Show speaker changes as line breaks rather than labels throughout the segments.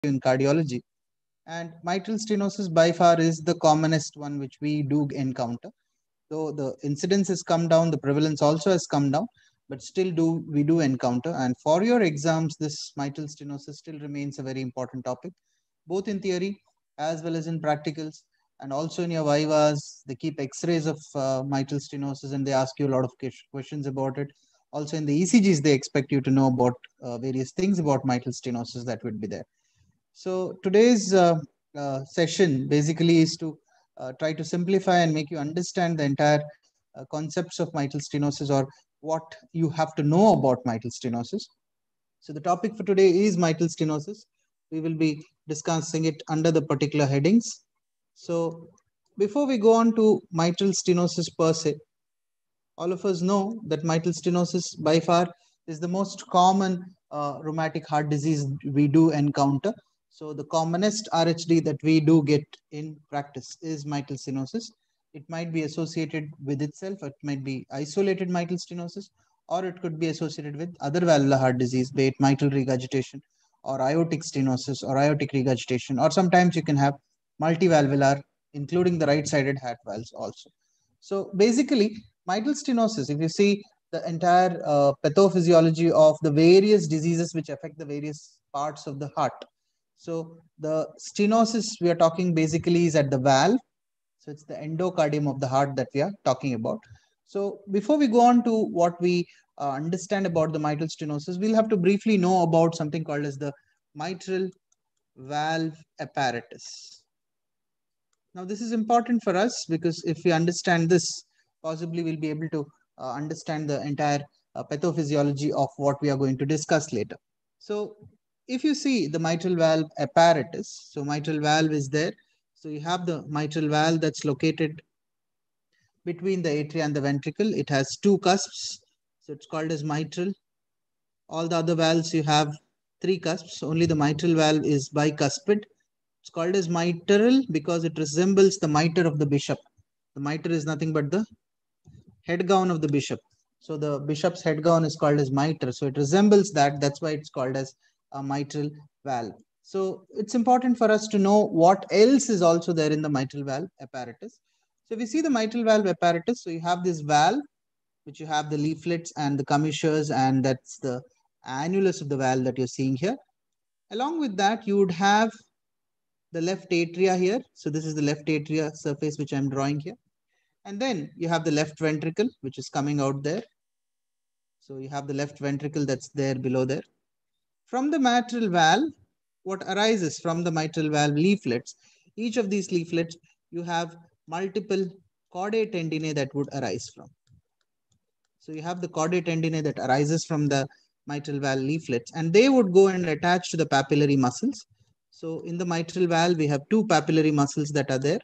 in cardiology. And mitral stenosis by far is the commonest one which we do encounter. Though the incidence has come down, the prevalence also has come down, but still we do encounter. And for your exams, this mitral stenosis still remains a very important topic, both in theory as well as in practicals. And also in your vivas, they keep X-rays of mitral stenosis and they ask you a lot of questions about it. Also in the ECGs, they expect you to know about various things about mitral stenosis that would be there. So today's session basically is to try to simplify and make you understand the entire concepts of mitral stenosis, or what you have to know about mitral stenosis. So the topic for today is mitral stenosis. We will be discussing it under the particular headings. So before we go on to mitral stenosis per se, all of us know that mitral stenosis by far is the most common rheumatic heart disease we do encounter. So the commonest RHD that we do get in practice is mitral stenosis. It might be associated with itself, it might be isolated mitral stenosis, or it could be associated with other valvular heart disease, be it mitral regurgitation or aortic stenosis or aortic regurgitation, or sometimes you can have multivalvular, including the right-sided heart valves also. So basically, mitral stenosis, if you see the entire pathophysiology of the various diseases which affect the various parts of the heart. So the stenosis we are talking basically is at the valve. So it's the endocardium of the heart that we are talking about. So before we go on to what we understand about the mitral stenosis, we'll have to briefly know about something called as the mitral valve apparatus. Now this is important for us because if we understand this, possibly we'll be able to understand the entire pathophysiology of what we are going to discuss later. So if you see the mitral valve apparatus, so mitral valve is there. So you have the mitral valve that's located between the atria and the ventricle. It has two cusps, so it's called as mitral. All the other valves you have three cusps. Only the mitral valve is bicuspid. It's called as mitral because it resembles the mitre of the bishop. The mitre is nothing but the head gown of the bishop. So the bishop's head gown is called as mitre. So it resembles that. That's why it's called as a mitral valve. So it's important for us to know what else is also there in the mitral valve apparatus. So if we see the mitral valve apparatus, so you have this valve, which you have the leaflets and the commissures, and that's the annulus of the valve that you're seeing here. Along with that, you would have the left atria here. So this is the left atria surface which I'm drawing here. And then you have the left ventricle, which is coming out there. So you have the left ventricle that's there below there. From the mitral valve, what arises from the mitral valve leaflets, each of these leaflets, you have multiple chordae tendineae that would arise from. So you have the chordae tendineae that arises from the mitral valve leaflets, and they would go and attach to the papillary muscles. So in the mitral valve, we have two papillary muscles that are there.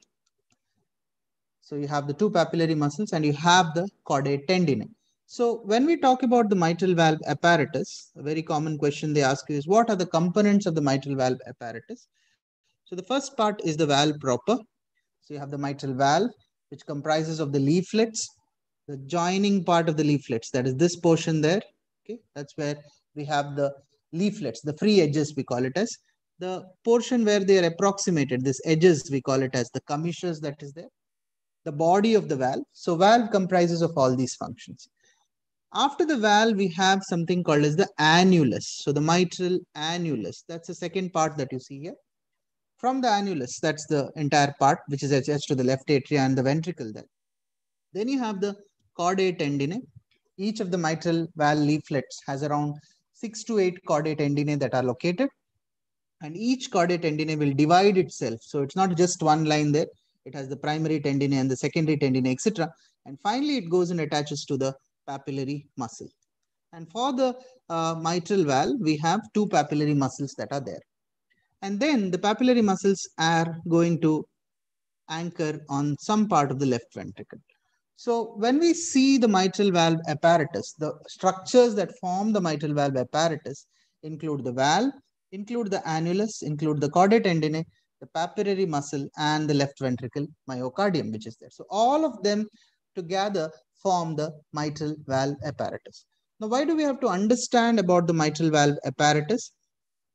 So you have the two papillary muscles and you have the chordae tendineae. So when we talk about the mitral valve apparatus, a very common question they ask you is, what are the components of the mitral valve apparatus? So the first part is the valve proper. So you have the mitral valve, which comprises of the leaflets, the joining part of the leaflets, that is this portion there. Okay, that's where we have the leaflets, the free edges we call it as. The portion where they are approximated, this edges we call it as the commissures that is there. The body of the valve. So valve comprises of all these functions. After the valve, we have something called as the annulus. So the mitral annulus, that's the second part that you see here. From the annulus, that's the entire part which is attached to the left atria and the ventricle there. Then you have the chordae tendineae. Each of the mitral valve leaflets has around 6 to 8 chordae tendineae that are located. And each chordae tendineae will divide itself. So it's not just one line there. It has the primary tendineae and the secondary tendineae, etc. And finally, it goes and attaches to the papillary muscle. And for the mitral valve, we have two papillary muscles that are there. And then the papillary muscles are going to anchor on some part of the left ventricle. So when we see the mitral valve apparatus, the structures that form the mitral valve apparatus include the valve, include the annulus, include the chordae tendineae, the papillary muscle, and the left ventricle myocardium, which is there. So all of them together form the mitral valve apparatus. Now, why do we have to understand about the mitral valve apparatus?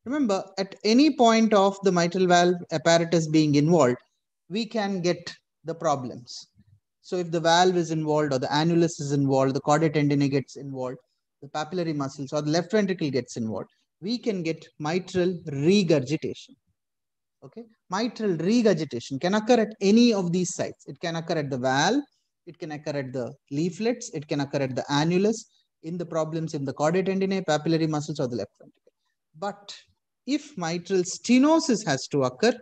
Remember, at any point of the mitral valve apparatus being involved, we can get the problems. So if the valve is involved or the annulus is involved, the chordae tendineae gets involved, the papillary muscles or the left ventricle gets involved, we can get mitral regurgitation. Okay, mitral regurgitation can occur at any of these sites. It can occur at the valve, it can occur at the leaflets, it can occur at the annulus, in the problems in the chordae tendineae, papillary muscles or the left ventricle. But if mitral stenosis has to occur,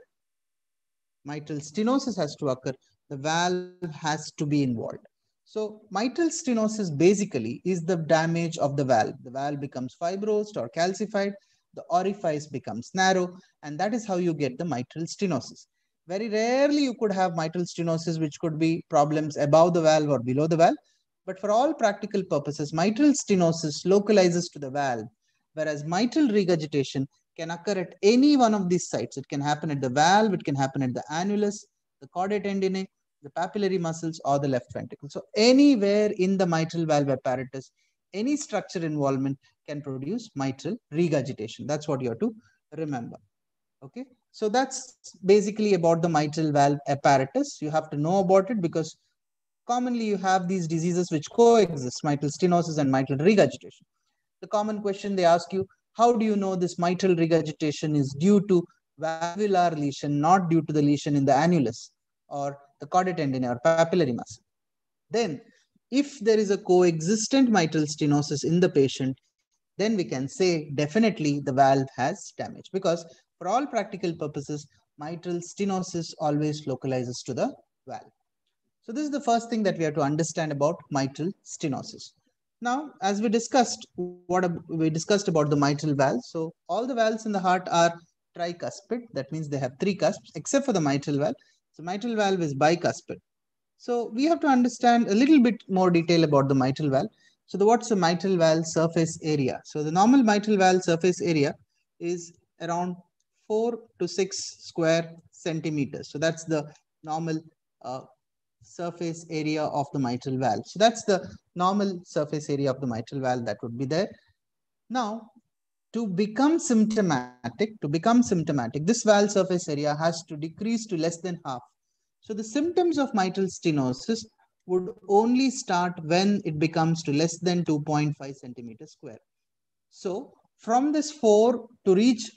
the valve has to be involved. So mitral stenosis basically is the damage of the valve. The valve becomes fibrosed or calcified, the orifice becomes narrow, and that is how you get the mitral stenosis. Very rarely you could have mitral stenosis which could be problems above the valve or below the valve, but for all practical purposes, mitral stenosis localizes to the valve, whereas mitral regurgitation can occur at any one of these sites. It can happen at the valve, it can happen at the annulus, the chordae tendineae, the papillary muscles, or the left ventricle. So anywhere in the mitral valve apparatus, any structure involvement can produce mitral regurgitation. That's what you have to remember. Okay, so that's basically about the mitral valve apparatus. You have to know about it because commonly you have these diseases which coexist, mitral stenosis and mitral regurgitation. The common question they ask you, how do you know this mitral regurgitation is due to valvular lesion, not due to the lesion in the annulus or the chordae tendineae or papillary muscle? Then, if there is a coexistent mitral stenosis in the patient, then we can say definitely the valve has damage, because for all practical purposes, mitral stenosis always localizes to the valve. So this is the first thing that we have to understand about mitral stenosis. Now, as we discussed about the mitral valve. So all the valves in the heart are tricuspid. That means they have three cusps, except for the mitral valve. So mitral valve is bicuspid. So we have to understand a little bit more detail about the mitral valve. So what's the mitral valve surface area? So the normal mitral valve surface area is around 4 to 6 square centimeters. So that's the normal surface area of the mitral valve. So that's the normal surface area of the mitral valve that would be there. Now, to become symptomatic, this valve surface area has to decrease to less than half. So the symptoms of mitral stenosis would only start when it becomes to less than 2.5 centimeters square. So from this 4 to reach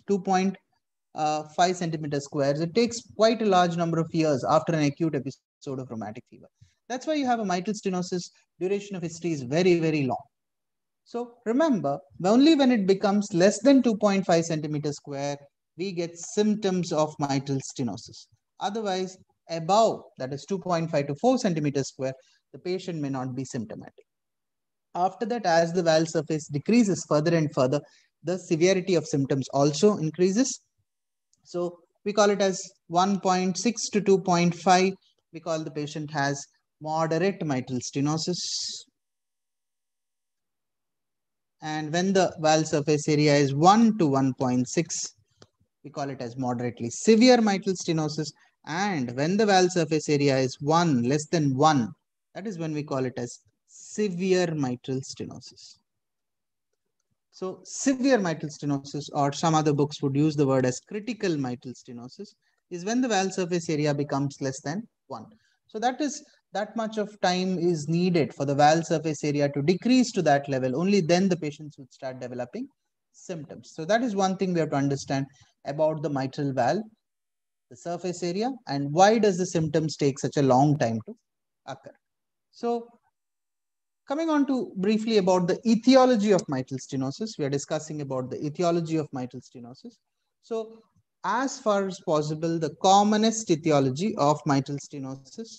2.5 centimeters squares, it takes quite a large number of years after an acute episode of rheumatic fever. That's why you have a mitral stenosis, duration of history is very, very long. So remember, only when it becomes less than 2.5 centimeters square, we get symptoms of mitral stenosis. Otherwise, above, that is 2.5 to 4 centimeters square, the patient may not be symptomatic. After that, as the valve surface decreases further and further, the severity of symptoms also increases. So we call it as 1.6 to 2.5. We call the patient has moderate mitral stenosis. And when the valve surface area is 1 to 1.6, we call it as moderately severe mitral stenosis. And when the valve surface area is 1, less than 1, that is when we call it as severe mitral stenosis. So severe mitral stenosis, or some other books would use the word as critical mitral stenosis, is when the valve surface area becomes less than 1. So that much of time is needed for the valve surface area to decrease to that level. Only then the patients would start developing symptoms. So that is one thing we have to understand about the mitral valve, the surface area, and why does the symptoms take such a long time to occur. So coming on to briefly about the etiology of mitral stenosis, we are discussing about the etiology of mitral stenosis. So as far as possible, the commonest etiology of mitral stenosis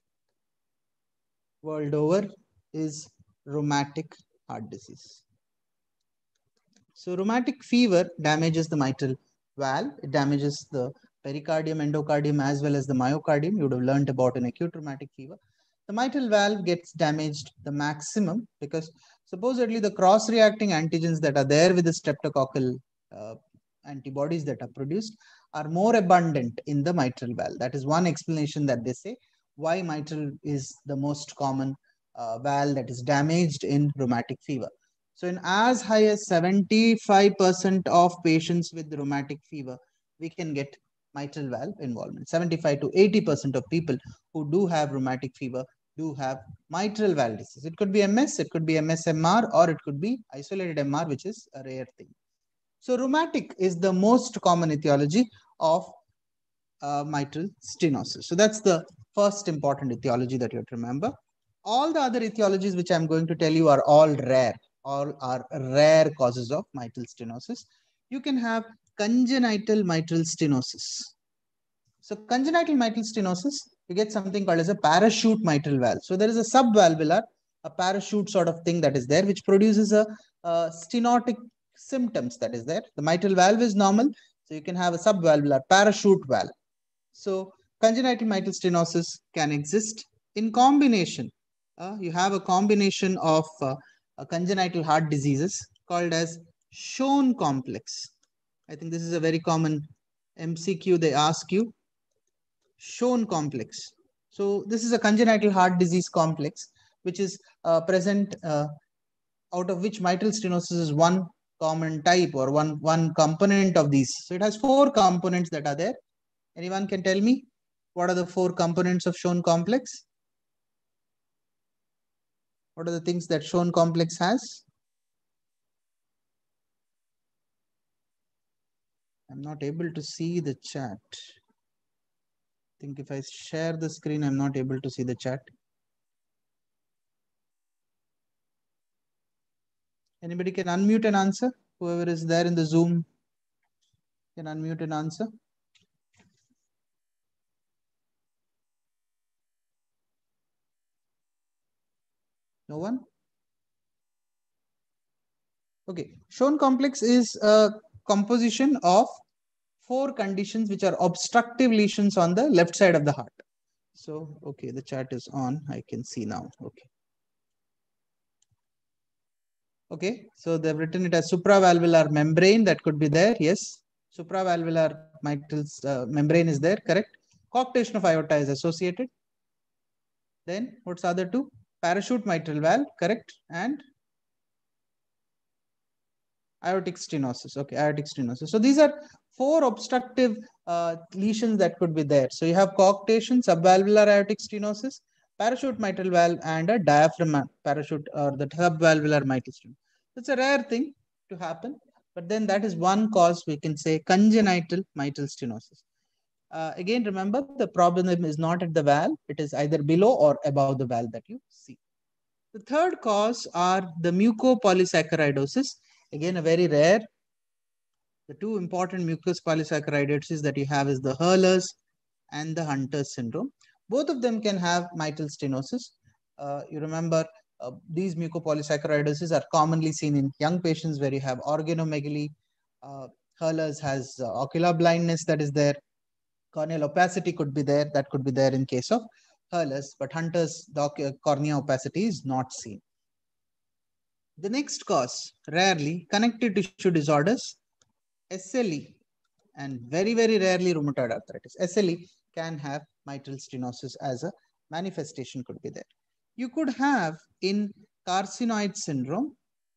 world over is rheumatic heart disease. So rheumatic fever damages the mitral valve. It damages the pericardium, endocardium, as well as the myocardium. You would have learned about an acute rheumatic fever. The mitral valve gets damaged the maximum because supposedly the cross-reacting antigens that are there with the streptococcal antibodies that are produced are more abundant in the mitral valve. That is one explanation that they say why mitral is the most common valve that is damaged in rheumatic fever. So in as high as 75% of patients with rheumatic fever, we can get mitral valve involvement. 75 to 80% of people who do have rheumatic fever do have mitral valve disease. It could be MS, it could be MSMR, or it could be isolated MR, which is a rare thing. So rheumatic is the most common etiology of mitral stenosis. So that's the first important etiology that you have to remember. All the other etiologies which I'm going to tell you are all rare. All are rare causes of mitral stenosis. You can have congenital mitral stenosis. So congenital mitral stenosis, you get something called as a parachute mitral valve. So there is a subvalvular, a parachute sort of thing that is there, which produces a stenotic symptoms that is there. The mitral valve is normal, so you can have a subvalvular parachute valve. So congenital mitral stenosis can exist in combination. You have a combination of congenital heart diseases called as Schoen complex. I think this is a very common MCQ they ask you. Schoen complex. So this is a congenital heart disease complex which is present out of which mitral stenosis is one common type or one component of these. So it has 4 components that are there. Anyone can tell me what are the 4 components of Schoen complex? What are the things that Schoen complex has? I'm not able to see the chat. I think if I share the screen, I'm not able to see the chat. Anybody can unmute and answer? Whoever is there in the Zoom can unmute and answer. No one? Okay. Schoen complex is a composition of 4 conditions which are obstructive lesions on the left side of the heart. So, okay, the chat is on. I can see now. Okay. Okay, so they've written it as supravalvular membrane. That could be there. Yes, supravalvular mitral membrane is there. Correct. Coarctation of aorta is associated. Then what's the other 2? Parachute mitral valve. Correct. And aortic stenosis. Okay, aortic stenosis. So these are 4 obstructive lesions that could be there. So you have coarctation, subvalvular aortic stenosis, parachute mitral valve, and a diaphragm parachute or the subvalvular mitral stenosis. It's a rare thing to happen, but then that is one cause we can say congenital mitral stenosis. Again, remember the problem is not at the valve, it is either below or above the valve that you see. The third cause are the mucopolysaccharidosis. Again, a very rare. The 2 important mucous polysaccharidosis that you have is the Hurler's and the Hunter's syndrome. Both of them can have mitral stenosis. You remember these mucopolysaccharidosis are commonly seen in young patients where you have organomegaly. Hurler's has ocular blindness that is there. Corneal opacity could be there. That could be there in case of Hurler's, but Hunter's cornea opacity is not seen. The next cause, rarely connective tissue disorders, SLE, and very, very rarely rheumatoid arthritis. SLE can have mitral stenosis as a manifestation could be there. You could have in carcinoid syndrome.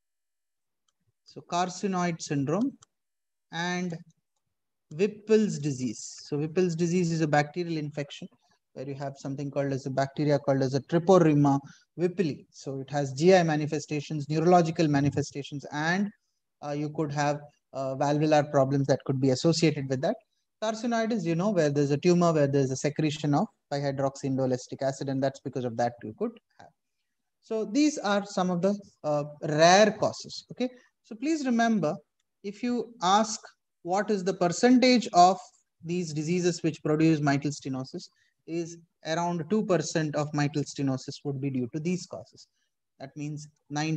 So carcinoid syndrome and Whipple's disease. So Whipple's disease is a bacterial infection where you have something called as a bacteria called as a Triporrhea whippleyi. So it has GI manifestations, neurological manifestations, and you could have valvular problems that could be associated with that. Carcinoid is, you know, where there's a tumor, where there's a secretion of 5-hydroxyindolestic acid, and that's because of that you could have. So these are some of the rare causes. Okay. So please remember, if you ask what is the percentage of these diseases which produce mitral stenosis, is around 2% of mitral stenosis would be due to these causes. That means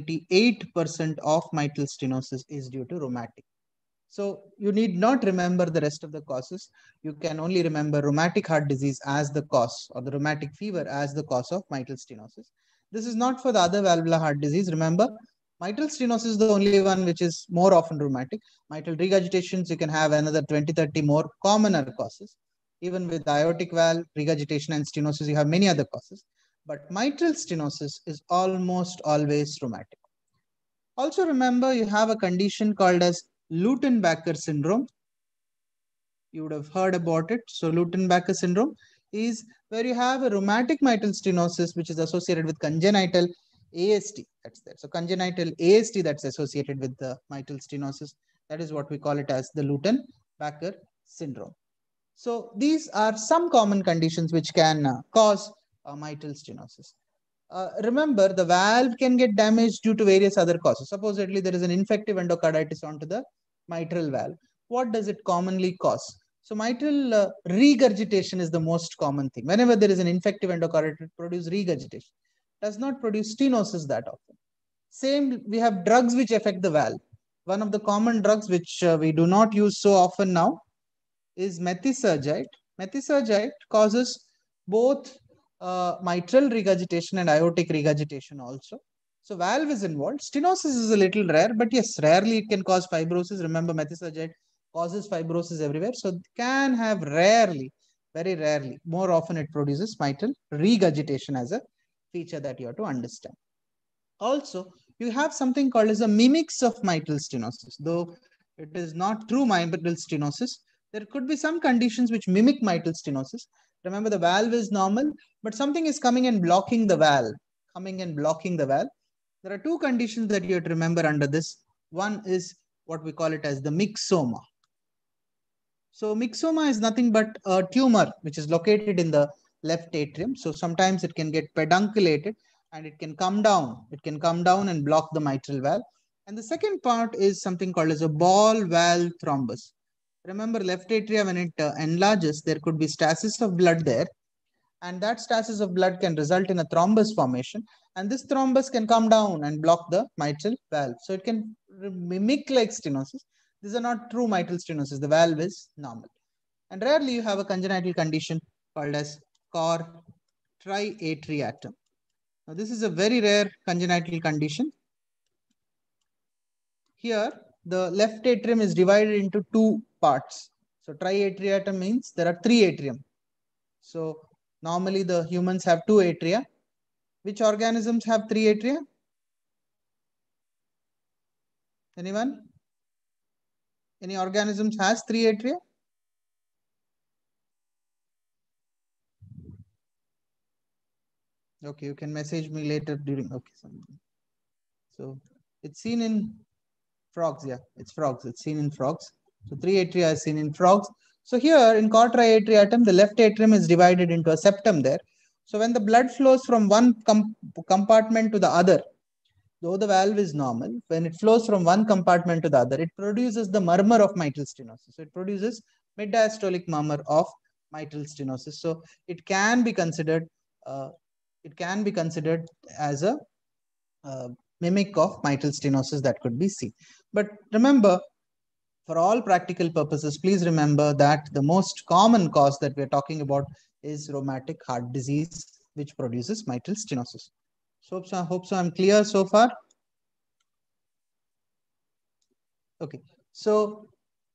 98% of mitral stenosis is due to rheumatic. So you need not remember the rest of the causes. You can only remember rheumatic heart disease as the cause, or the rheumatic fever as the cause of mitral stenosis. This is not for the other valvular heart disease. Remember, mitral stenosis is the only one which is more often rheumatic. Mitral regurgitations, you can have another 20-30 more commoner causes. Even with aortic valve, regurgitation and stenosis, you have many other causes. But mitral stenosis is almost always rheumatic. Also remember, you have a condition called as Luton-Backer syndrome. You would have heard about it. So Luton-Backer syndrome is where you have a rheumatic mitral stenosis, which is associated with congenital AST. That's there. So congenital AST that's associated with the mitral stenosis. That is what we call it as the Luton-Backer syndrome. So these are some common conditions which can cause mitral stenosis. Remember, the valve can get damaged due to various other causes. Supposedly, there is an infective endocarditis onto the mitral valve. What does it commonly cause? So, mitral regurgitation is the most common thing. Whenever there is an infective endocarditis, it produces regurgitation. It does not produce stenosis that often. Same, we have drugs which affect the valve. One of the common drugs which we do not use so often now is methisergite. Methisergite causes both mitral regurgitation and aortic regurgitation also. So valve is involved. Stenosis is a little rare, but yes, rarely it can cause fibrosis. Remember, methisergite causes fibrosis everywhere. So it can have rarely, very rarely, more often it produces mitral regurgitation as a feature that you have to understand. Also, you have something called as a mimics of mitral stenosis. Though it is not true mitral stenosis, there could be some conditions which mimic mitral stenosis. Remember, the valve is normal, but something is coming and blocking the valve, coming and blocking the valve. There are two conditions that you have to remember under this. One is what we call it as the myxoma. So myxoma is nothing but a tumor which is located in the left atrium. So sometimes it can get pedunculated and it can come down. It can come down and block the mitral valve. And the second part is something called as a ball valve thrombus. Remember, left atria, when it enlarges, there could be stasis of blood there. And that stasis of blood can result in a thrombus formation. And this thrombus can come down and block the mitral valve. So it can mimic like stenosis. These are not true mitral stenosis. The valve is normal. And rarely you have a congenital condition called as cor triatriatum. Now, this is a very rare congenital condition. Here, the left atrium is divided into two parts. So, triatriatum means there are three atrium. So, normally the humans have two atria. Which organisms have three atria? Anyone? Any organisms has three atria? Okay, you can message me later during. Okay, so it's seen in frogs. Yeah, it's frogs. It's seen in frogs. So three atria is seen in frogs. So here in cor triatriatum, the left atrium is divided into a septum there. So when the blood flows from one compartment to the other, though the valve is normal, when it flows from one compartment to the other, it produces the murmur of mitral stenosis. So it produces mid-diastolic murmur of mitral stenosis. So it can be considered uh, as a mimic of mitral stenosis that could be seen. But remember, for all practical purposes, please remember that the most common cause that we're talking about is rheumatic heart disease, which produces mitral stenosis. So I hope so I'm clear so far. Okay, so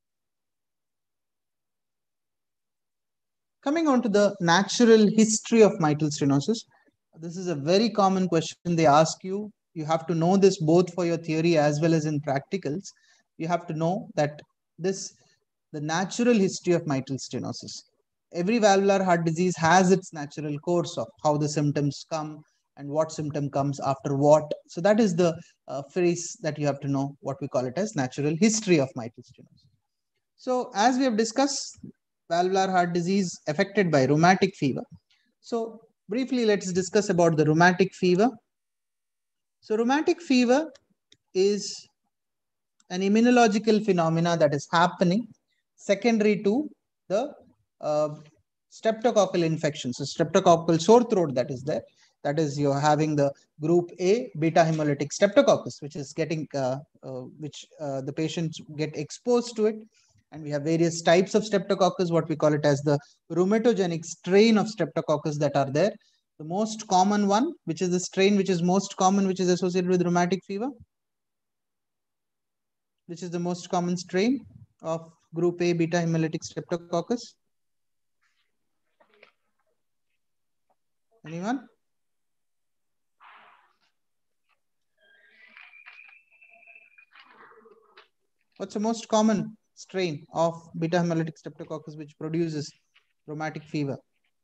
coming on to the natural history of mitral stenosis, this is a very common question they ask you. You have to know this both for your theory as well as in practicals. You have to know that the natural history of mitral stenosis. Every valvular heart disease has its natural course of how the symptoms come and what symptom comes after what. So that is the phrase that you have to know, what we call it as natural history of mitral stenosis. So as we have discussed, valvular heart disease affected by rheumatic fever. So briefly, let's discuss about the rheumatic fever. So rheumatic fever is an immunological phenomena that is happening secondary to the uh, streptococcal infection. So streptococcal sore throat that is there. That is, you're having the group A beta hemolytic streptococcus, which is getting, the patients get exposed to it. And we have various types of streptococcus, what we call it as the rheumatogenic strain of streptococcus that are there. The most common one, which is the strain which is most common, which is associated with rheumatic fever, which is the most common strain of group A beta hemolytic streptococcus? Anyone? What's the most common strain of beta hemolytic streptococcus which produces rheumatic fever?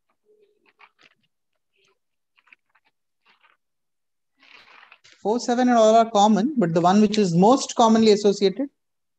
Four, 7 and all are common, but the one which is most commonly associated?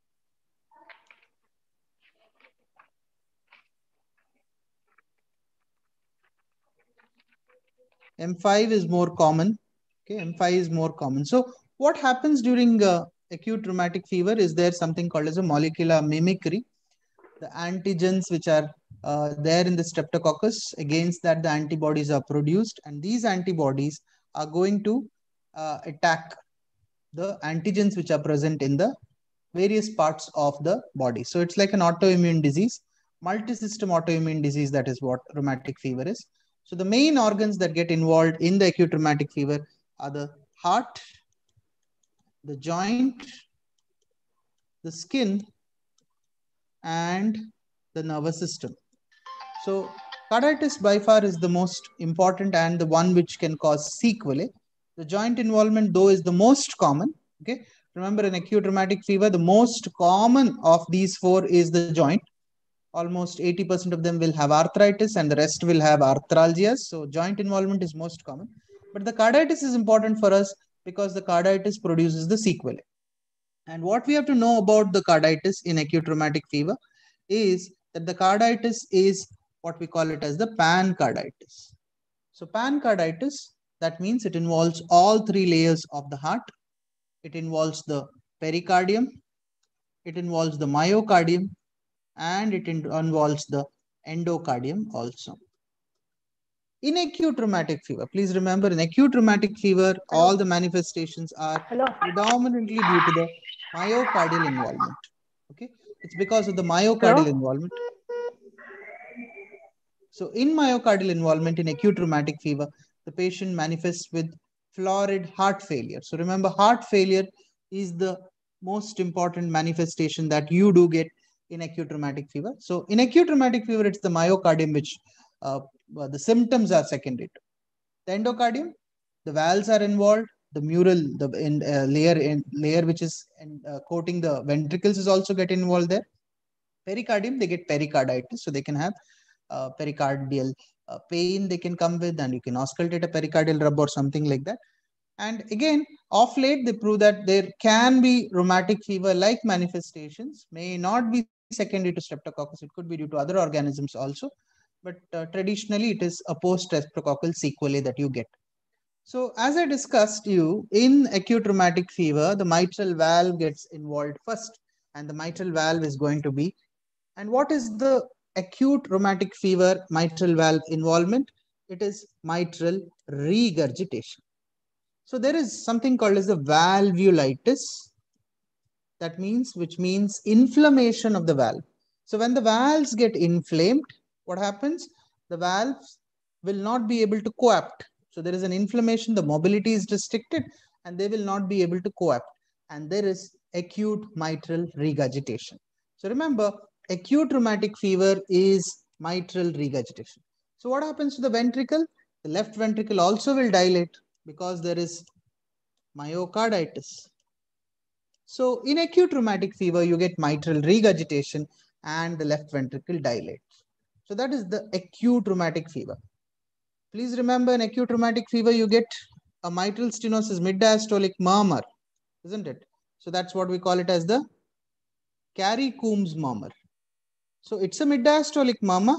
M5 is more common. Okay, M5 is more common. So what happens during acute rheumatic fever is there something called as a molecular mimicry. The antigens which are there in the streptococcus, against that the antibodies are produced, and these antibodies are going to attack the antigens which are present in the various parts of the body. So it's like an autoimmune disease, multi-system autoimmune disease. That is what rheumatic fever is. So the main organs that get involved in the acute rheumatic fever are the heart, the joint, the skin, and the nervous system. So carditis by far is the most important and the one which can cause sequelae. The joint involvement though is the most common. Okay. Remember, in acute rheumatic fever, the most common of these four is the joint. Almost 80% of them will have arthritis and the rest will have arthralgias. So joint involvement is most common. But the carditis is important for us because the carditis produces the sequelae. And what we have to know about the carditis in acute rheumatic fever is that the carditis is what we call it as the pancarditis. So pancarditis, that means it involves all three layers of the heart. It involves the pericardium, it involves the myocardium, and it involves the endocardium also. In acute rheumatic fever, please remember, in acute rheumatic fever, all the manifestations are predominantly due to the myocardial involvement. Okay, it's because of the myocardial involvement. So in myocardial involvement in acute rheumatic fever, the patient manifests with florid heart failure. So remember, heart failure is the most important manifestation that you do get in acute rheumatic fever. So in acute rheumatic fever, it's the myocardium which the symptoms are secondary. The endocardium, the valves are involved. The mural, the layer which is coating the ventricles is also get involved there. Pericardium, they get pericarditis, so they can have pericardial pain they can come with, and you can auscultate a pericardial rub or something like that. And again, of late, they prove that there can be rheumatic fever-like manifestations, may not be secondary to streptococcus. It could be due to other organisms also, but traditionally, it is a post-streptococcal sequelae that you get. So as I discussed you, in acute rheumatic fever, the mitral valve gets involved first, and the mitral valve is going to be. And what is the acute rheumatic fever mitral valve involvement? It is mitral regurgitation. So there is something called as the valvulitis. That means, which means inflammation of the valve. So when the valves get inflamed, what happens? The valves will not be able to coapt. So there is an inflammation, the mobility is restricted, and they will not be able to coapt. And there is acute mitral regurgitation. So remember, acute rheumatic fever is mitral regurgitation. So what happens to the ventricle? The left ventricle also will dilate because there is myocarditis. So in acute rheumatic fever, you get mitral regurgitation and the left ventricle dilates. So that is the acute rheumatic fever. Please remember, in acute rheumatic fever, you get a mitral stenosis mid-diastolic murmur, isn't it? So that's what we call it as the Carey-Coombs murmur. So it's a mid-diastolic murmur,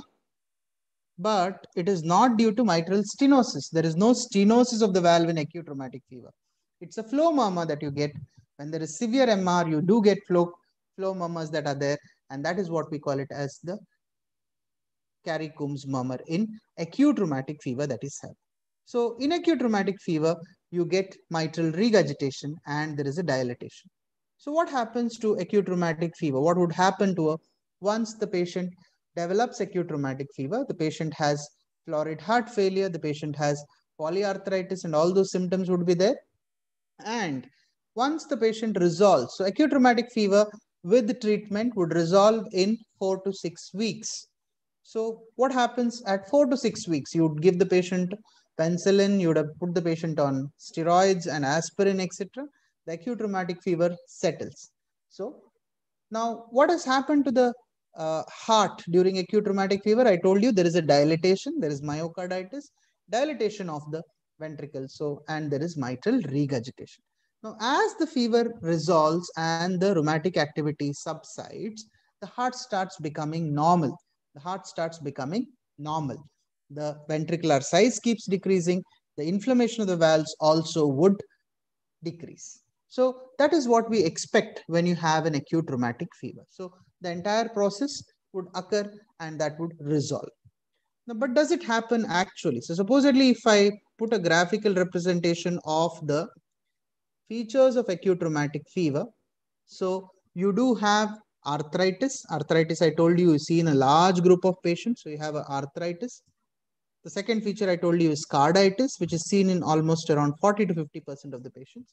but it is not due to mitral stenosis. There is no stenosis of the valve in acute rheumatic fever. It's a flow murmur that you get. When there is severe MR, you do get flow murmurs that are there, and that is what we call it as the Carey-Coombs murmur in acute rheumatic fever that is had. So in acute rheumatic fever, you get mitral regurgitation and there is a dilatation. So what happens to acute rheumatic fever? What would happen to once the patient develops acute rheumatic fever? The patient has florid heart failure, the patient has polyarthritis, and all those symptoms would be there. And once the patient resolves, so acute rheumatic fever with treatment would resolve in 4 to 6 weeks. So what happens at 4 to 6 weeks? You would give the patient penicillin, you would have put the patient on steroids and aspirin, etc. The acute rheumatic fever settles. So Now, what has happened to the heart during acute rheumatic fever? I told you there is a dilatation, there is myocarditis, dilatation of the ventricle, so, and there is mitral regurgitation. Now, as the fever resolves and the rheumatic activity subsides, the heart starts becoming normal. The heart starts becoming normal. The ventricular size keeps decreasing. The inflammation of the valves also would decrease. So that is what we expect when you have an acute rheumatic fever. So the entire process would occur and that would resolve. Now, but does it happen actually? So supposedly if I put a graphical representation of the features of acute rheumatic fever, so you do have arthritis. Arthritis, I told you, is seen in a large group of patients. So you have arthritis. The second feature I told you is carditis, which is seen in almost around 40 to 50% of the patients.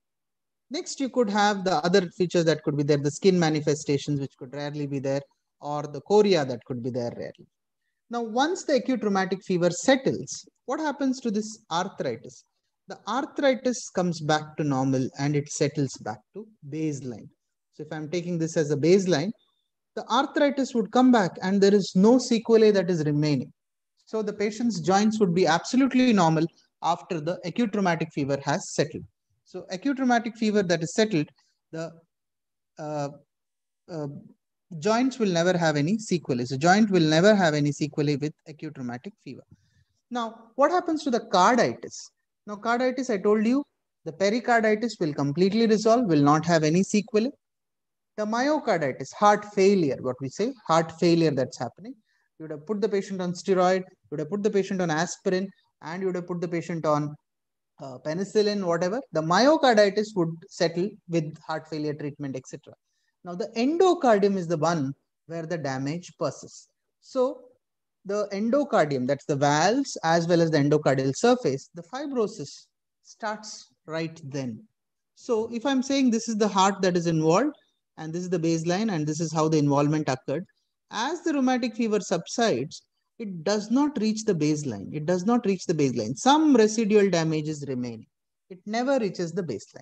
Next, you could have the other features that could be there, the skin manifestations, which could rarely be there, or the chorea that could be there rarely. Now, once the acute rheumatic fever settles, what happens to this arthritis? The arthritis comes back to normal and it settles back to baseline. So if I'm taking this as a baseline, the arthritis would come back and there is no sequelae that is remaining. So the patient's joints would be absolutely normal after the acute rheumatic fever has settled. So acute rheumatic fever that is settled, the uh, uh, joints will never have any sequelae. So joint will never have any sequelae with acute rheumatic fever. Now, what happens to the carditis? Now, carditis, I told you, the pericarditis will completely resolve, will not have any sequelae. The myocarditis, heart failure, what we say, heart failure that's happening. You would have put the patient on steroid, you would have put the patient on aspirin, and you would have put the patient on penicillin, whatever. The myocarditis would settle with heart failure treatment, etc. Now, the endocardium is the one where the damage persists. So, the endocardium, that's the valves as well as the endocardial surface, the fibrosis starts right then. So, if I'm saying this is the heart that is involved, and this is the baseline, and this is how the involvement occurred, as the rheumatic fever subsides, it does not reach the baseline. It does not reach the baseline. Some residual damage is remaining. It never reaches the baseline.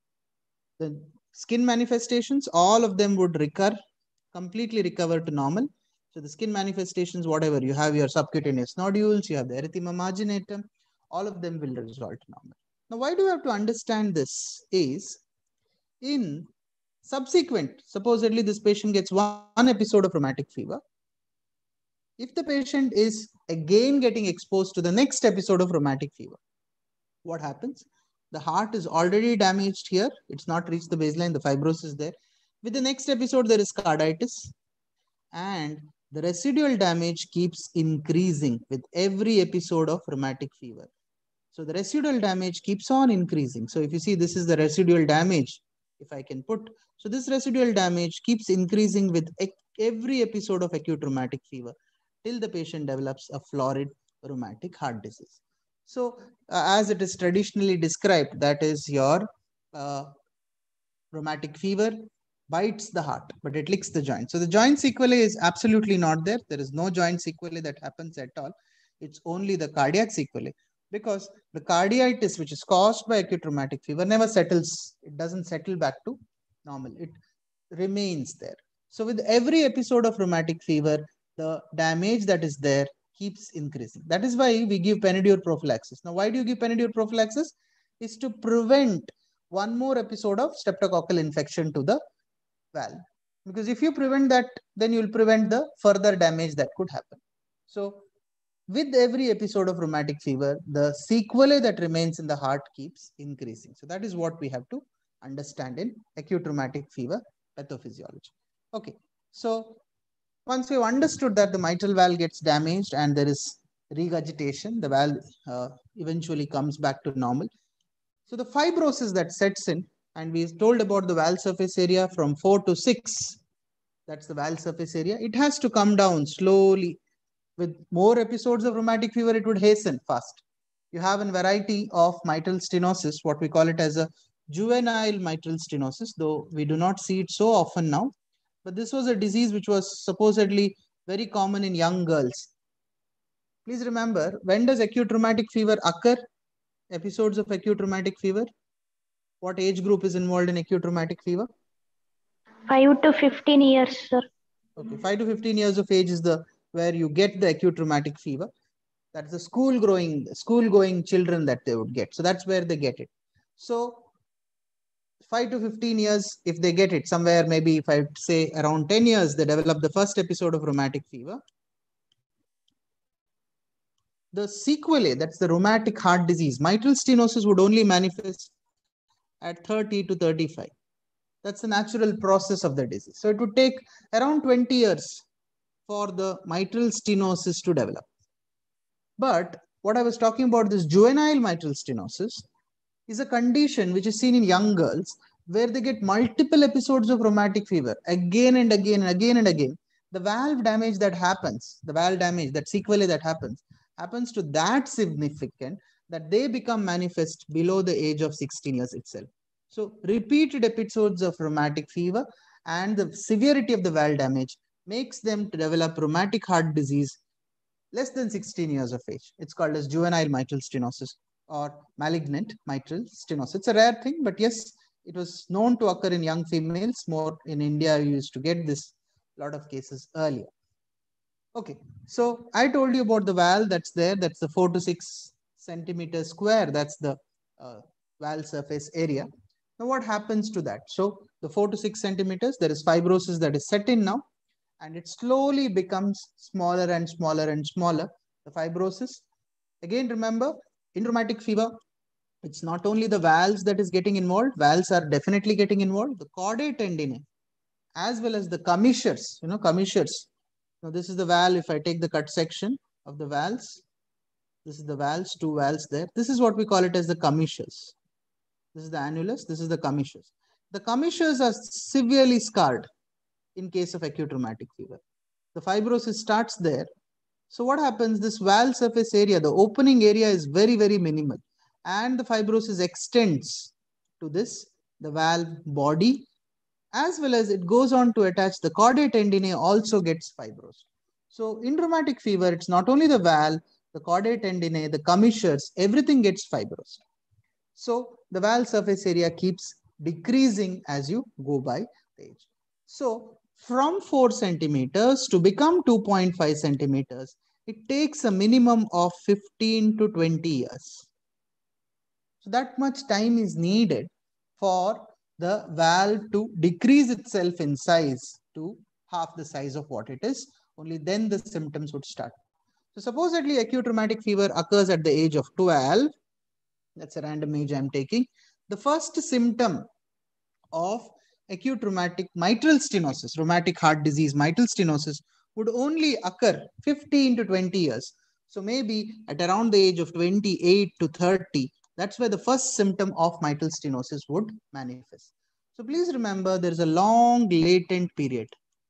The skin manifestations, all of them would recur, completely recover to normal. So the skin manifestations, whatever, you have your subcutaneous nodules, you have the erythema marginatum, all of them will result to normal. Now, why do we have to understand this is in subsequent, supposedly this patient gets one episode of rheumatic fever. If the patient is again getting exposed to the next episode of rheumatic fever, what happens? The heart is already damaged here. It's not reached the baseline. The fibrosis is there. With the next episode, there is carditis. And the residual damage keeps increasing with every episode of rheumatic fever. So the residual damage keeps on increasing. So if you see, this is the residual damage, if I can put. So this residual damage keeps increasing with every episode of acute rheumatic fever till the patient develops a florid rheumatic heart disease. So as it is traditionally described, that is your uh, rheumatic fever bites the heart, but it licks the joint. So the joint sequelae is absolutely not there. There is no joint sequelae that happens at all. It's only the cardiac sequelae, because the cardiitis, which is caused by acute rheumatic fever, never settles. It doesn't settle back to normal. It remains there. So with every episode of rheumatic fever, the damage that is there keeps increasing. That is why we give Panadiur prophylaxis. Now, why do you give Panadiur prophylaxis? Is to prevent one more episode of streptococcal infection to the valve. Because if you prevent that, then you will prevent the further damage that could happen. So with every episode of rheumatic fever, the sequelae that remains in the heart keeps increasing. So that is what we have to understand in acute rheumatic fever pathophysiology. Okay, so once we've understood that the mitral valve gets damaged and there is regurgitation, the valve eventually comes back to normal. So the fibrosis that sets in, and we told about the valve surface area from 4 to 6, that's the valve surface area, it has to come down slowly. With more episodes of rheumatic fever, it would hasten fast. You have a variety of mitral stenosis, what we call it as a juvenile mitral stenosis, though we do not see it so often now. But this was a disease which was supposedly very common in young girls. Please remember, when does acute rheumatic fever occur? Episodes of acute rheumatic fever? What age group is involved in acute rheumatic fever?
5 to 15 years, sir.
Okay, 5 to 15 years of age is the where you get the acute rheumatic fever. That's the school going children that they would get. So that's where they get it. So 5 to 15 years, if they get it somewhere, maybe if I say around 10 years, they develop the first episode of rheumatic fever. The sequelae, that's the rheumatic heart disease, mitral stenosis would only manifest at 30 to 35. That's the natural process of the disease. So it would take around 20 years for the mitral stenosis to develop. But what I was talking about, this juvenile mitral stenosis, is a condition which is seen in young girls where they get multiple episodes of rheumatic fever again and again and again and again. The valve damage that happens, the valve damage, that sequelae that happens to that significant that they become manifest below the age of 16 years itself. So repeated episodes of rheumatic fever and the severity of the valve damage makes them to develop rheumatic heart disease less than 16 years of age. It's called as juvenile mitral stenosis or malignant mitral stenosis. It's a rare thing, but yes, it was known to occur in young females. More in India, you used to get this lot of cases earlier. Okay, so I told you about the valve that's there. That's the 4 to 6 centimeters square. That's the valve surface area. Now, what happens to that? So, the 4 to 6 centimeters, there is fibrosis that is set in now, and it slowly becomes smaller and smaller and smaller. The fibrosis. Again, remember, in rheumatic fever, it's not only the valves that is getting involved. Valves are definitely getting involved. The chordae tendineae, as well as the commissures. Commissures. Now, this is the valve. If I take the cut section of the valves, this is the valves, 2 valves there. This is what we call it as the commissures. This is the annulus. This is the commissures. The commissures are severely scarred in case of acute rheumatic fever. The fibrosis starts there. So what happens? This valve surface area, the opening area is very, very minimal. And the fibrosis extends to this, the valve body, as well as it goes on to attach the chordae tendineae also gets fibrosed. So in rheumatic fever, it's not only the valve, the chordae tendineae, the commissures, everything gets fibrosed. So the valve surface area keeps decreasing as you go by the age. So from 4 centimeters to become 2.5 centimeters, it takes a minimum of 15 to 20 years. So that much time is needed for the valve to decrease itself in size to half the size of what it is. Only then the symptoms would start. So supposedly acute rheumatic fever occurs at the age of 12. That's a random age I'm taking. The first symptom of acute rheumatic mitral stenosis, rheumatic heart disease, mitral stenosis would only occur 15 to 20 years. So maybe at around the age of 28 to 30, that's where the first symptom of mitral stenosis would manifest. So please remember there is a long latent period.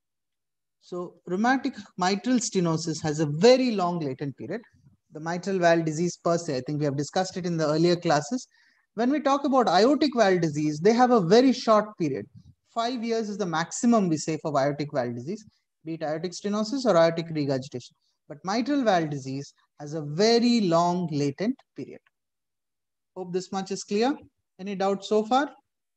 So rheumatic mitral stenosis has a very long latent period. The mitral valve disease per se, I think we have discussed it in the earlier classes. When we talk about aortic valve disease, they have a very short period. 5 years is the maximum we say for aortic valve disease, be it aortic stenosis or aortic regurgitation. But mitral valve disease has a very long latent period. Hope this much is clear. Any doubts so far?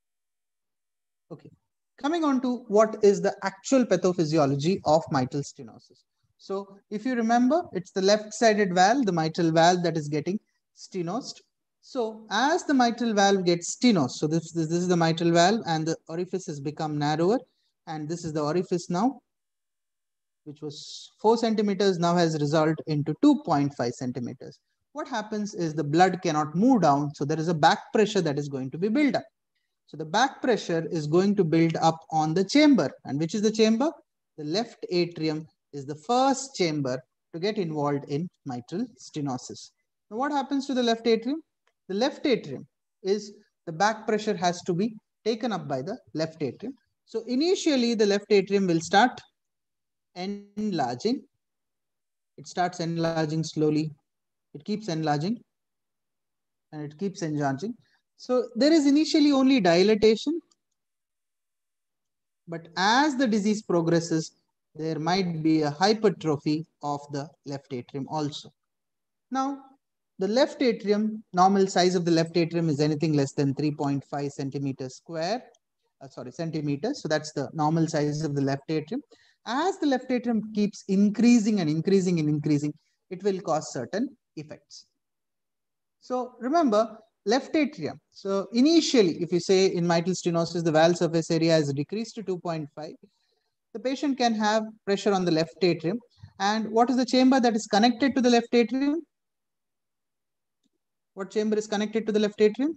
Okay. Coming on to what is the actual pathophysiology of mitral stenosis. So if you remember, it's the left-sided valve, the mitral valve that is getting stenosed. So as the mitral valve gets stenosed, so this is the mitral valve and the orifice has become narrower, and this is the orifice now, which was 4 centimeters, now has resolved into 2.5 centimeters. What happens is the blood cannot move down, so there is a back pressure that is going to be built up. So the back pressure is going to build up on the chamber. And which is the chamber? The left atrium is the first chamber to get involved in mitral stenosis. Now what happens to the left atrium? The left atrium is the back pressure has to be taken up by the left atrium. So initially the left atrium will start enlarging. It starts enlarging slowly. It keeps enlarging and it keeps enlarging. So there is initially only dilatation, but as the disease progresses, there might be a hypertrophy of the left atrium also. Now, the left atrium, normal size of the left atrium is anything less than 3.5 centimeters square. centimeters. So that's the normal size of the left atrium. As the left atrium keeps increasing and increasing and increasing, it will cause certain effects. So remember, left atrium. So initially, if you say in mitral stenosis, the valve surface area has decreased to 2.5, the patient can have pressure on the left atrium. And what is the chamber that is connected to the left atrium? What chamber is connected to the left atrium?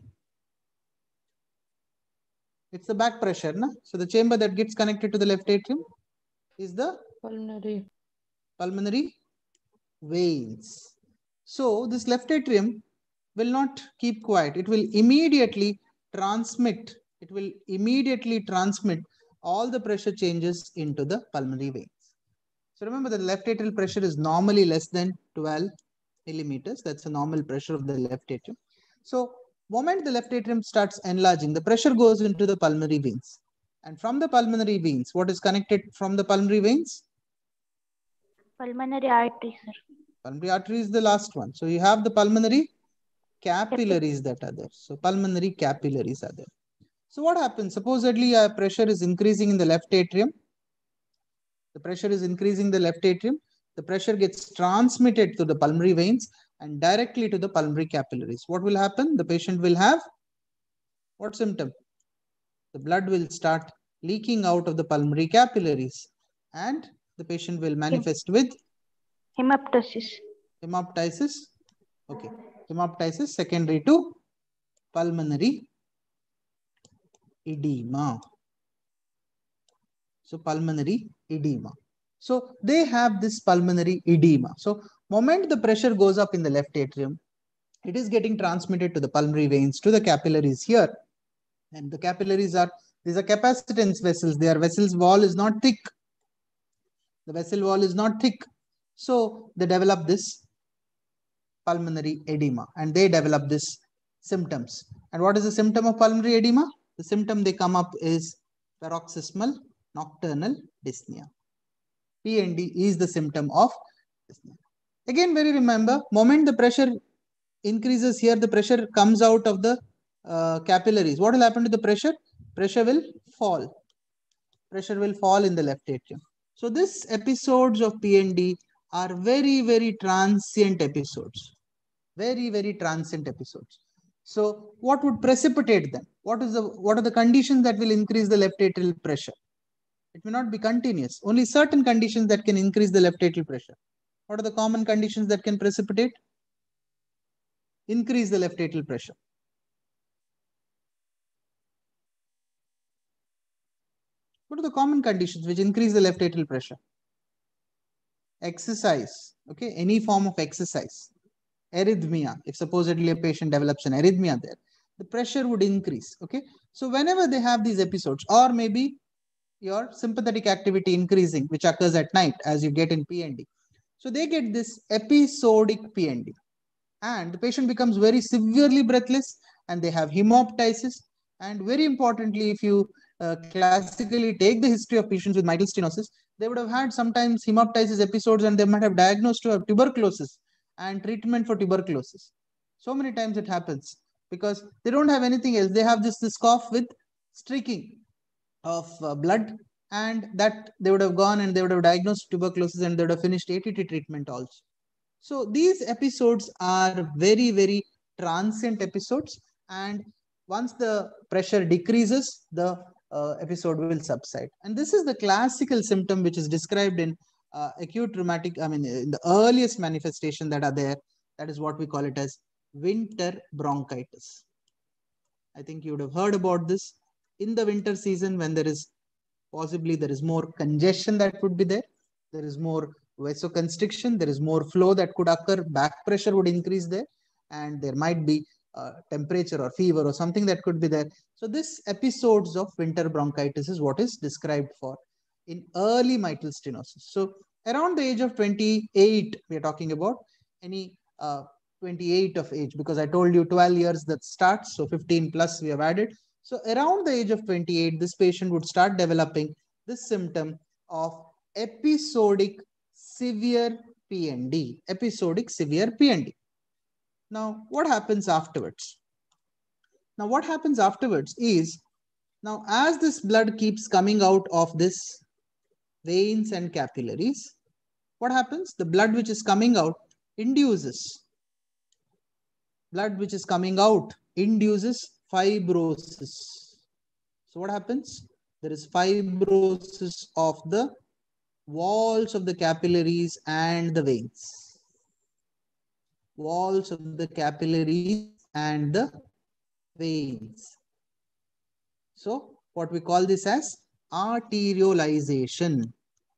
It's the back pressure, na? So the chamber that gets connected to the left atrium is the pulmonary veins. So this left atrium will not keep quiet. It will immediately transmit. It will immediately transmit all the pressure changes into the pulmonary veins. So remember, the left atrial pressure is normally less than 12 millimeters. That's the normal pressure of the left atrium. So moment the left atrium starts enlarging, the pressure goes into the pulmonary veins. And from the pulmonary veins, what is connected from the pulmonary veins?
Pulmonary artery, sir.
Pulmonary artery is the last one. So you have the pulmonary capillaries that are there. So pulmonary capillaries are there. So what happens? Supposedly pressure is increasing in the left atrium. The pressure is increasing the left atrium. The pressure gets transmitted to the pulmonary veins and directly to the pulmonary capillaries. What will happen? The patient will have what symptom? The blood will start leaking out of the pulmonary capillaries and the patient will manifest with
hemoptysis.
Hemoptysis. Okay. Hemoptysis secondary to pulmonary edema. So pulmonary edema. So they have this pulmonary edema. So moment the pressure goes up in the left atrium, it is getting transmitted to the pulmonary veins, to the capillaries here. And the capillaries are, these are capacitance vessels. Their vessels wall is not thick. The vessel wall is not thick. So they develop this pulmonary edema and they develop this symptoms. And what is the symptom of pulmonary edema? The symptom they come up is paroxysmal nocturnal dyspnea. PND is the symptom of dyspnea. Again, very remember, moment the pressure increases here, the pressure comes out of the capillaries. What will happen to the pressure? Pressure will fall. Pressure will fall in the left atrium. So these episodes of PND are very, very transient episodes. Very, very transient episodes. So what would precipitate them? What are the conditions that will increase the left atrial pressure? It may not be continuous. Only certain conditions that can increase the left atrial pressure. What are the common conditions that can precipitate? Increase the left atrial pressure. What are the common conditions which increase the left atrial pressure? Exercise, okay, any form of exercise. Arrhythmia, if supposedly a patient develops an arrhythmia there, the pressure would increase, okay. So whenever they have these episodes, or maybe your sympathetic activity increasing, which occurs at night as you get in PND. So they get this episodic PND and the patient becomes very severely breathless and they have hemoptysis. And very importantly, if you classically take the history of patients with mitral stenosis, they would have had sometimes hemoptysis episodes and they might have diagnosed to have tuberculosis and treatment for tuberculosis. So many times it happens because they don't have anything else. They have this cough with streaking of blood, and that they would have gone and they would have diagnosed tuberculosis and they would have finished ATT treatment also. So these episodes are very, very transient episodes, and once the pressure decreases, the episode will subside. And this is the classical symptom which is described in acute rheumatic, in the earliest manifestation that are there. That is what we call it as winter bronchitis. I think you would have heard about this. In the winter season, when there is more congestion that would be there is more vasoconstriction, there is more flow that could occur, back pressure would increase there, and there might be temperature or fever or something that could be there. So this episodes of winter bronchitis is what is described for in early mitral stenosis. So around the age of 28, we are talking about any 28 of age, because I told you 12 years that starts, so 15 plus we have added. So around the age of 28, this patient would start developing this symptom of episodic severe PND. Episodic severe PND. Now, what happens afterwards? Now, what happens afterwards is Now, as this blood keeps coming out of this veins and capillaries, what happens? The blood which is coming out induces fibrosis. So what happens? There is fibrosis of the walls of the capillaries and the veins. Walls of the capillaries and the veins. So what we call this as arteriolization.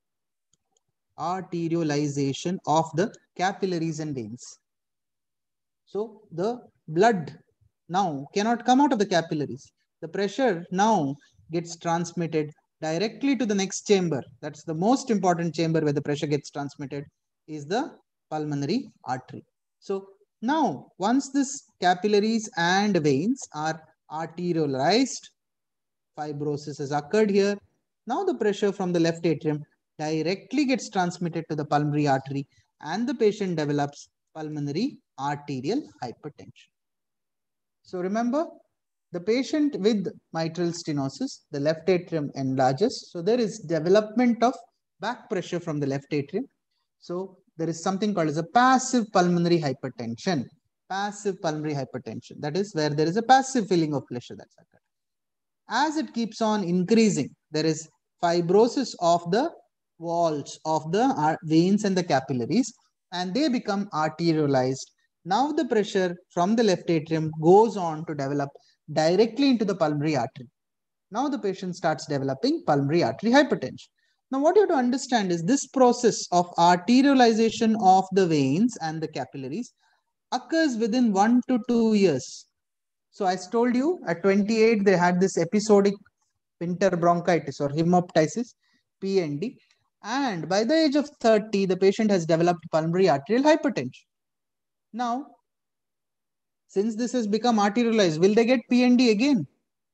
Arteriolization of the capillaries and veins. So the blood now cannot come out of the capillaries. The pressure now gets transmitted directly to the next chamber. That's the most important chamber where the pressure gets transmitted, is the pulmonary artery. So now, once this capillaries and veins are arterialized, fibrosis has occurred here. Now the pressure from the left atrium directly gets transmitted to the pulmonary artery, and the patient develops pulmonary arterial hypertension. So remember, the patient with mitral stenosis, the left atrium enlarges. So there is development of back pressure from the left atrium. So there is something called as a passive pulmonary hypertension. Passive pulmonary hypertension. That is where there is a passive feeling of pressure that's occurred. As it keeps on increasing, there is fibrosis of the walls of the veins and the capillaries, and they become arterialized. Now the pressure from the left atrium goes on to develop directly into the pulmonary artery. Now the patient starts developing pulmonary artery hypertension. Now what you have to understand is this process of arterialization of the veins and the capillaries occurs within 1 to 2 years. So I told you at 28 they had this episodic winter bronchitis or hemoptysis, PND, and by the age of 30 the patient has developed pulmonary arterial hypertension. Now, since this has become arterialized, will they get PND again?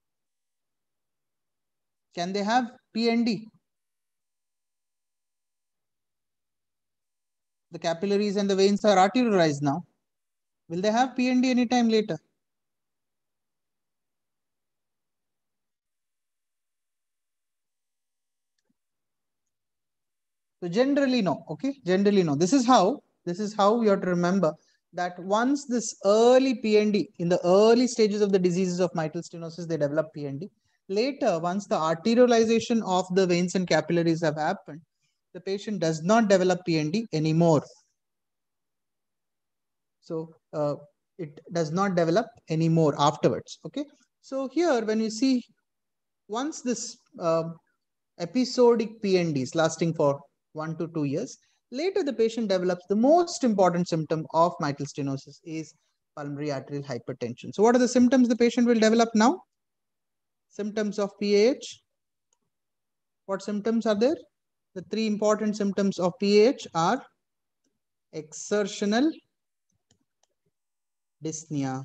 Can they have PND? The capillaries and the veins are arterialized now. Will they have PND anytime later? So generally no, okay? Generally no. This is how you have to remember that once this early PND, in the early stages of the diseases of mitral stenosis, they develop PND. Later, once the arterialization of the veins and capillaries have happened, the patient does not develop PND anymore. So it does not develop anymore afterwards, okay? So here, when you see, once this episodic PNDs lasting for 1 to 2 years, later the patient develops the most important symptom of mitral stenosis is pulmonary arterial hypertension. So what are the symptoms the patient will develop now? Symptoms of PAH. What symptoms are there? The 3 important symptoms of PAH are exertional dyspnea,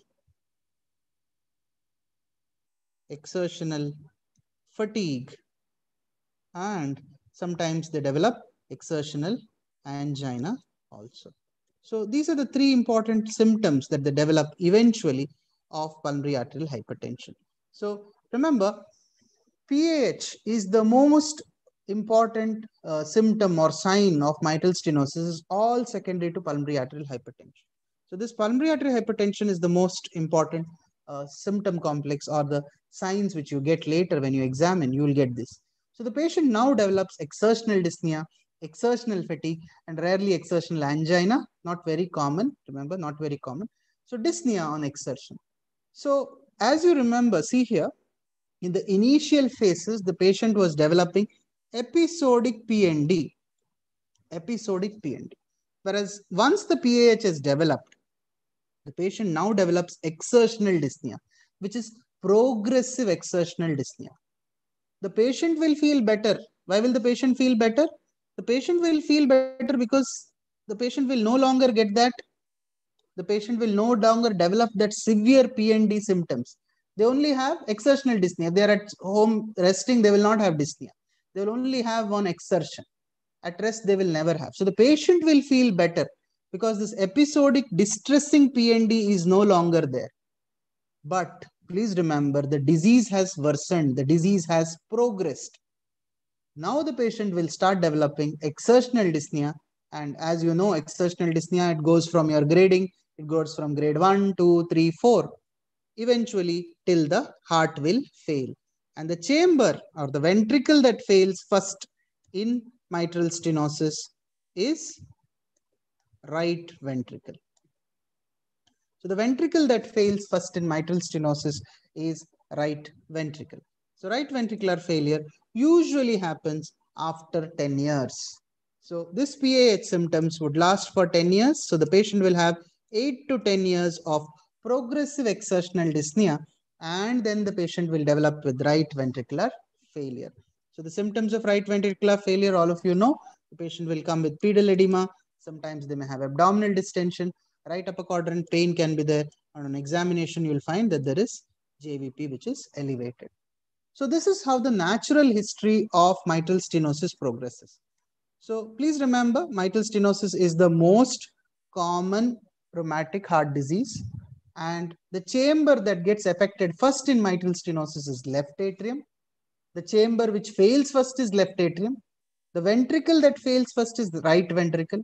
exertional fatigue, and sometimes they develop exertional angina also. So these are the 3 important symptoms that they develop eventually of pulmonary arterial hypertension. So remember, PAH is the most important symptom or sign of mitral stenosis, is all secondary to pulmonary arterial hypertension. So this pulmonary arterial hypertension is the most important symptom complex, or the signs which you get later when you examine, you will get this. So the patient now develops exertional dyspnea, exertional fatigue, and rarely exertional angina. Not very common, remember, not very common. So dyspnea on exertion. So as you remember, see here, in the initial phases, the patient was developing episodic PND. Episodic PND. Whereas once the PAH is developed, the patient now develops exertional dyspnea, which is progressive exertional dyspnea. The patient will feel better. Why will the patient feel better? The patient will feel better because the patient will no longer get that, the patient will no longer develop that severe PND symptoms. They only have exertional dyspnea. If they are at home resting, they will not have dyspnea. They will only have one exertion. At rest, they will never have. So the patient will feel better because this episodic distressing PND is no longer there. But please remember the disease has worsened, the disease has progressed. Now the patient will start developing exertional dyspnea. And as you know, exertional dyspnea, it goes from your grading, it goes from grade 1, 2, 3, 4, eventually till the heart will fail. And the chamber or the ventricle that fails first in mitral stenosis is right ventricle. So the ventricle that fails first in mitral stenosis is right ventricle. So right ventricular failure usually happens after 10 years. So this PAH symptoms would last for 10 years. So the patient will have 8 to 10 years of progressive exertional dyspnea, and then the patient will develop with right ventricular failure. So the symptoms of right ventricular failure, all of you know, the patient will come with pedal edema. Sometimes they may have abdominal distension. Right upper quadrant pain can be there. On an examination, you'll find that there is JVP which is elevated. So this is how the natural history of mitral stenosis progresses. So please remember, mitral stenosis is the most common rheumatic heart disease, and the chamber that gets affected first in mitral stenosis is left atrium. The chamber which fails first is left atrium. The ventricle that fails first is the right ventricle.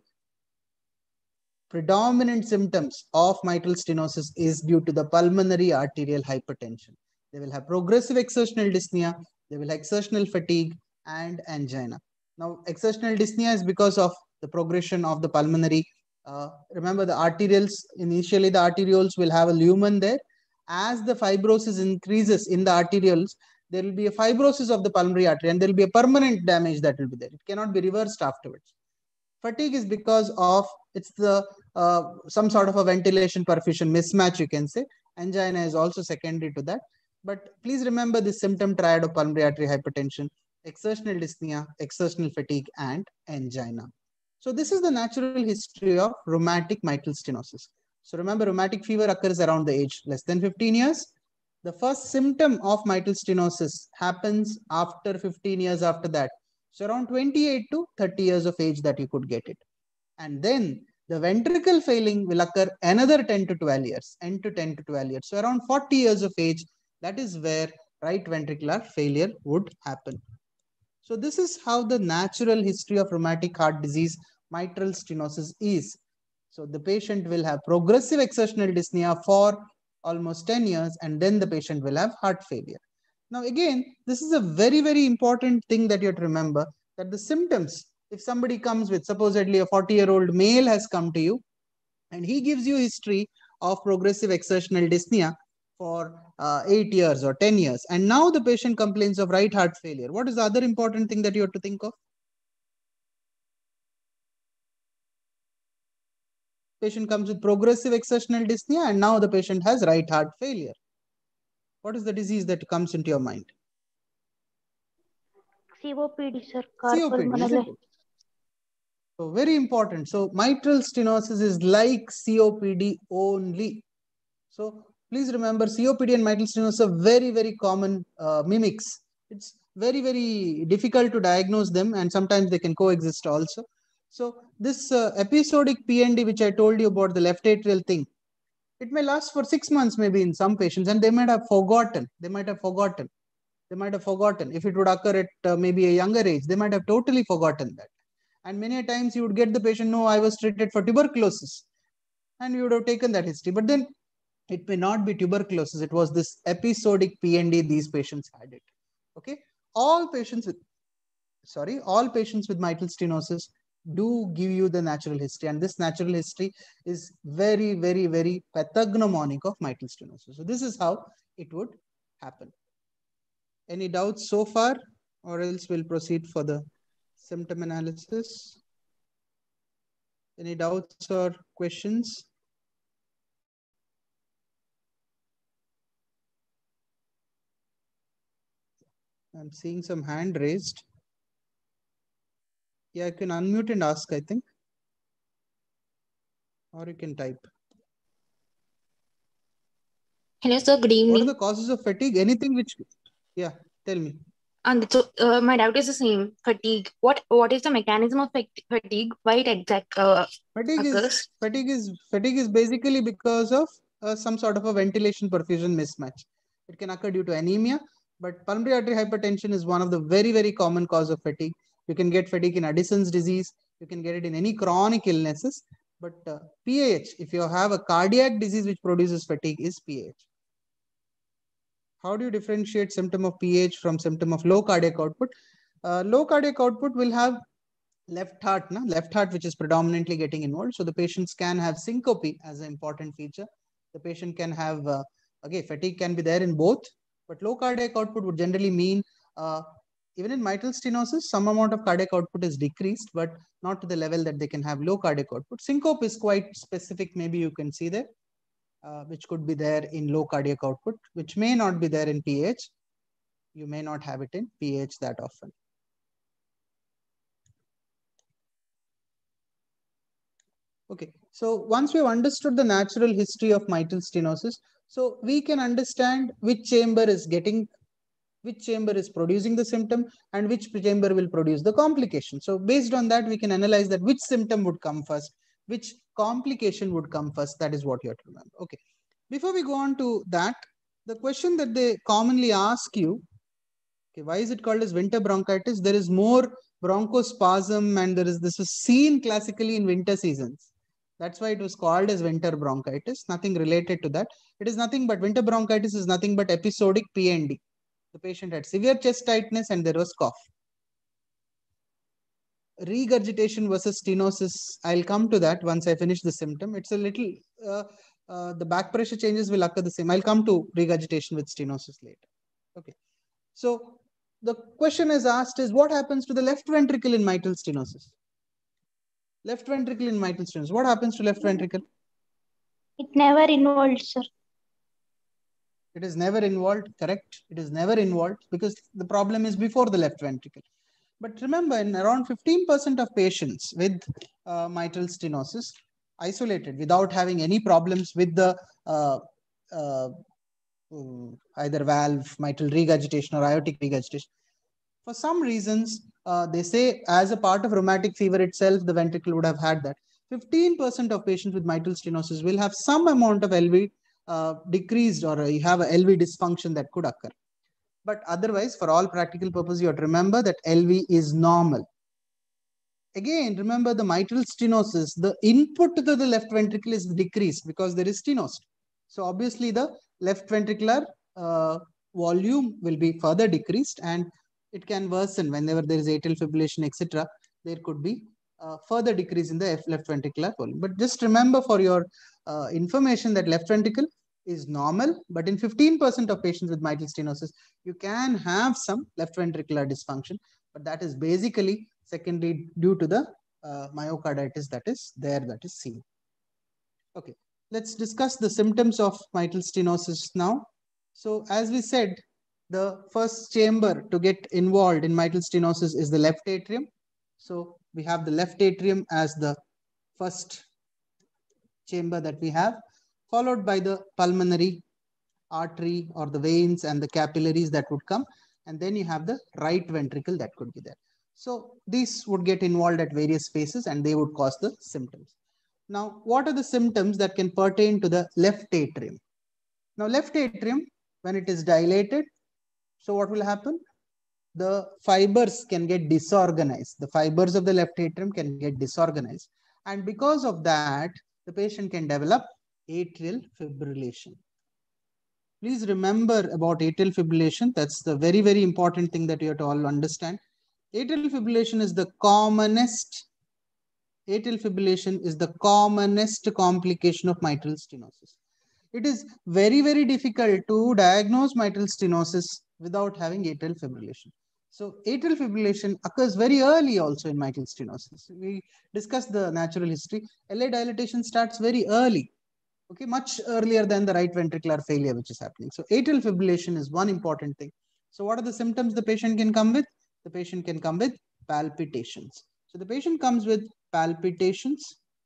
Predominant symptoms of mitral stenosis is due to the pulmonary arterial hypertension. They will have progressive exertional dyspnea, they will have exertional fatigue and angina. Now, exertional dyspnea is because of the progression of the pulmonary. Remember the arterioles, initially the arterioles will have a lumen there. As the fibrosis increases in the arterioles, there will be a fibrosis of the pulmonary artery and there will be a permanent damage that will be there. It cannot be reversed afterwards. Fatigue is because of it's the some sort of a ventilation perfusion mismatch, you can say. Angina is also secondary to that. But please remember the symptom triad of pulmonary artery hypertension, exertional dyspnea, exertional fatigue, and angina. So this is the natural history of rheumatic mitral stenosis. So remember, rheumatic fever occurs around the age less than 15 years. The first symptom of mitral stenosis happens after 15 years after that. So around 28 to 30 years of age that you could get it. And then the ventricle failing will occur another 10 to 12 years, 10 to 10 to 12 years. So around 40 years of age, that is where right ventricular failure would happen. So this is how the natural history of rheumatic heart disease, mitral stenosis is. So the patient will have progressive exertional dyspnea for almost 10 years, and then the patient will have heart failure. Now again, this is a very, very important thing that you have to remember, that the symptoms, if somebody comes with supposedly a 40-year-old male has come to you and he gives you history of progressive exertional dyspnea for 8 years or 10 years, and now the patient complains of right heart failure, what is the other important thing that you have to think of? Patient comes with progressive exertional dyspnea and now the patient has right heart failure. What is the disease that comes into your mind?
COPD, sir.
COPD, isn't it? So very important. So mitral stenosis is like COPD only. So please remember, COPD and mitral stenosis are very, very common mimics. It's very, very difficult to diagnose them, and sometimes they can coexist also. So this episodic PND, which I told you about, the left atrial thing, it may last for 6 months maybe in some patients, and they might have forgotten. They might have forgotten. If it would occur at maybe a younger age, they might have totally forgotten that. And many times you would get the patient, no, I was treated for tuberculosis, and you would have taken that history. But then it may not be tuberculosis. It was this episodic PND these patients had it. Okay. All patients with mitral stenosis do give you the natural history, and this natural history is very, very, very pathognomonic of mitral stenosis. So this is how it would happen. Any doubts so far, or else we'll proceed for the symptom analysis? Any doubts or questions? I'm seeing some hand raised. Yeah, you can unmute and ask, I think. Or you can type.
Hello, sir. Good evening.
What are the causes of fatigue? Anything which, yeah, tell me.
And so, my doubt is the same. Fatigue. What is the mechanism of fatigue? Why it occurs?
Fatigue is basically because of some sort of a ventilation perfusion mismatch. It can occur due to anemia, but pulmonary artery hypertension is one of the very, very common cause of fatigue. You can get fatigue in Addison's disease. You can get it in any chronic illnesses. But PAH, if you have a cardiac disease which produces fatigue, is PAH. How do you differentiate symptom of PAH from symptom of low cardiac output? Low cardiac output will have left heart, which is predominantly getting involved. So the patients can have syncope as an important feature. The patient can have, fatigue can be there in both, but low cardiac output would generally mean, even in mitral stenosis, some amount of cardiac output is decreased, but not to the level that they can have low cardiac output. Syncope is quite specific, maybe you can see there, which could be there in low cardiac output, which may not be there in PH. You may not have it in PH that often. Okay, so once we have understood the natural history of mitral stenosis, so we can understand which chamber is producing the symptom and which chamber will produce the complication. So based on that, we can analyze that which symptom would come first, which complication would come first. That is what you have to remember. Okay, before we go on to that, the question that they commonly ask you, okay, why is it called as winter bronchitis? There is more bronchospasm, and this is seen classically in winter seasons. That's why it was called as winter bronchitis. Nothing related to that. It is nothing but winter bronchitis is nothing but episodic PND. The patient had severe chest tightness and there was cough. Regurgitation versus stenosis, I'll come to that once I finish the symptom. It's a little, the back pressure changes will occur the same. I'll come to regurgitation with stenosis later. Okay. So the question is asked is, what happens to the left ventricle in mitral stenosis? Left ventricle in mitral stenosis. What happens to left ventricle?
It never involved, sir.
It is never involved, correct? It is never involved because the problem is before the left ventricle. But remember, in around 15% of patients with mitral stenosis, isolated without having any problems with the either valve, mitral regurgitation or aortic regurgitation, for some reasons, they say as a part of rheumatic fever itself, the ventricle would have had that. 15% of patients with mitral stenosis will have some amount of LV decreased, or you have a LV dysfunction that could occur. But otherwise, for all practical purposes, you have to remember that LV is normal. Again, remember the mitral stenosis, the input to the left ventricle is decreased because there is stenosis. So obviously the left ventricular volume will be further decreased, and it can worsen whenever there is atrial fibrillation, etc. There could be further decrease in the left ventricular volume. But just remember for your information that left ventricle is normal, but in 15% of patients with mitral stenosis, you can have some left ventricular dysfunction, but that is basically secondary due to the myocarditis that is seen. Okay, let's discuss the symptoms of mitral stenosis now. So as we said, the first chamber to get involved in mitral stenosis is the left atrium. So we have the left atrium as the first chamber that we have, followed by the pulmonary artery or the veins and the capillaries that would come. And then you have the right ventricle that could be there. So these would get involved at various phases and they would cause the symptoms. Now, what are the symptoms that can pertain to the left atrium? Now, left atrium, when it is dilated, so what will happen? The fibers can get disorganized. The fibers of the left atrium can get disorganized. And because of that, the patient can develop atrial fibrillation. Please remember about atrial fibrillation. That's the very, very important thing that you have to all understand. Atrial fibrillation is the commonest. Atrial fibrillation is the commonest complication of mitral stenosis. It is very, very difficult to diagnose mitral stenosis without having atrial fibrillation. So atrial fibrillation occurs very early also in mitral stenosis. We discussed the natural history. LA dilatation starts very early, okay, much earlier than the right ventricular failure which is happening. So atrial fibrillation is one important thing. So what are the symptoms the patient can come with? The patient can come with palpitations. So the patient comes with palpitations.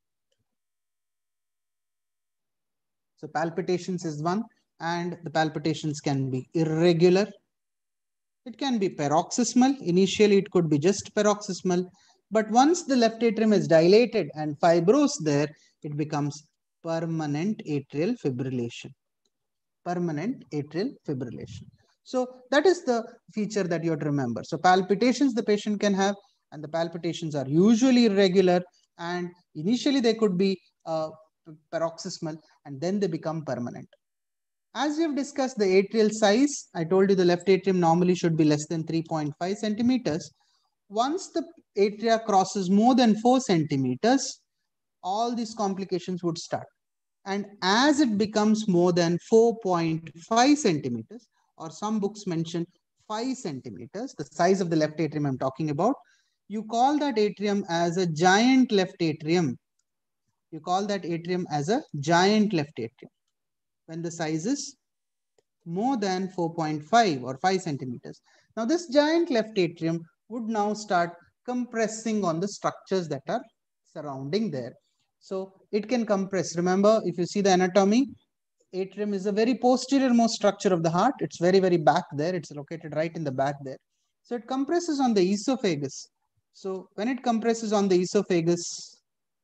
So palpitations is one, and the palpitations can be irregular. It can be paroxysmal. Initially, it could be just paroxysmal. But once the left atrium is dilated and fibrous there, it becomes permanent atrial fibrillation. permanent atrial fibrillation. So that is the feature that you have to remember. So palpitations the patient can have, and the palpitations are usually irregular, and initially they could be paroxysmal, and then they become permanent. As we have discussed the atrial size, I told you the left atrium normally should be less than 3.5 centimeters. Once the atria crosses more than 4 centimeters, all these complications would start. And as it becomes more than 4.5 centimeters, or some books mention 5 centimeters, the size of the left atrium I'm talking about, you call that atrium as a giant left atrium. You call that atrium as a giant left atrium when the size is more than 4.5 or 5 centimeters. Now this giant left atrium would now start compressing on the structures that are surrounding there. So it can compress. Remember, if you see the anatomy, atrium is a very posterior most structure of the heart. It's very, very back there. It's located right in the back there. So it compresses on the esophagus. So when it compresses on the esophagus,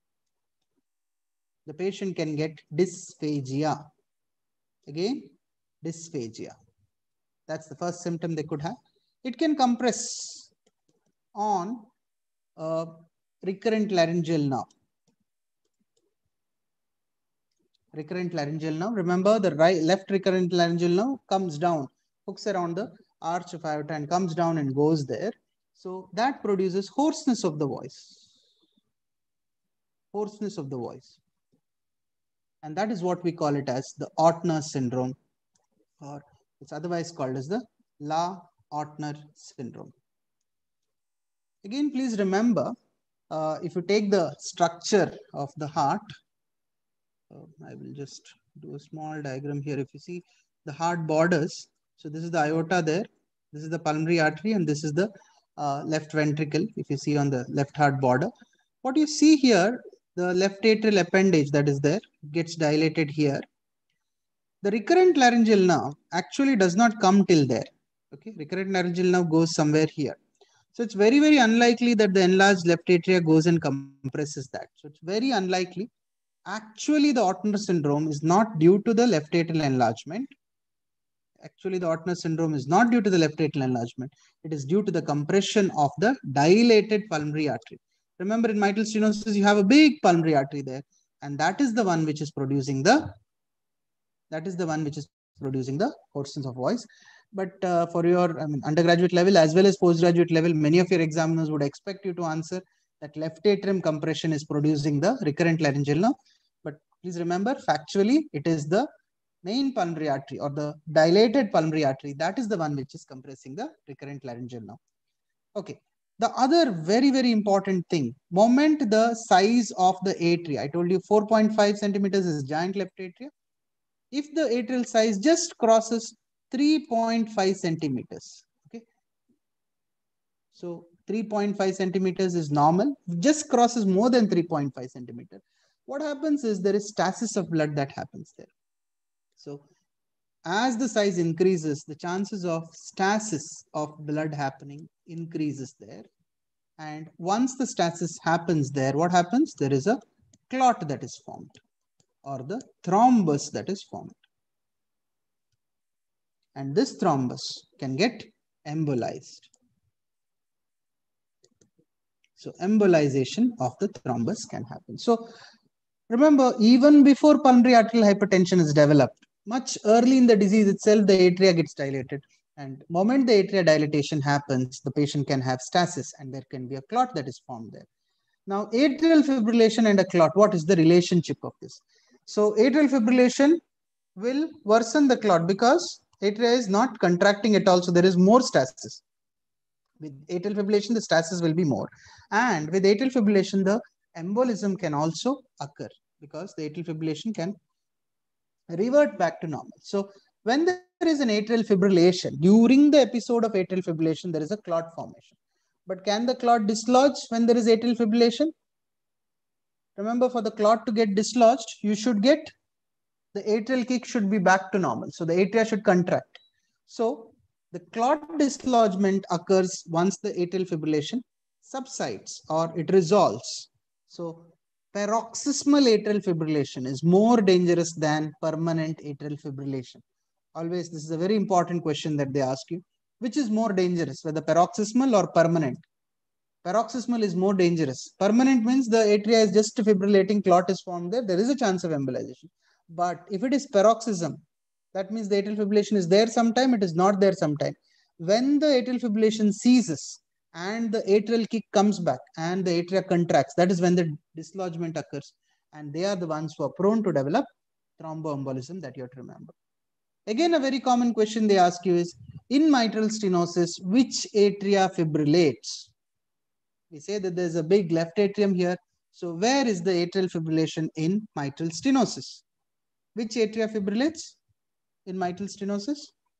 the patient can get dysphagia. Again, dysphagia. That's the first symptom they could have. It can compress on a recurrent laryngeal nerve. Recurrent laryngeal nerve. Remember, the left recurrent laryngeal nerve comes down, hooks around the arch of aorta and comes down and goes there. So that produces hoarseness of the voice. Hoarseness of the voice. And that is what we call it as the Ortner syndrome, or it's otherwise called as the La-Ortner syndrome. Again, please remember, if you take the structure of the heart, I will just do a small diagram here. If you see the heart borders, so this is the aorta there, this is the pulmonary artery, and this is the left ventricle. If you see on the left heart border, what you see here, the left atrial appendage that is there gets dilated here. The recurrent laryngeal nerve actually does not come till there. Okay, recurrent laryngeal nerve goes somewhere here. So it's very, very unlikely that the enlarged left atria goes and compresses that. So it's very unlikely. Actually, the Ortner syndrome is not due to the left atrial enlargement. Actually, the Ortner syndrome is not due to the left atrial enlargement. It is due to the compression of the dilated pulmonary artery. Remember, in mitral stenosis, you have a big pulmonary artery there, and that is the one which is producing the hoarseness of voice. But for your undergraduate level as well as postgraduate level, many of your examiners would expect you to answer that left atrium compression is producing the recurrent laryngeal nerve. But please remember, factually, it is the main pulmonary artery or the dilated pulmonary artery that is the one which is compressing the recurrent laryngeal nerve. Okay. The other very, very important thing, moment the size of the atria, I told you 4.5 centimeters is giant left atria. If the atrial size just crosses 3.5 centimeters, okay. So 3.5 centimeters is normal, just crosses more than 3.5 centimeters. What happens is there is stasis of blood that happens there. So as the size increases, the chances of stasis of blood happening increases there. And once the stasis happens there, what happens? There is a clot that is formed, or the thrombus that is formed. And this thrombus can get embolized. So embolization of the thrombus can happen. So remember, even before pulmonary arterial hypertension is developed, much early in the disease itself, the atria gets dilated. And the moment the atria dilatation happens, the patient can have stasis and there can be a clot that is formed there. Now, atrial fibrillation and a clot, what is the relationship of this? So atrial fibrillation will worsen the clot because atria is not contracting at all. So there is more stasis. With atrial fibrillation, the stasis will be more. And with atrial fibrillation, the embolism can also occur because the atrial fibrillation can revert back to normal. So when there is an atrial fibrillation, during the episode of atrial fibrillation, there is a clot formation. But can the clot dislodge when there is atrial fibrillation? Remember, for the clot to get dislodged, you should get the atrial kick should be back to normal. So the atria should contract. So the clot dislodgement occurs once the atrial fibrillation subsides or it resolves. So paroxysmal atrial fibrillation is more dangerous than permanent atrial fibrillation. Always, this is a very important question that they ask you. Which is more dangerous, whether paroxysmal or permanent? Paroxysmal is more dangerous. Permanent means the atria is just fibrillating, clot is formed there. There is a chance of embolization. But if it is paroxysm, that means the atrial fibrillation is there sometime, it is not there sometime. When the atrial fibrillation ceases and the atrial kick comes back and the atria contracts, that is when the dislodgement occurs. And they are the ones who are prone to develop thromboembolism, that you have to remember. Again, a very common question they ask you is, in mitral stenosis, which atria fibrillates? We say that there's a big left atrium here. So where is the atrial fibrillation in mitral stenosis? Which atria fibrillates in mitral stenosis?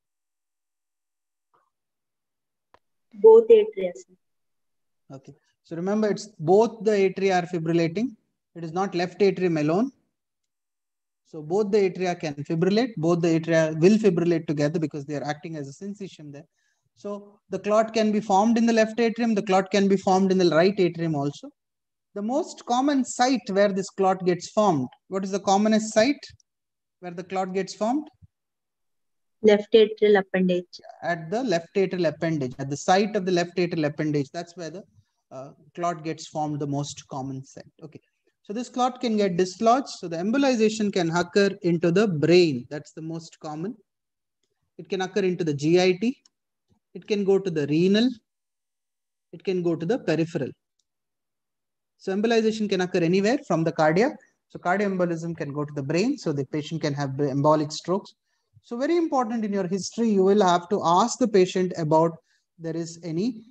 Both atria.
Okay. So remember, it's both the atria are fibrillating. It is not left atrium alone. So both the atria can fibrillate. Both the atria will fibrillate together because they are acting as a syncytium there. So the clot can be formed in the left atrium. The clot can be formed in the right atrium also. The most common site where this clot gets formed, what is the commonest site where the clot gets formed?
Left atrial appendage.
At the left atrial appendage, at the site of the left atrial appendage, that's where the clot gets formed, the most common site. Okay. So this clot can get dislodged. So the embolization can occur into the brain. That's the most common. It can occur into the GIT. It can go to the renal. It can go to the peripheral. So embolization can occur anywhere from the cardiac. So cardioembolism can go to the brain. So the patient can have embolic strokes. So very important in your history, you will have to ask the patient about there is any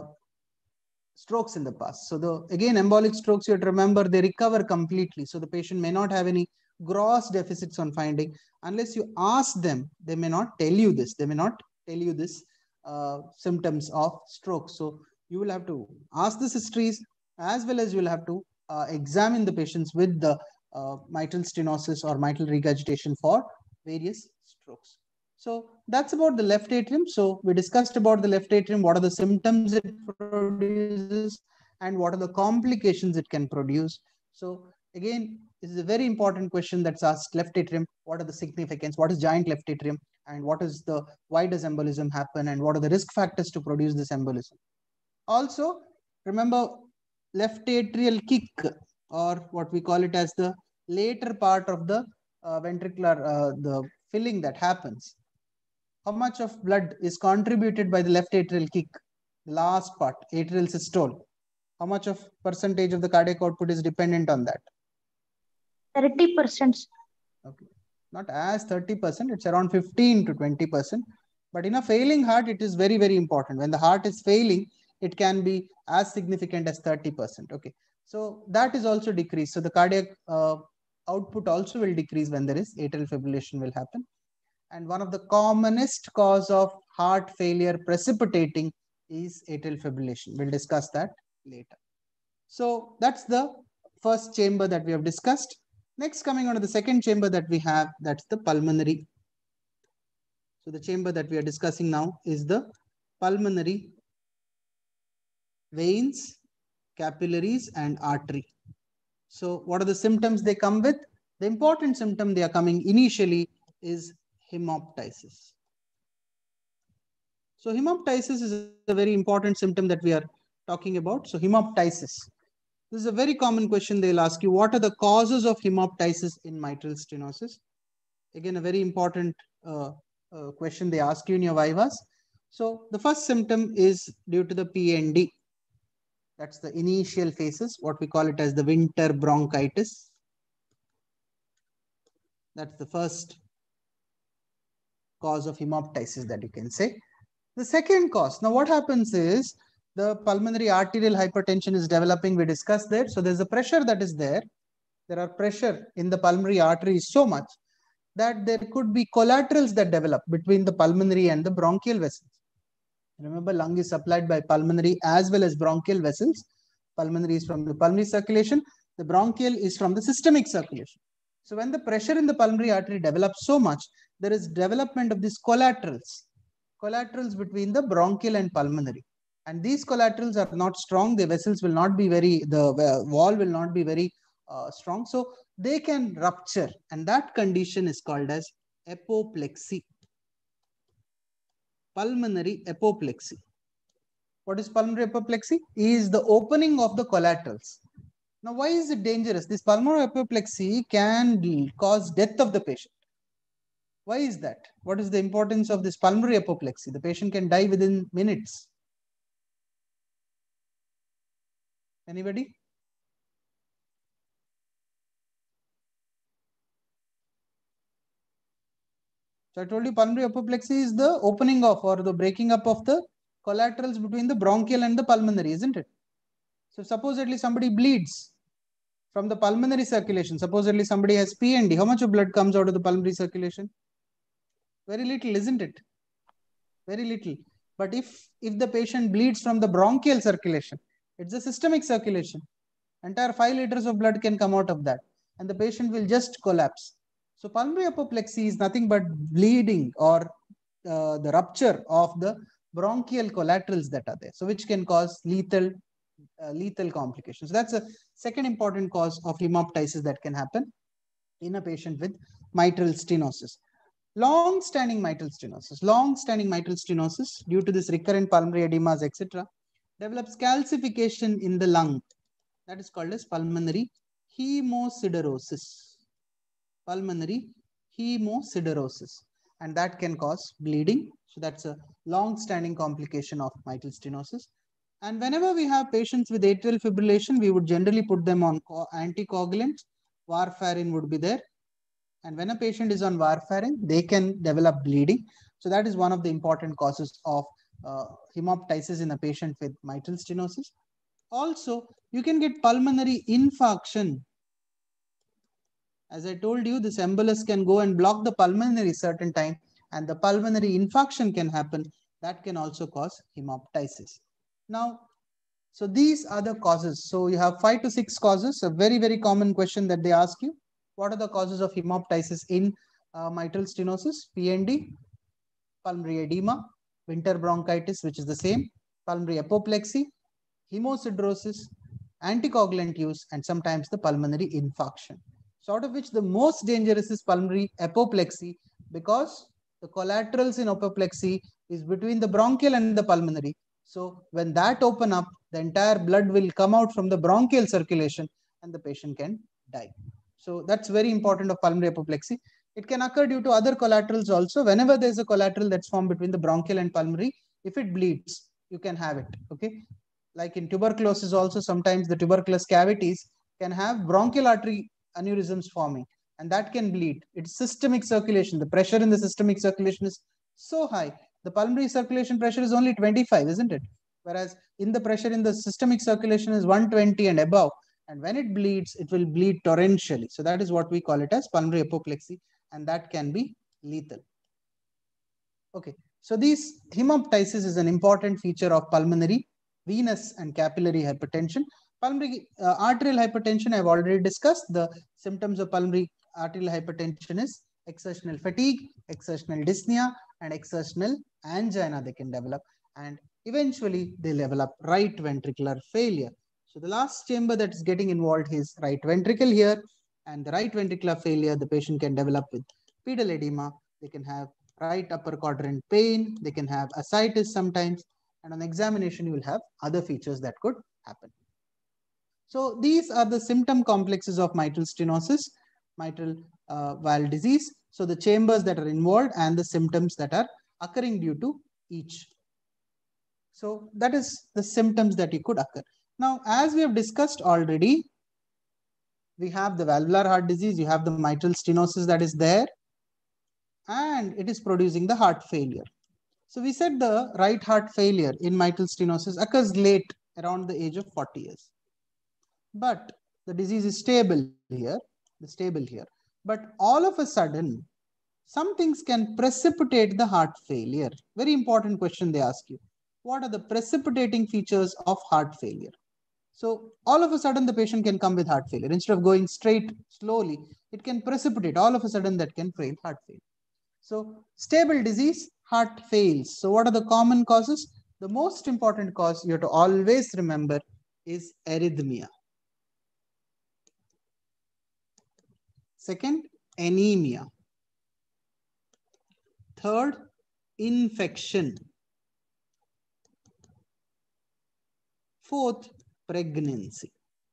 strokes in the past. So again, embolic strokes, you have to remember, they recover completely. So the patient may not have any gross deficits on finding. Unless you ask them, they may not tell you this. They may not tell you this symptoms of stroke. So you will have to ask the histories, as well as you will have to examine the patients with the mitral stenosis or mitral regurgitation for various strokes. So that's about the left atrium. So we discussed about the left atrium, what are the symptoms it produces and what are the complications it can produce. So again, this is a very important question that's asked. Left atrium, what are the significance? What is giant left atrium? And what is why does embolism happen? And what are the risk factors to produce this embolism? Also, remember, left atrial kick, or what we call it as the later part of the ventricular, the filling that happens. How much of blood is contributed by the left atrial kick? The last part, atrial systole. How much of percentage of the cardiac output is dependent on that?
30%.
Okay. Not as 30%, it's around 15 to 20%. But in a failing heart, it is very, very important. When the heart is failing, it can be as significant as 30%. Okay. So that is also decreased. So the cardiac output also will decrease when there is atrial fibrillation will happen. And one of the commonest cause of heart failure precipitating is atrial fibrillation. We'll discuss that later. So that's the first chamber that we have discussed. Next, coming on to the second chamber that we have, that's the pulmonary. So the chamber that we are discussing now is the pulmonary veins, capillaries, and artery. So what are the symptoms they come with? The important symptom they are coming initially is hemoptysis. So hemoptysis is a very important symptom that we are talking about. So hemoptysis. This is a very common question they'll ask you. What are the causes of hemoptysis in mitral stenosis? Again, a very important question they ask you in your vivas. So the first symptom is due to the PND. That's the initial phases, what we call it as the winter bronchitis. That's the first cause of hemoptysis that you can say. The second cause, now what happens is the pulmonary arterial hypertension is developing, we discussed that. So there's a pressure that is there. There are pressure in the pulmonary arteries so much that there could be collaterals that develop between the pulmonary and the bronchial vessels. Remember, lung is supplied by pulmonary as well as bronchial vessels. Pulmonary is from the pulmonary circulation. The bronchial is from the systemic circulation. So when the pressure in the pulmonary artery develops so much, there is development of these collaterals between the bronchial and pulmonary. And these collaterals are not strong. The vessels will not be very, the wall will not be very strong. So they can rupture. And that condition is called as apoplexy. pulmonary apoplexy. What is pulmonary apoplexy? Is the opening of the collaterals. Now, why is it dangerous? This pulmonary apoplexy can cause death of the patient. Why is that? What is the importance of this pulmonary apoplexy? The patient can die within minutes. Anybody? So I told you pulmonary apoplexy is the opening of or the breaking up of the collaterals between the bronchial and the pulmonary, isn't it? So supposedly somebody bleeds from the pulmonary circulation. Supposedly somebody has PND. How much of blood comes out of the pulmonary circulation? Very little, isn't it? Very little. But if the patient bleeds from the bronchial circulation, it's a systemic circulation. Entire 5 liters of blood can come out of that, and the patient will just collapse. So pulmonary apoplexy is nothing but bleeding or the rupture of the bronchial collaterals that are there, so which can cause lethal complications. So that's a second important cause of hemoptysis that can happen in a patient with mitral stenosis. Long-standing mitral stenosis due to this recurrent pulmonary edemas, etc., develops calcification in the lung. That is called as pulmonary hemosiderosis. Pulmonary hemosiderosis, and that can cause bleeding. So that's a long-standing complication of mitral stenosis. And whenever we have patients with atrial fibrillation, we would generally put them on anticoagulants. Warfarin would be there. And when a patient is on warfarin, they can develop bleeding. So that is one of the important causes of hemoptysis in a patient with mitral stenosis. Also, you can get pulmonary infarction. As I told you, this embolus can go and block the pulmonary certain time, and the pulmonary infarction can happen. That can also cause hemoptysis. Now, so these are the causes. So you have 5 to 6 causes. A very, very common question that they ask you. What are the causes of hemoptysis in mitral stenosis? PND, pulmonary edema, winter bronchitis, which is the same, pulmonary apoplexy, hemosiderosis, anticoagulant use, and sometimes the pulmonary infarction. So out of which the most dangerous is pulmonary apoplexy, because the collaterals in apoplexy is between the bronchial and the pulmonary. So when that open up, the entire blood will come out from the bronchial circulation and the patient can die. So that's very important of pulmonary apoplexy. It can occur due to other collaterals also. Whenever there's a collateral that's formed between the bronchial and pulmonary, if it bleeds, you can have it. Okay. Like in tuberculosis also, sometimes the tuberculous cavities can have bronchial artery aneurysms forming, and that can bleed. It's systemic circulation. The pressure in the systemic circulation is so high. The pulmonary circulation pressure is only 25, isn't it? Whereas in the pressure in the systemic circulation is 120 and above. And when it bleeds, it will bleed torrentially. So that is what we call it as pulmonary apoplexy, and that can be lethal. Okay, so this hemoptysis is an important feature of pulmonary, venous, and capillary hypertension. Pulmonary arterial hypertension, I've already discussed. The symptoms of pulmonary arterial hypertension is exertional fatigue, exertional dyspnea, and exertional angina they can develop. And eventually, they develop right ventricular failure. So the last chamber that is getting involved is right ventricle here, and the right ventricular failure, the patient can develop with pedal edema. They can have right upper quadrant pain. They can have ascites sometimes. And on examination, you will have other features that could happen. So these are the symptom complexes of mitral stenosis, mitral valve disease. So the chambers that are involved and the symptoms that are occurring due to each. So that is the symptoms that you could occur. Now, as we have discussed already, we have the valvular heart disease, you have the mitral stenosis that is there, and it is producing the heart failure. So we said the right heart failure in mitral stenosis occurs late, around the age of 40 years. But the disease is stable here, But all of a sudden, some things can precipitate the heart failure. Very important question they ask you. What are the precipitating features of heart failure? So all of a sudden, the patient can come with heart failure. Instead of going straight, slowly, it can precipitate. All of a sudden, that can fail heart failure. So stable disease, heart fails. So what are the common causes? The most important cause you have to always remember is arrhythmia. Second, anemia. Third, infection. Fourth, pregnancy.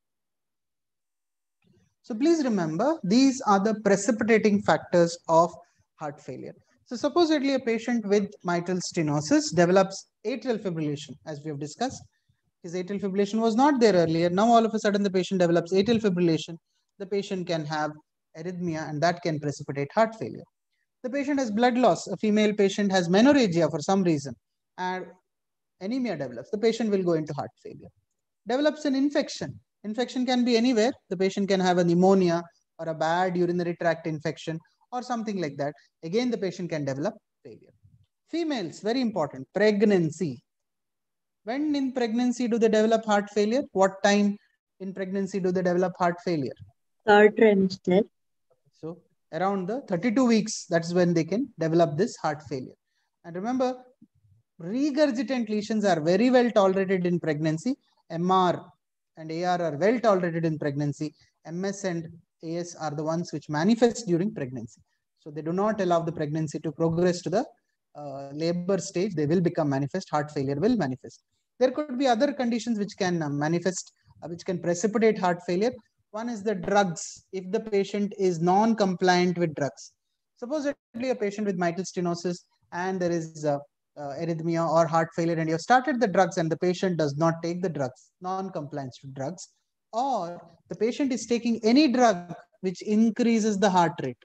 So please remember, these are the precipitating factors of heart failure. So supposedly a patient with mitral stenosis develops atrial fibrillation, as we have discussed. His atrial fibrillation was not there earlier. Now all of a sudden the patient develops atrial fibrillation. The patient can have arrhythmia and that can precipitate heart failure. The patient has blood loss. A female patient has menorrhagia for some reason and anemia develops. The patient will go into heart failure. Develops an infection. Infection can be anywhere. The patient can have a pneumonia or a bad urinary tract infection or something like that. Again, the patient can develop failure. Females, very important, pregnancy. When in pregnancy do they develop heart failure? What time in pregnancy do they develop heart failure?
Third trimester.
So around the 32 weeks, that's when they can develop this heart failure. And remember, regurgitant lesions are very well tolerated in pregnancy. MR and AR are well tolerated in pregnancy. MS and AS are the ones which manifest during pregnancy. So they do not allow the pregnancy to progress to the labor stage. They will become manifest. Heart failure will manifest. There could be other conditions which can manifest, which can precipitate heart failure. One is the drugs. If the patient is non-compliant with drugs, supposedly a patient with mitral stenosis and there is arrhythmia or heart failure and you have started the drugs and the patient does not take the drugs, non-compliance to drugs, or the patient is taking any drug which increases the heart rate.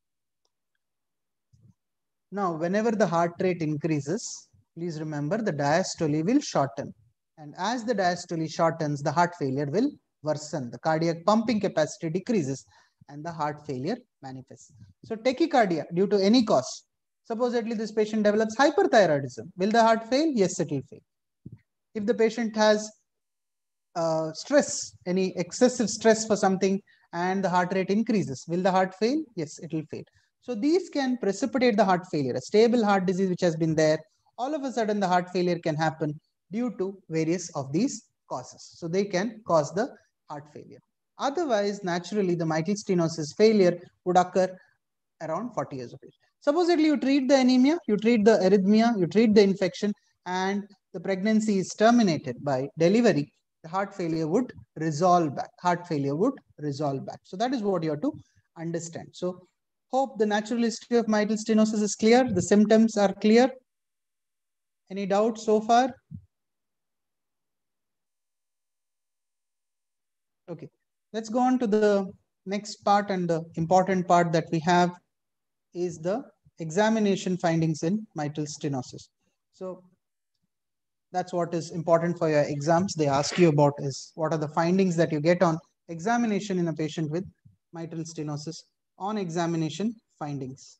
Now, whenever the heart rate increases, please remember the diastole will shorten. And as the diastole shortens, the heart failure will worsen. The cardiac pumping capacity decreases and the heart failure manifests. So tachycardia due to any cause. Supposedly this patient develops hyperthyroidism. Will the heart fail? Yes, it will fail. If the patient has stress, any excessive stress for something and the heart rate increases, will the heart fail? Yes, it will fail. So these can precipitate the heart failure. A stable heart disease which has been there, all of a sudden the heart failure can happen due to various of these causes. So they can cause the heart failure. Otherwise, naturally, the mitral stenosis failure would occur around 40 years of age. Supposedly, you treat the anemia, you treat the arrhythmia, you treat the infection, and the pregnancy is terminated by delivery, the heart failure would resolve back. Heart failure would resolve back. So that is what you have to understand. So hope the natural history of mitral stenosis is clear. The symptoms are clear. Any doubts so far? Okay, let's go on to the next part, and the important part that we have is the examination findings in mitral stenosis. So that's what is important for your exams. They ask you about is what are the findings that you get on examination in a patient with mitral stenosis. On examination findings.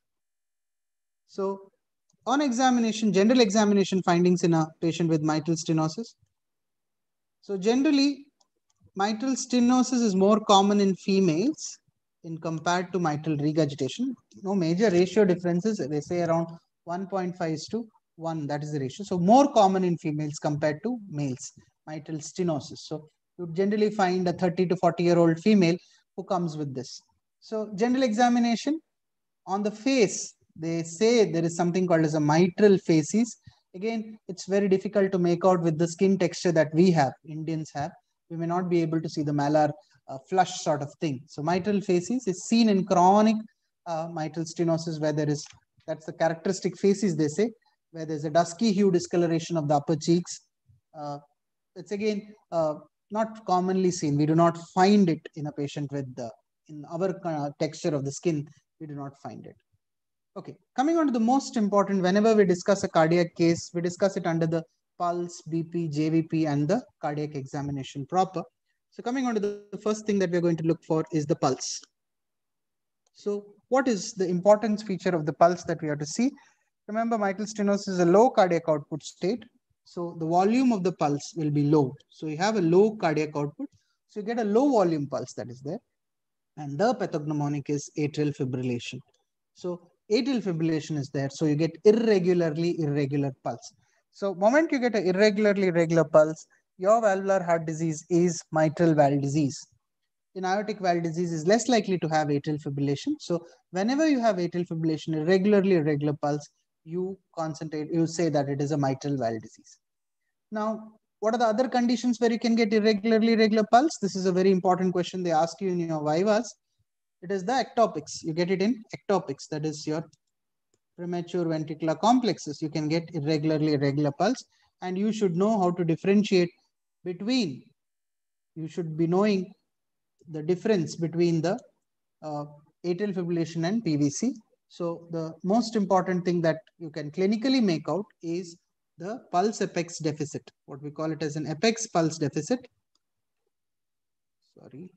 So on examination, general examination findings in a patient with mitral stenosis. So generally, mitral stenosis is more common in females in compared to mitral regurgitation. No major ratio differences. They say around 1.5:1. That is the ratio. So more common in females compared to males, mitral stenosis. So you generally find a 30 to 40-year-old female who comes with this. So general examination on the face, they say there is something called as a mitral facies. Again, it's very difficult to make out with the skin texture that we have, Indians have. We may not be able to see the malar flush sort of thing. So mitral facies is seen in chronic mitral stenosis where there is, that's the characteristic facies they say, where there's a dusky hue discoloration of the upper cheeks. It's again not commonly seen. We do not find it in a patient with in our texture of the skin, we do not find it. Okay, coming on to the most important, whenever we discuss a cardiac case, we discuss it under the pulse, BP, JVP, and the cardiac examination proper. So coming on to the first thing that we're going to look for is the pulse. So what is the important feature of the pulse that we have to see? Remember, mitral stenosis is a low cardiac output state. So the volume of the pulse will be low. So you have a low cardiac output. So you get a low volume pulse that is there. And the pathognomonic is atrial fibrillation. So atrial fibrillation is there. So you get irregular pulse. So moment you get an irregular pulse, your valvular heart disease is mitral valve disease. In aortic valve disease is less likely to have atrial fibrillation. So whenever you have atrial fibrillation, irregular pulse, you say that it is a mitral valve disease. Now, What are the other conditions where you can get irregularly regular pulse? This is a very important question they ask you in your vivas. It is the ectopics. You get it in ectopics. That is your premature ventricular complexes. You can get irregularly irregular pulse, and you should know how to differentiate between. You should be knowing the difference between the atrial fibrillation and PVC. So the most important thing that you can clinically make out is the pulse apex deficit, what we call it as an apex pulse deficit. Sorry.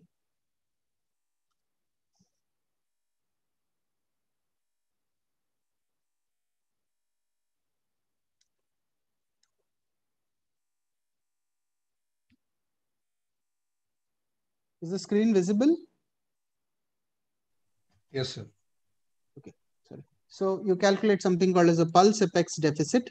Is the screen visible?
Yes, sir.
Okay, sorry. So you calculate something called as a pulse apex deficit.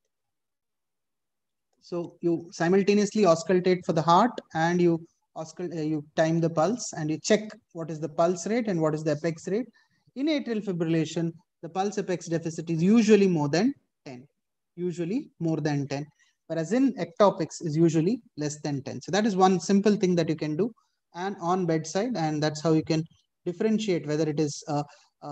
So you simultaneously auscultate for the heart, and you time the pulse, and you check what is the pulse rate and what is the apex rate. In atrial fibrillation, the pulse apex deficit is usually more than 10. Usually more than 10. Whereas in ectopics is usually less than 10. So that is one simple thing that you can do and on bedside, and that's how you can differentiate whether it is a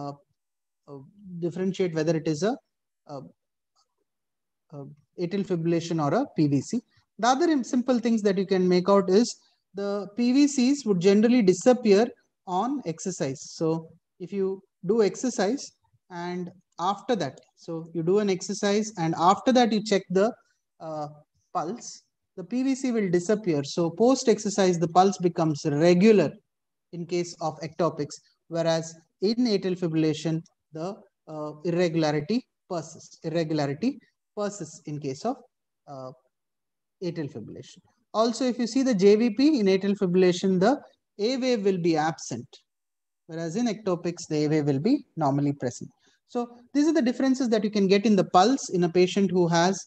atrial fibrillation or a PVC. The other simple things that you can make out is the PVCs would generally disappear on exercise. So if you do exercise and after that, so you do an exercise and after that you check the pulse, the PVC will disappear. So post exercise, the pulse becomes regular in case of ectopics, whereas in atrial fibrillation, the irregularity persists in case of atrial fibrillation. Also, if you see the JVP in atrial fibrillation, the A wave will be absent, whereas in ectopics, the A wave will be normally present. So these are the differences that you can get in the pulse in a patient who has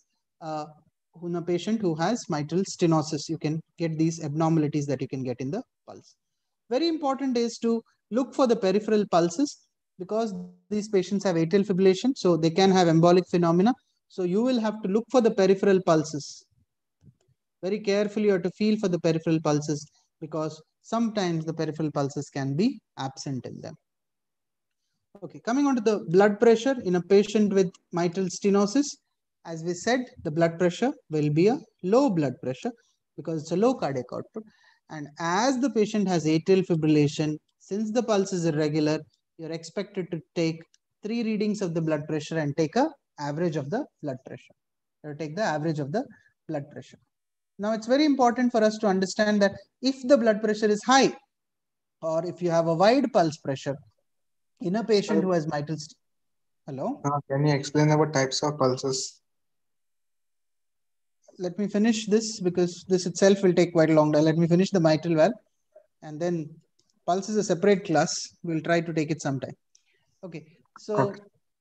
mitral stenosis. You can get these abnormalities that you can get in the pulse. Very important is to look for the peripheral pulses, because these patients have atrial fibrillation, so they can have embolic phenomena. So you will have to look for the peripheral pulses. Very carefully you have to feel for the peripheral pulses, because sometimes the peripheral pulses can be absent in them. Okay, coming on to the blood pressure in a patient with mitral stenosis. As we said, the blood pressure will be a low blood pressure because it's a low cardiac output. And as the patient has atrial fibrillation, since the pulse is irregular, you're expected to take 3 readings of the blood pressure and take an average of the blood pressure. Take the average of the blood pressure. Now, it's very important for us to understand that if the blood pressure is high, or if you have a wide pulse pressure in a patient who has mitral stenosis. Hello?
Can you explain about types of pulses?
Let me finish this, because this itself will take quite a long time. Let me finish the mitral valve, and then pulse is a separate class. We'll try to take it sometime. Okay. So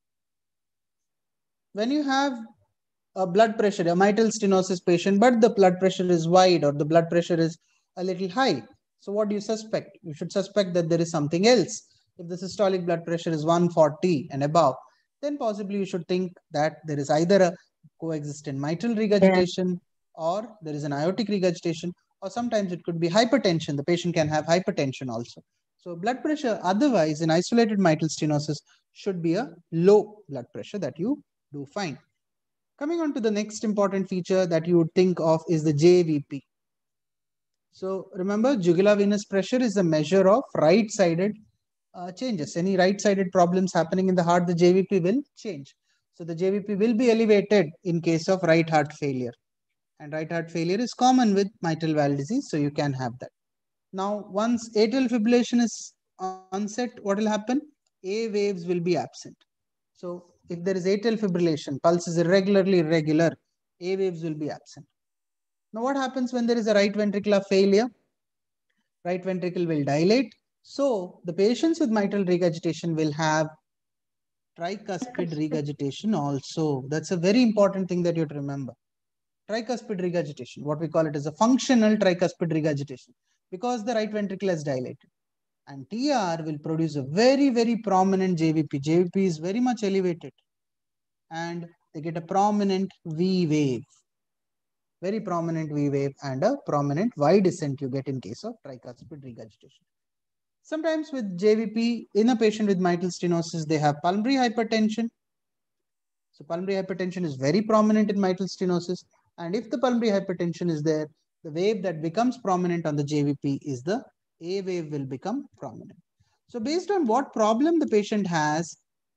when you have a blood pressure, a mitral stenosis patient, but the blood pressure is wide or the blood pressure is a little high, so what do you suspect? You should suspect that there is something else. If the systolic blood pressure is 140 and above, then possibly you should think that there is either a coexistent mitral regurgitation, or there is an aortic regurgitation, or sometimes it could be hypertension. The patient can have hypertension also. So blood pressure otherwise in isolated mitral stenosis should be a low blood pressure that you do find. Coming on to the next important feature that you would think of is the JVP. So remember, jugular venous pressure is a measure of right-sided changes. Any right-sided problems happening in the heart, the JVP will change. So the JVP will be elevated in case of right heart failure. And right heart failure is common with mitral valve disease, so you can have that. Now, once atrial fibrillation is onset, what will happen? A waves will be absent. So if there is atrial fibrillation, pulse is irregularly irregular, A waves will be absent. Now what happens when there is a right ventricular failure? Right ventricle will dilate. So the patients with mitral regurgitation will have tricuspid regurgitation also. That's a very important thing that you have to remember. Tricuspid regurgitation, what we call it is a functional tricuspid regurgitation, because the right ventricle has dilated. And TR will produce a very, very prominent JVP. JVP is very much elevated. And they get a prominent V wave. very prominent V wave and a prominent Y descent you get in case of tricuspid regurgitation. Sometimes with JVP, in a patient with mitral stenosis, they have pulmonary hypertension. So pulmonary hypertension is very prominent in mitral stenosis. And if the pulmonary hypertension is there, the wave that becomes prominent on the JVP is the A wave will become prominent. So based on what problem the patient has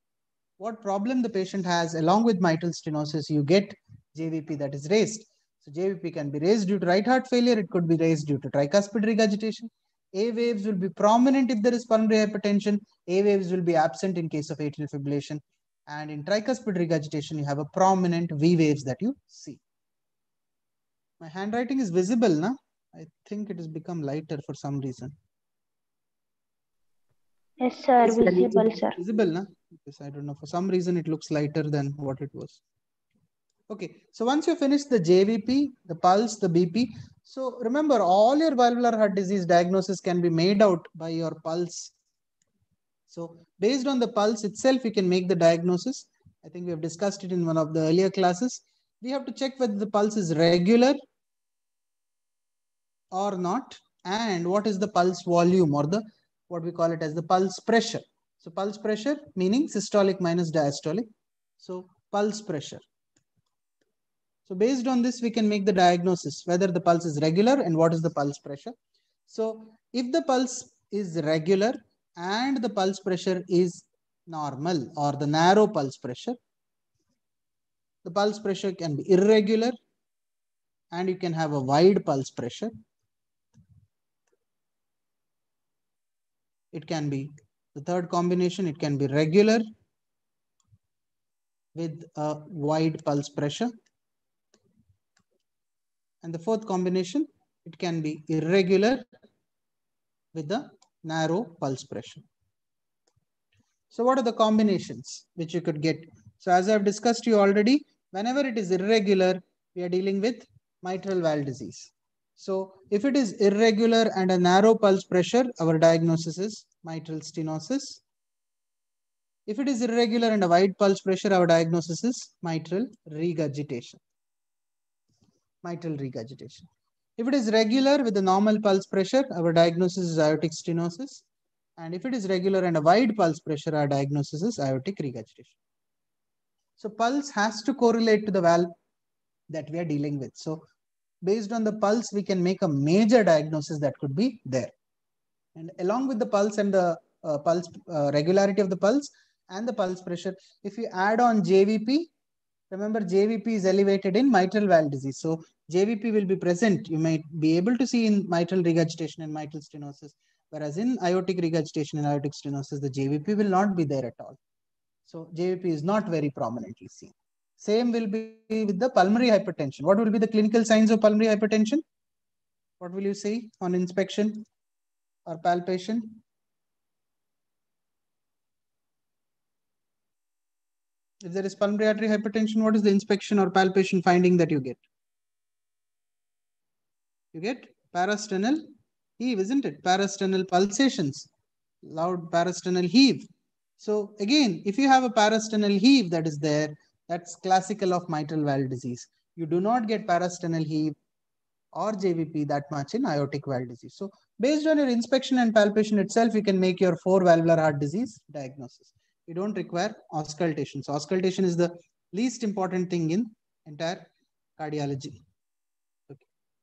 along with mitral stenosis, you get JVP that is raised. So JVP can be raised due to right heart failure. It could be raised due to tricuspid regurgitation. A waves will be prominent if there is pulmonary hypertension. A waves will be absent in case of atrial fibrillation. And in tricuspid regurgitation, you have a prominent V waves that you see. My handwriting is visible, na? I think it has become lighter for some reason.
Yes, sir. Visible, sir.
Visible, na? Because I don't know. For some reason, it looks lighter than what it was. Okay, so once you finish the JVP, the pulse, the BP, so remember all your valvular heart disease diagnosis can be made out by your pulse. So based on the pulse itself, you can make the diagnosis. I think we have discussed it in one of the earlier classes. We have to check whether the pulse is regular or not, and what is the pulse volume, or the what we call it as the pulse pressure. So pulse pressure meaning systolic minus diastolic. So pulse pressure. So based on this, we can make the diagnosis whether the pulse is regular and what is the pulse pressure. So if the pulse is regular and the pulse pressure is normal or the narrow pulse pressure, the pulse pressure can be irregular and you can have a wide pulse pressure. It can be the third combination, it can be regular with a wide pulse pressure. And the fourth combination, it can be irregular with a narrow pulse pressure. So what are the combinations which you could get? So as I've discussed to you already, whenever it is irregular, we are dealing with mitral valve disease. So if it is irregular and a narrow pulse pressure, our diagnosis is mitral stenosis. If it is irregular and a wide pulse pressure, our diagnosis is mitral regurgitation. Mitral regurgitation. If it is regular with a normal pulse pressure, our diagnosis is aortic stenosis. And if it is regular and a wide pulse pressure, our diagnosis is aortic regurgitation. So pulse has to correlate to the valve that we are dealing with. So based on the pulse, we can make a major diagnosis that could be there. And along with the pulse and the regularity of the pulse and the pulse pressure, if you add on JVP, remember JVP is elevated in mitral valve disease. So JVP will be present. You might be able to see in mitral regurgitation and mitral stenosis, whereas in aortic regurgitation and aortic stenosis, the JVP will not be there at all. So JVP is not very prominently seen. Same will be with the pulmonary hypertension. What will be the clinical signs of pulmonary hypertension? What will you see on inspection or palpation? If there is pulmonary artery hypertension, what is the inspection or palpation finding that you get? You get parasternal heave, isn't it? Parasternal pulsations, loud parasternal heave. So again, if you have a parasternal heave that is there, that's classical of mitral valve disease. You do not get parasternal heave or JVP that much in aortic valve disease. So based on your inspection and palpation itself, you can make your 4 valvular heart disease diagnosis. You don't require auscultation. So auscultation is the least important thing in entire cardiology. Okay.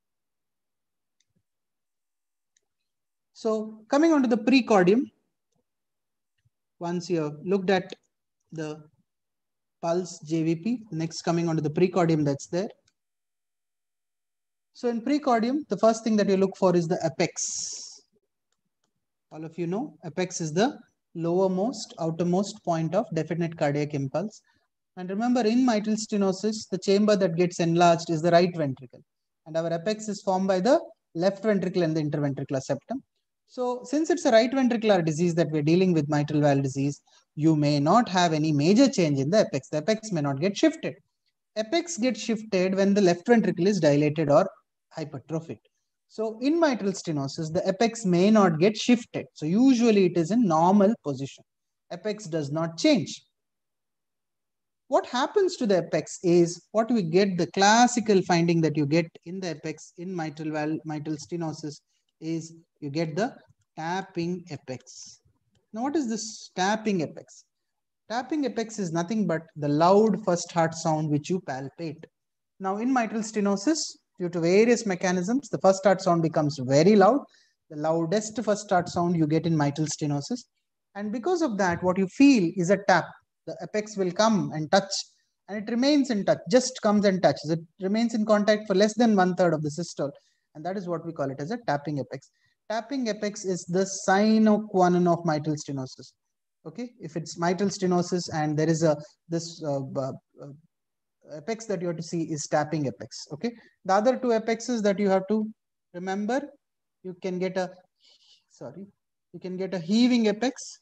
So coming on to the precordium, once you have looked at the pulse JVP, next coming on to the precordium that's there. So in precordium, the first thing that you look for is the apex. All of you know, apex is the lowermost, outermost point of definite cardiac impulse. And remember, in mitral stenosis, the chamber that gets enlarged is the right ventricle. And our apex is formed by the left ventricle and the interventricular septum. So since it's a right ventricular disease that we're dealing with, mitral valve disease, you may not have any major change in the apex. The apex may not get shifted. Apex gets shifted when the left ventricle is dilated or hypertrophic. So in mitral stenosis, the apex may not get shifted. So usually it is in normal position. Apex does not change. what happens to the apex is what we get, the classical finding that you get in the apex in mitral stenosis is you get the tapping apex. Now, what is this tapping apex? Tapping apex is nothing but the loud first heart sound which you palpate. Now, in mitral stenosis, due to various mechanisms, the first heart sound becomes very loud, the loudest first heart sound you get in mitral stenosis. And because of that, what you feel is a tap. The apex will come and touch, and it remains in touch, just comes and touches. It remains in contact for less than 1/3 of the systole. And that is what we call it as a tapping apex. Tapping apex is the sine qua non of mitral stenosis. Okay, if it's mitral stenosis and there is this apex that you have to see is tapping apex. Okay, the other two apexes that you have to remember, you can get a heaving apex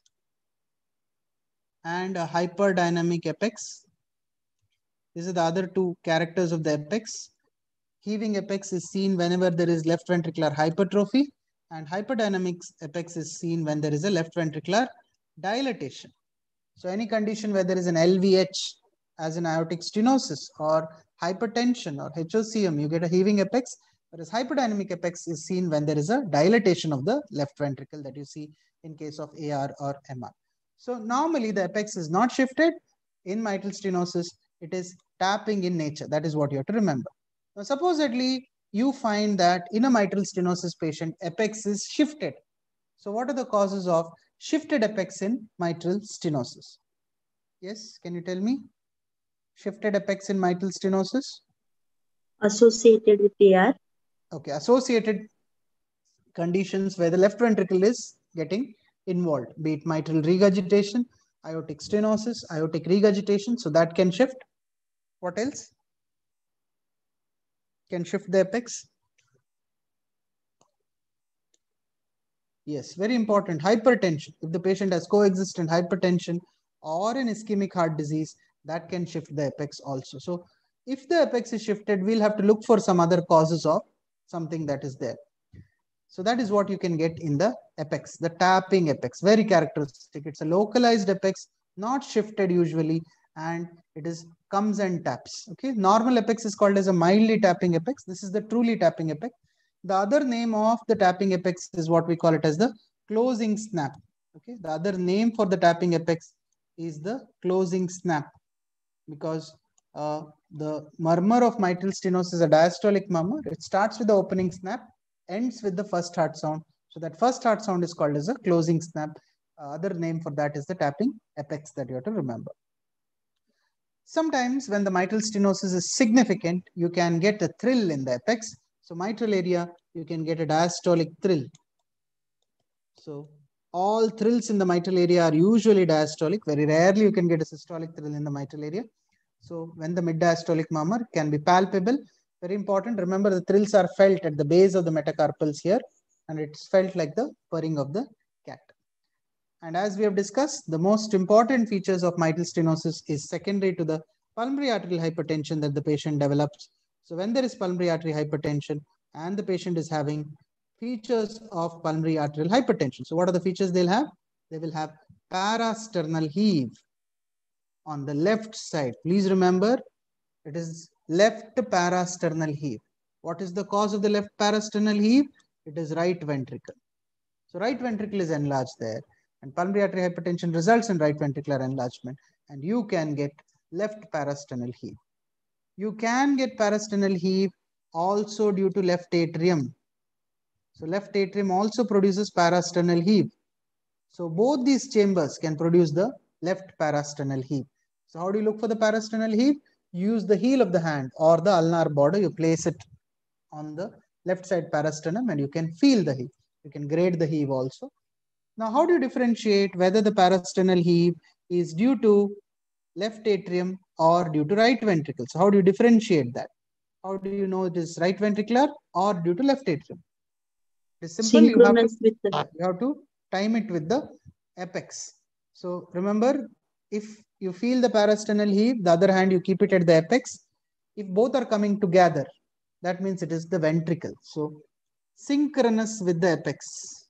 and a hyperdynamic apex. These are the other two characters of the apex. Heaving apex is seen whenever there is left ventricular hypertrophy, and hyperdynamic apex is seen when there is a left ventricular dilatation. So any condition where there is an LVH as an aortic stenosis or hypertension or HOCM, you get a heaving apex, whereas hyperdynamic apex is seen when there is a dilatation of the left ventricle that you see in case of AR or MR. So normally the apex is not shifted. In mitral stenosis, it is tapping in nature. That is what you have to remember. Now, supposedly you find that in a mitral stenosis patient, apex is shifted. So what are the causes of shifted apex in mitral stenosis? Yes, can you tell me? Shifted apex in mitral stenosis?
Associated with AR.
Okay, associated conditions where the left ventricle is getting involved, be it mitral regurgitation, aortic stenosis, aortic regurgitation. So that can shift. What else can shift the apex? Yes, very important. Hypertension. If the patient has coexistent hypertension or an ischemic heart disease, that can shift the apex also. So if the apex is shifted, we'll have to look for some other causes of something that is there. So that is what you can get in the apex, the tapping apex, very characteristic. It's a localized apex, not shifted usually, and it is comes and taps. Okay, normal apex is called as a mildly tapping apex. This is the truly tapping apex. The other name of the tapping apex is what we call it as the closing snap. Okay, the other name for the tapping apex is the closing snap, because the murmur of mitral stenosis is a diastolic murmur. It starts with the opening snap, ends with the first heart sound. So that first heart sound is called as a closing snap. Other name for that is the tapping apex that you have to remember. Sometimes when the mitral stenosis is significant, you can get a thrill in the apex. So mitral area, you can get a diastolic thrill. So all thrills in the mitral area are usually diastolic. Very rarely you can get a systolic thrill in the mitral area. So when the mid-diastolic murmur can be palpable, very important. Remember, the thrills are felt at the base of the metacarpals here, and it's felt like the purring of the cat. And as we have discussed, the most important features of mitral stenosis is secondary to the pulmonary arterial hypertension that the patient develops. So when there is pulmonary arterial hypertension and the patient is having features of pulmonary arterial hypertension. So what are the features they'll have? They will have parasternal heave on the left side. Please remember, it is left parasternal heave. What is the cause of the left parasternal heave? It is right ventricle. So right ventricle is enlarged there, and pulmonary arterial hypertension results in right ventricular enlargement, and you can get left parasternal heave. You can get parasternal heave also due to left atrium. So left atrium also produces parasternal heave. So both these chambers can produce the left parasternal heave. So how do you look for the parasternal heave? Use the heel of the hand or the ulnar border. You place it on the left side parasternum and you can feel the heave. You can grade the heave also. Now, how do you differentiate whether the parasternal heave is due to left atrium or due to right ventricle? So how do you differentiate that? How do you know it is right ventricular or due to left atrium? It is simple. You have to time it with the apex. So remember, if you feel the parasternal heave, the other hand you keep it at the apex. If both are coming together, that means it is the ventricle. So synchronous with the apex.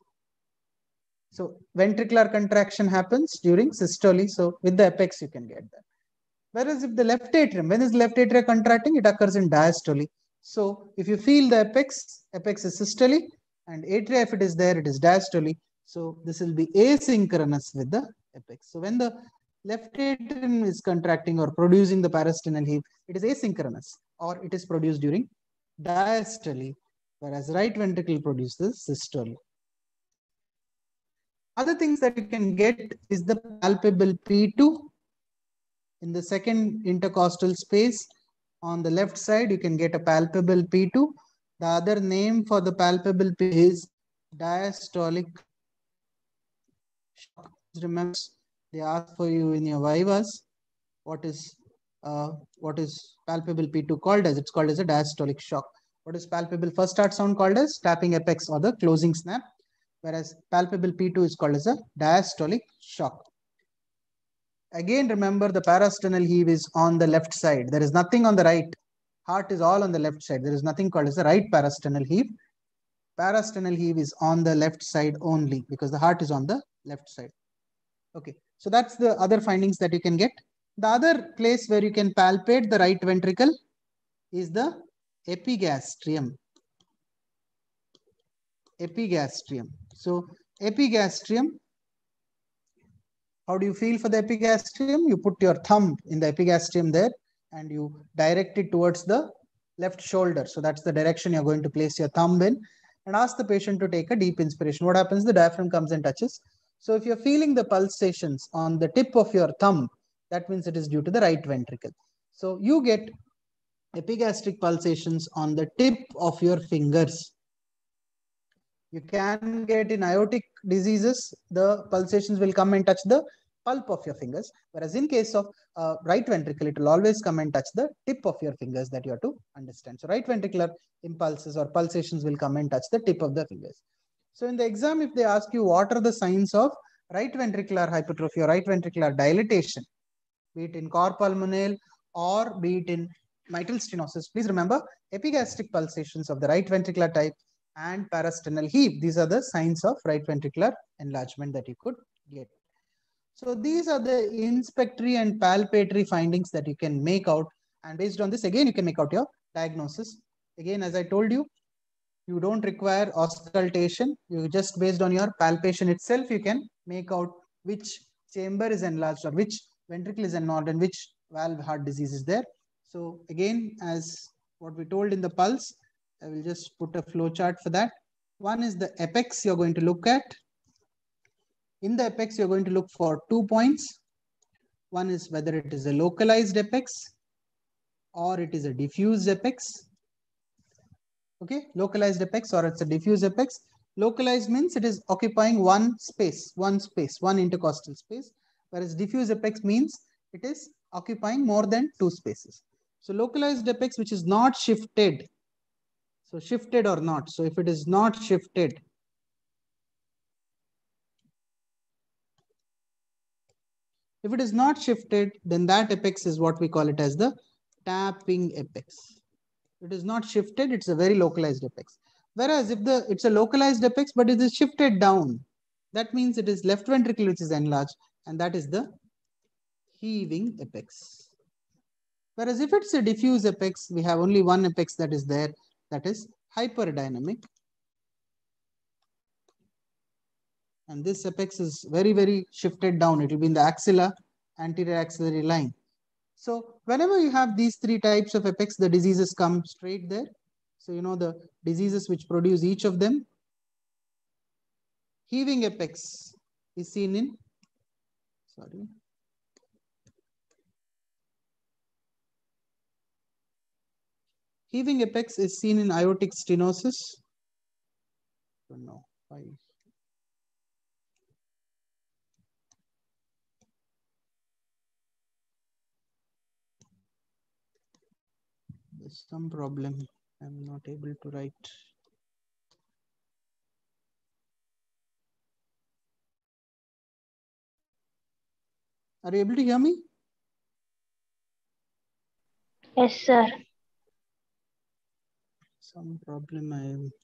So ventricular contraction happens during systole. So with the apex you can get that. Whereas if the left atrium, when is left atria contracting? It occurs in diastole. So if you feel the apex, apex is systole, and atria, if it is there, it is diastole. So this will be asynchronous with the apex. So when the left atrium is contracting or producing the parasternal heave, it is asynchronous, or it is produced during diastole, whereas right ventricle produces systole. Other things that you can get is the palpable P2 in the second intercostal space. On the left side, you can get a palpable P2. The other name for the palpable P is diastolic shock. Remember, they ask for you in your vivas what is palpable P2 called as? It's called as a diastolic shock. What is palpable first start sound called as? Tapping apex or the closing snap. Whereas palpable P2 is called as a diastolic shock. Again, remember the parasternal heave is on the left side. There is nothing on the right. Heart is all on the left side. There is nothing called as the right parasternal heave. Parasternal heave is on the left side only because the heart is on the left side. Okay, so that's the other findings that you can get. The other place where you can palpate the right ventricle is the epigastrium. Epigastrium. So epigastrium, how do you feel for the epigastrium? You put your thumb in the epigastrium there and you direct it towards the left shoulder. So that's the direction you're going to place your thumb in, and ask the patient to take a deep inspiration. What happens? The diaphragm comes and touches. So if you're feeling the pulsations on the tip of your thumb, that means it is due to the right ventricle. So you get epigastric pulsations on the tip of your fingers. You can get in aortic diseases, the pulsations will come and touch the pulp of your fingers. Whereas in case of right ventricle, it will always come and touch the tip of your fingers, that you have to understand. So right ventricular impulses or pulsations will come and touch the tip of the fingers. So in the exam, if they ask you what are the signs of right ventricular hypertrophy or right ventricular dilatation, be it in cor pulmonale or be it in mitral stenosis, please remember epigastric pulsations of the right ventricular type and parasternal heave. These are the signs of right ventricular enlargement that you could get. So these are the inspectory and palpatory findings that you can make out, and based on this, again, you can make out your diagnosis. Again, as I told you, you don't require auscultation. You just based on your palpation itself, you can make out which chamber is enlarged or which ventricle is enlarged and which valve heart disease is there. So again, as what we told in the pulse, I will just put a flow chart for that. One is the apex you're going to look at. In the apex, you're going to look for 2 points. One is whether it is a localized apex or it is a diffuse apex. Okay, localized apex or it's a diffuse apex. Localized means it is occupying one intercostal space, whereas diffuse apex means it is occupying more than 2 spaces. So localized apex which is not shifted. So shifted or not. So if it is not shifted, then that apex is what we call it as the tapping apex. It is not shifted, it's a very localized apex. Whereas if it's a localized apex, but it is shifted down, that means it is left ventricle which is enlarged, and that is the heaving apex. Whereas if it's a diffuse apex, we have only one apex that is there, that is hyperdynamic. And this apex is very, very shifted down. It will be in the axilla, anterior axillary line. So whenever you have these 3 types of apex, the diseases come straight there. So you know the diseases which produce each of them. Heaving apex is seen in, heaving apex is seen in aortic stenosis. Don't know why. There's some problem. I'm not able to write. Are you able to hear me?
Yes, sir.
Some problem I am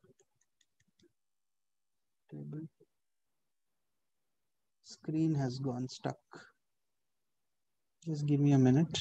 able. Screen has gone stuck. Just give me a minute.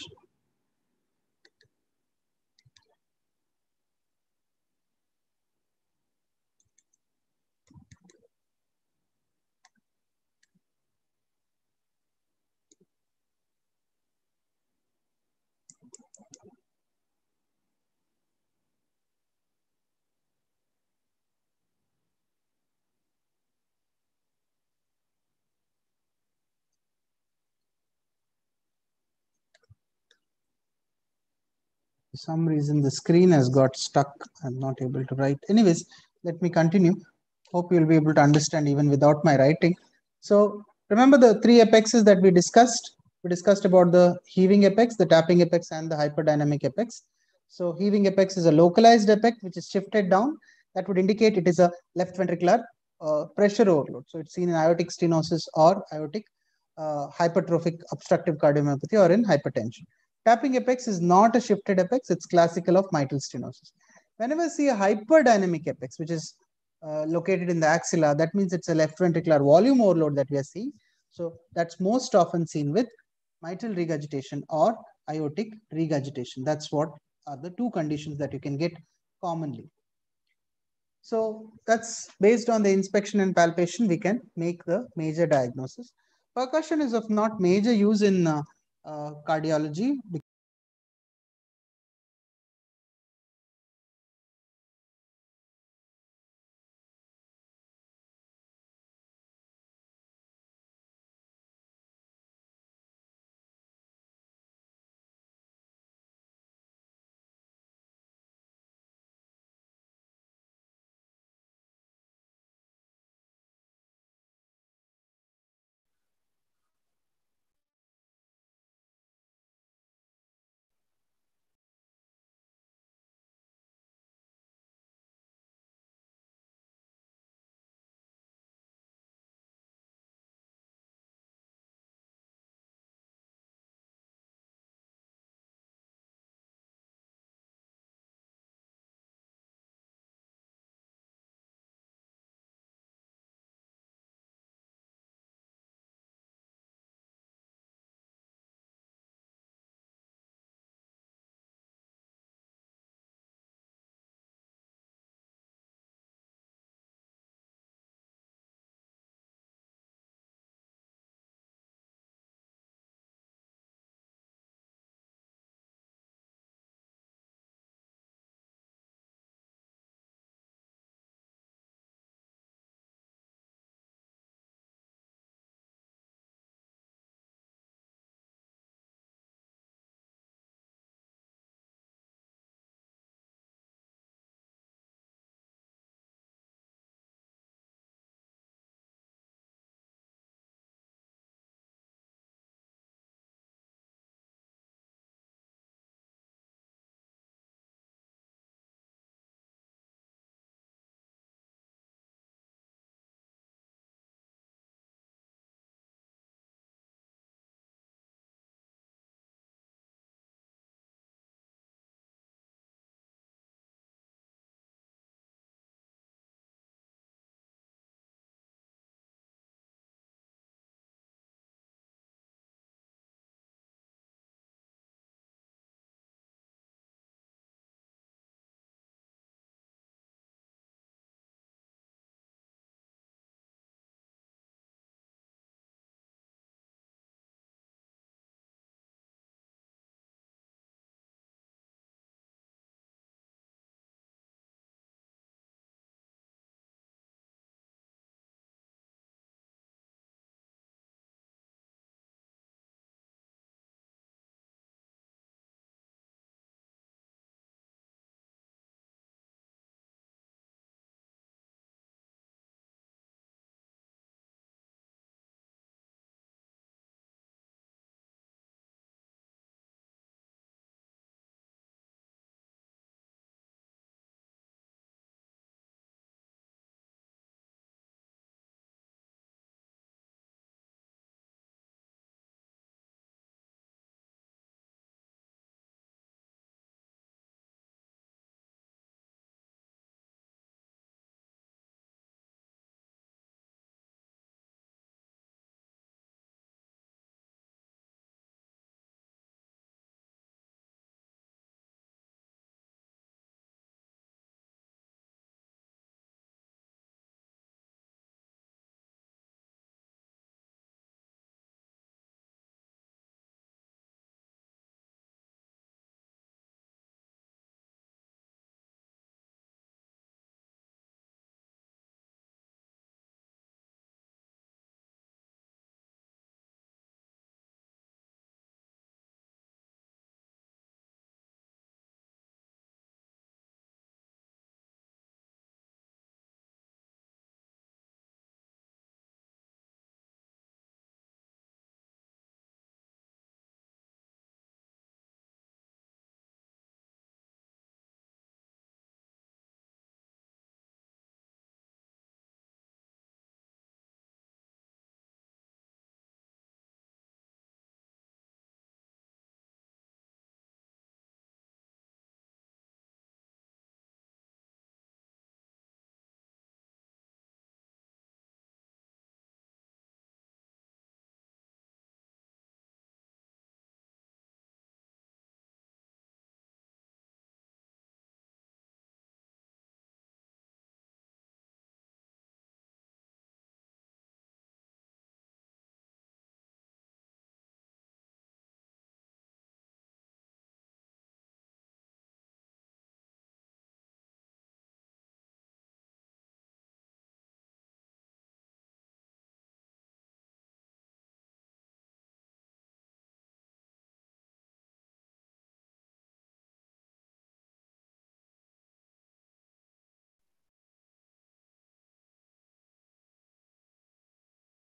For some reason, the screen has got stuck. I'm not able to write. Anyways, let me continue. Hope you'll be able to understand even without my writing. So remember the three apexes that we discussed. We discussed about the heaving apex, the tapping apex, and the hyperdynamic apex. So heaving apex is a localized apex which is shifted down. That would indicate it is a left ventricular pressure overload. So it's seen in aortic stenosis or aortic hypertrophic obstructive cardiomyopathy or in hypertension. Tapping apex is not a shifted apex, it's classical of mitral stenosis. Whenever I see a hyperdynamic apex, which is located in the axilla, that means it's a left ventricular volume overload that we are seeing. So that's most often seen with mitral regurgitation or aortic regurgitation. That's what are the two conditions that you can get commonly. So that's based on the inspection and palpation, we can make the major diagnosis. Percussion is of not major use in cardiology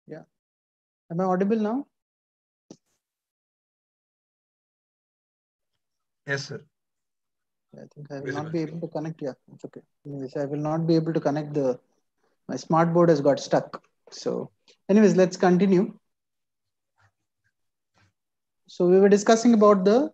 Yeah. Am I audible now?
Yes, sir.
I think I will not be able to connect. Yeah, it's okay. Anyways, I will not be able to connect my smart board has got stuck. So anyways, let's continue. So we were discussing about the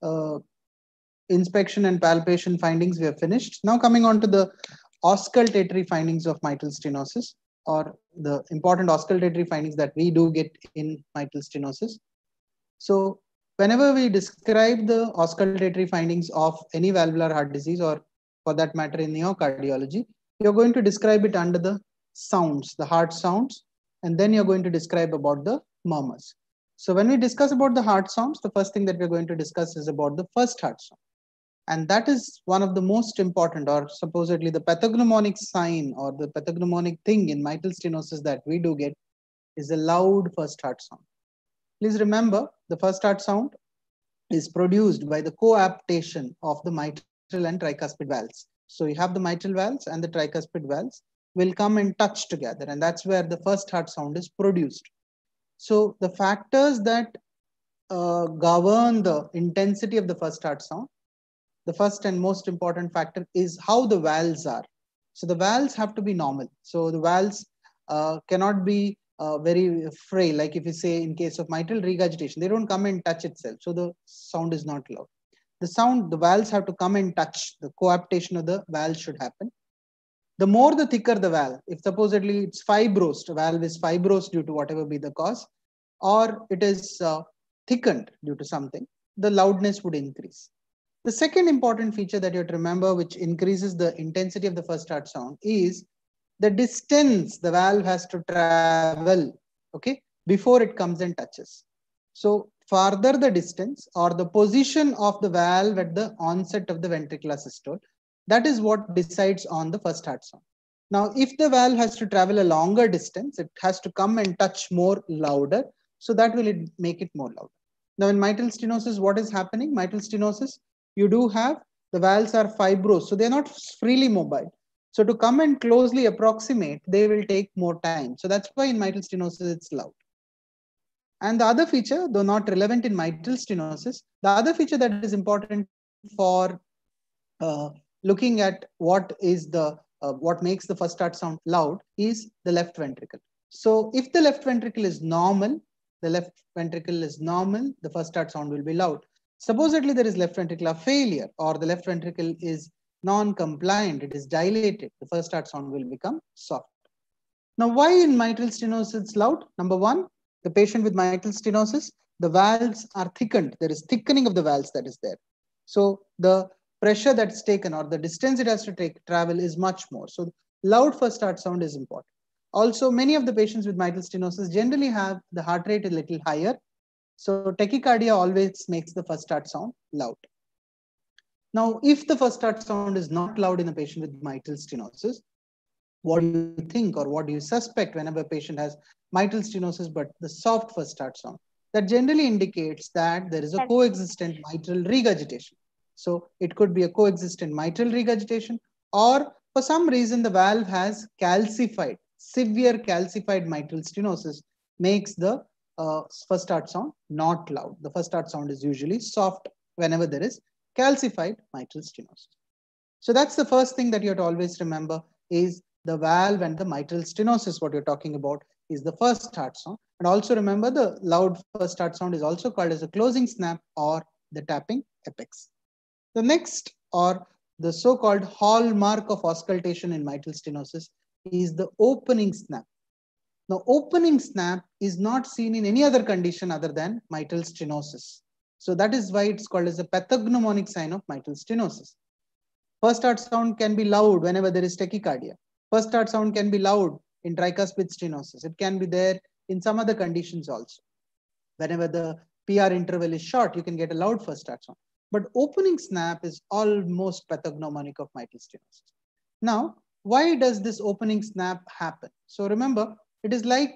inspection and palpation findings. We have finished. Now coming on to the auscultatory findings of mitral stenosis, or the important auscultatory findings that we do get in mitral stenosis. So whenever we describe the auscultatory findings of any valvular heart disease, or for that matter in neocardiology, you're going to describe it under the sounds, the heart sounds, and then you're going to describe about the murmurs. So when we discuss about the heart sounds, the first thing that we're going to discuss is about the first heart sound. And that is one of the most important, or supposedly the pathognomonic sign or the pathognomonic thing in mitral stenosis that we do get is a loud first heart sound. Please remember, the first heart sound is produced by the coaptation of the mitral and tricuspid valves. So you have the mitral valves and the tricuspid valves will come and touch together, and that's where the first heart sound is produced. So the factors that govern the intensity of the first heart sound, the first and most important factor is how the valves are. So the valves have to be normal. So the valves cannot be very frail. Like if you say in case of mitral regurgitation, they don't come and touch itself. So the sound is not loud. The valves have to come and touch. The coaptation of the valve should happen. The more the thicker the valve, if supposedly it's fibrosed, the valve is fibrosed due to whatever be the cause, or it is thickened due to something, the loudness would increase. The second important feature that you have to remember, which increases the intensity of the first heart sound, is the distance the valve has to travel, okay, before it comes and touches. So farther the distance or the position of the valve at the onset of the ventricular systole, that is what decides on the first heart sound. Now, if the valve has to travel a longer distance, it has to come and touch more louder. So that will make it more louder. Now, in mitral stenosis, what is happening? Mitral stenosis, you do have the valves are fibrous, so they're not freely mobile. So to come and closely approximate, they will take more time. So that's why in mitral stenosis, it's loud. And the other feature, though not relevant in mitral stenosis, the other feature that is important for looking at what makes the first heart sound loud is the left ventricle. So if the left ventricle is normal, the first heart sound will be loud. Supposedly there is left ventricular failure, or the left ventricle is non-compliant, it is dilated, the first heart sound will become soft. Now, why in mitral stenosis it's loud? Number one, the patient with mitral stenosis, the valves are thickened. There is thickening of the valves that is there. So the pressure that's taken or the distance it has to travel is much more. So loud first heart sound is important. Also, many of the patients with mitral stenosis generally have the heart rate a little higher. So tachycardia always makes the first heart sound loud. Now, if the first heart sound is not loud in a patient with mitral stenosis, what do you think or what do you suspect whenever a patient has mitral stenosis but the soft first heart sound? That generally indicates that there is a coexistent mitral regurgitation. So it could be a coexistent mitral regurgitation, or for some reason the valve has calcified, severe calcified mitral stenosis makes the first heart sound not loud. The first heart sound is usually soft whenever there is calcified mitral stenosis. So that's the first thing that you have to always remember is the valve and the mitral stenosis. What you're talking about is the first heart sound. And also remember the loud first heart sound is also called as a closing snap or the tapping apex. The next, or the so-called hallmark of auscultation in mitral stenosis, is the opening snap. Now, opening snap is not seen in any other condition other than mitral stenosis. So that is why it's called as a pathognomonic sign of mitral stenosis. First heart sound can be loud whenever there is tachycardia. First heart sound can be loud in tricuspid stenosis. It can be there in some other conditions also. Whenever the PR interval is short, you can get a loud first heart sound. But opening snap is almost pathognomonic of mitral stenosis. Now, why does this opening snap happen? So remember, it is like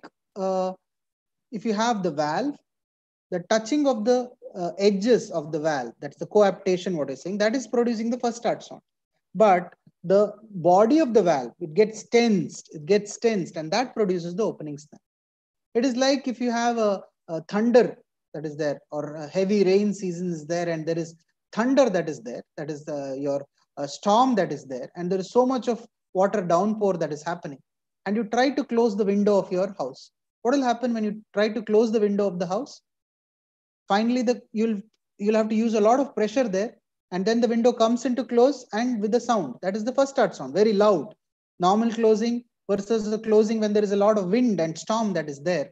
if you have the valve, the touching of the edges of the valve, that's the coaptation, what I'm saying, that is producing the first heart sound. But the body of the valve, it gets tensed, and that produces the opening snap. It is like if you have a thunder that is there, or a heavy rain season is there, and there is thunder that is there, that is your storm that is there, and there is so much of water downpour that is happening, and you try to close the window of your house. What will happen when you try to close the window of the house? Finally, you'll have to use a lot of pressure there, and then the window comes into close and with the sound. That is the first start sound, very loud. Normal closing versus the closing when there is a lot of wind and storm that is there.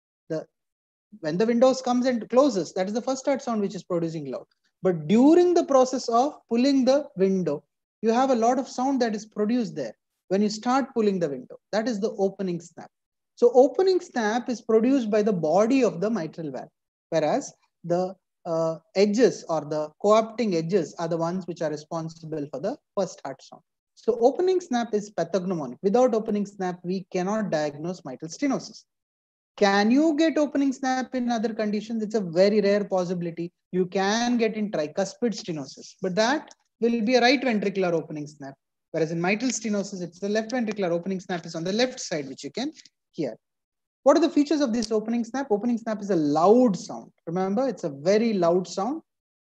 When the windows comes and closes, that is the first start sound which is producing loud. But during the process of pulling the window, you have a lot of sound that is produced there. When you start pulling the window, that is the opening snap. So opening snap is produced by the body of the mitral valve, whereas the edges or the co-opting edges are the ones which are responsible for the first heart sound. So opening snap is pathognomonic. Without opening snap, we cannot diagnose mitral stenosis. Can you get opening snap in other conditions? It's a very rare possibility. You can get in tricuspid stenosis, but that will be a right ventricular opening snap. Whereas in mitral stenosis, it's the left ventricular opening snap is on the left side, which you can hear. What are the features of this opening snap? Opening snap is a loud sound. Remember, it's a very loud sound,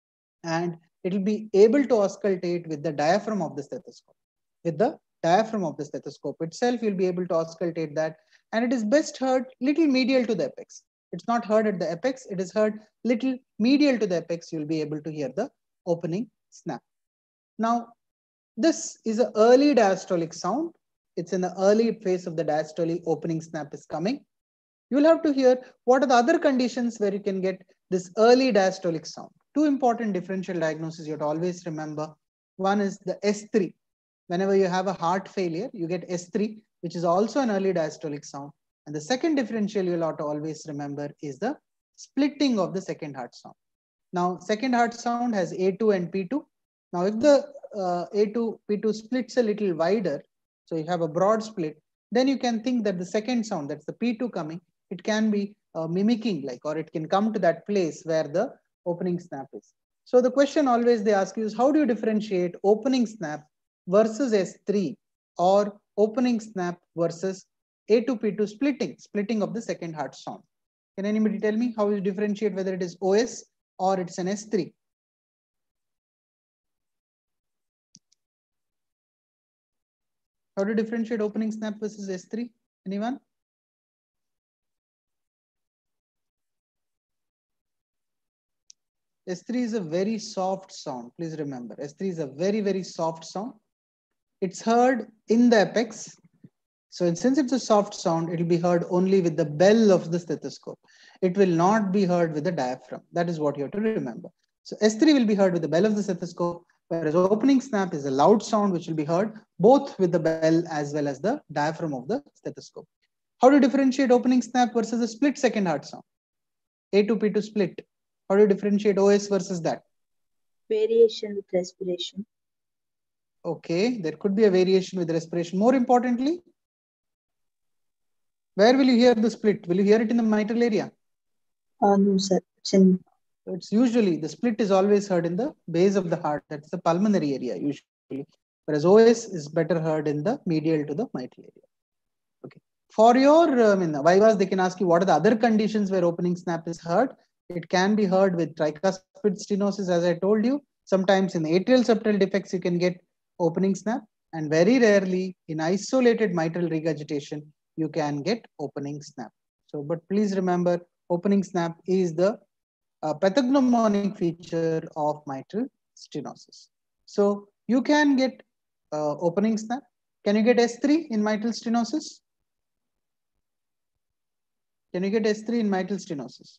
and it will be able to auscultate with the diaphragm of the stethoscope. With the diaphragm of the stethoscope itself, you'll be able to auscultate that, and it is best heard little medial to the apex. It's not heard at the apex, it is heard little medial to the apex. You'll be able to hear the opening snap. Now, this is an early diastolic sound. It's in the early phase of the diastole, opening snap is coming. You'll have to hear what are the other conditions where you can get this early diastolic sound. Two important differential diagnoses you have to always remember. One is the S3. Whenever you have a heart failure, you get S3, which is also an early diastolic sound. And the second differential you'll have to always remember is the splitting of the second heart sound. Now, second heart sound has A2 and P2. Now, if the A2, P2 splits a little wider, so you have a broad split, then you can think that the second sound, that's the P2 coming, it can be mimicking like, or it can come to that place where the opening snap is. So the question always they ask you is, how do you differentiate opening snap versus S3, or opening snap versus A2, P2 splitting of the second heart sound? Can anybody tell me how you differentiate whether it is OS or it's an S3? How to differentiate opening snap versus S3? Anyone? S3 is a very soft sound. Please remember, S3 is a very, very soft sound. It's heard in the apex. So since it's a soft sound, it will be heard only with the bell of the stethoscope. It will not be heard with the diaphragm. That is what you have to remember. So S3 will be heard with the bell of the stethoscope, whereas opening snap is a loud sound which will be heard both with the bell as well as the diaphragm of the stethoscope. How to differentiate opening snap versus a split second heart sound? A2, P2 split. How do you differentiate OS versus that?
Variation with respiration.
Okay, there could be a variation with respiration. More importantly, where will you hear the split? Will you hear it in the mitral area?
No, sir.
It's usually, the split is always heard in the base of the heart. That's the pulmonary area usually. Whereas OS is better heard in the medial to the mitral area. Okay. For your Vivas, they can ask you what are the other conditions where opening snap is heard. It can be heard with tricuspid stenosis, as I told you. Sometimes in atrial septal defects, you can get opening snap. And very rarely in isolated mitral regurgitation, you can get opening snap. So, but please remember, opening snap is the pathognomonic feature of mitral stenosis. So you can get opening snap. Can you get S3 in mitral stenosis? Can you get S3 in mitral stenosis?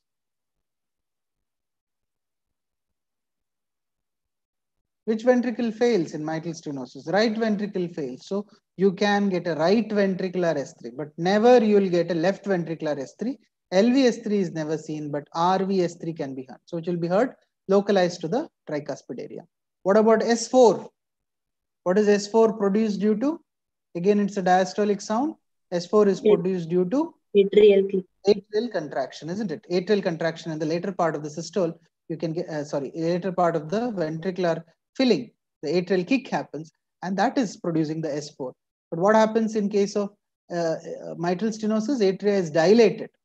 Which ventricle fails in mitral stenosis? Right ventricle fails. So you can get a right ventricular S3, but never you will get a left ventricular S3. LVS3 is never seen, but RVS3 can be heard. So it will be heard localized to the tricuspid area. What about S4? What is S4 produced due to? Again, it's a diastolic sound. S4 is produced due to atrial contraction, isn't it? Atrial contraction in the later part of the systole. You can get, later part of the ventricular filling. The atrial kick happens, and that is producing the S4. But what happens in case of mitral stenosis? Atria is dilated.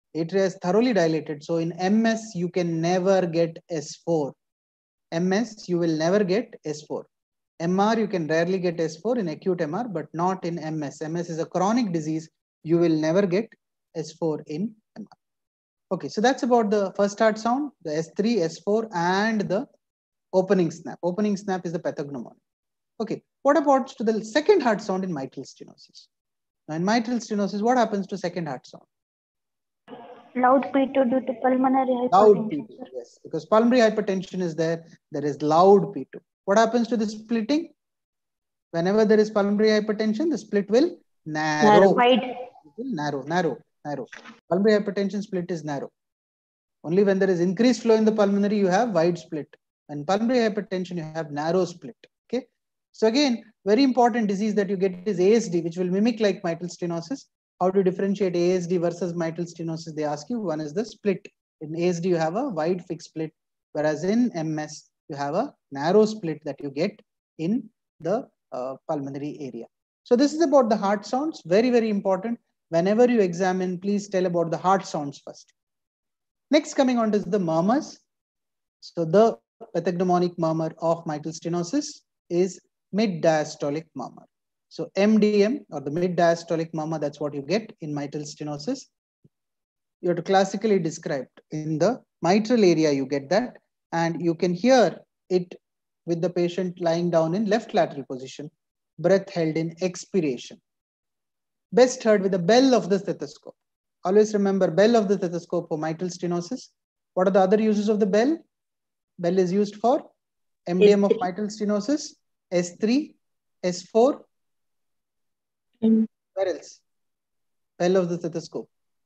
Atria is thoroughly dilated. So in MS, you can never get S4. MS, you will never get S4. MR, you can rarely get S4 in acute MR, but not in MS. MS is a chronic disease. You will never get S4 in MR. Okay, so that's about the first heart sound, the S3, S4, and the opening snap. Opening snap is the pathognomonic. Okay, what about to the second heart sound in mitral stenosis? Now in mitral stenosis, what happens to second heart sound?
Loud P2 due to pulmonary
Loud
hypertension.
P2, yes, because pulmonary hypertension is there is loud P2. What happens to the splitting? Whenever there is pulmonary hypertension, the split will narrow.
Wide.
It will narrow. Pulmonary hypertension split is narrow. Only when there is increased flow in the pulmonary, you have wide split. When pulmonary hypertension, you have narrow split. Okay. So again, very important disease that you get is ASD, which will mimic like mitral stenosis. How to differentiate ASD versus mitral stenosis? They ask you. One is the split. In ASD, you have a wide fixed split, whereas in MS, you have a narrow split that you get in the pulmonary area. So this is about the heart sounds. Very, very important. Whenever you examine, please tell about the heart sounds first. Next, coming on to the murmurs. So the pathognomonic murmur of mitral stenosis is mid-diastolic murmur. So MDM, or the mid-diastolic murmur, that's what you get in mitral stenosis. You have to classically describe in the mitral area, you get that, and you can hear it with the patient lying down in left lateral position, breath held in expiration. Best heard with the bell of the stethoscope. Always remember bell of the stethoscope for mitral stenosis. What are the other uses of the bell? Bell is used for MDM of mitral stenosis, S3, S4. Where else? Bell of the stethoscope.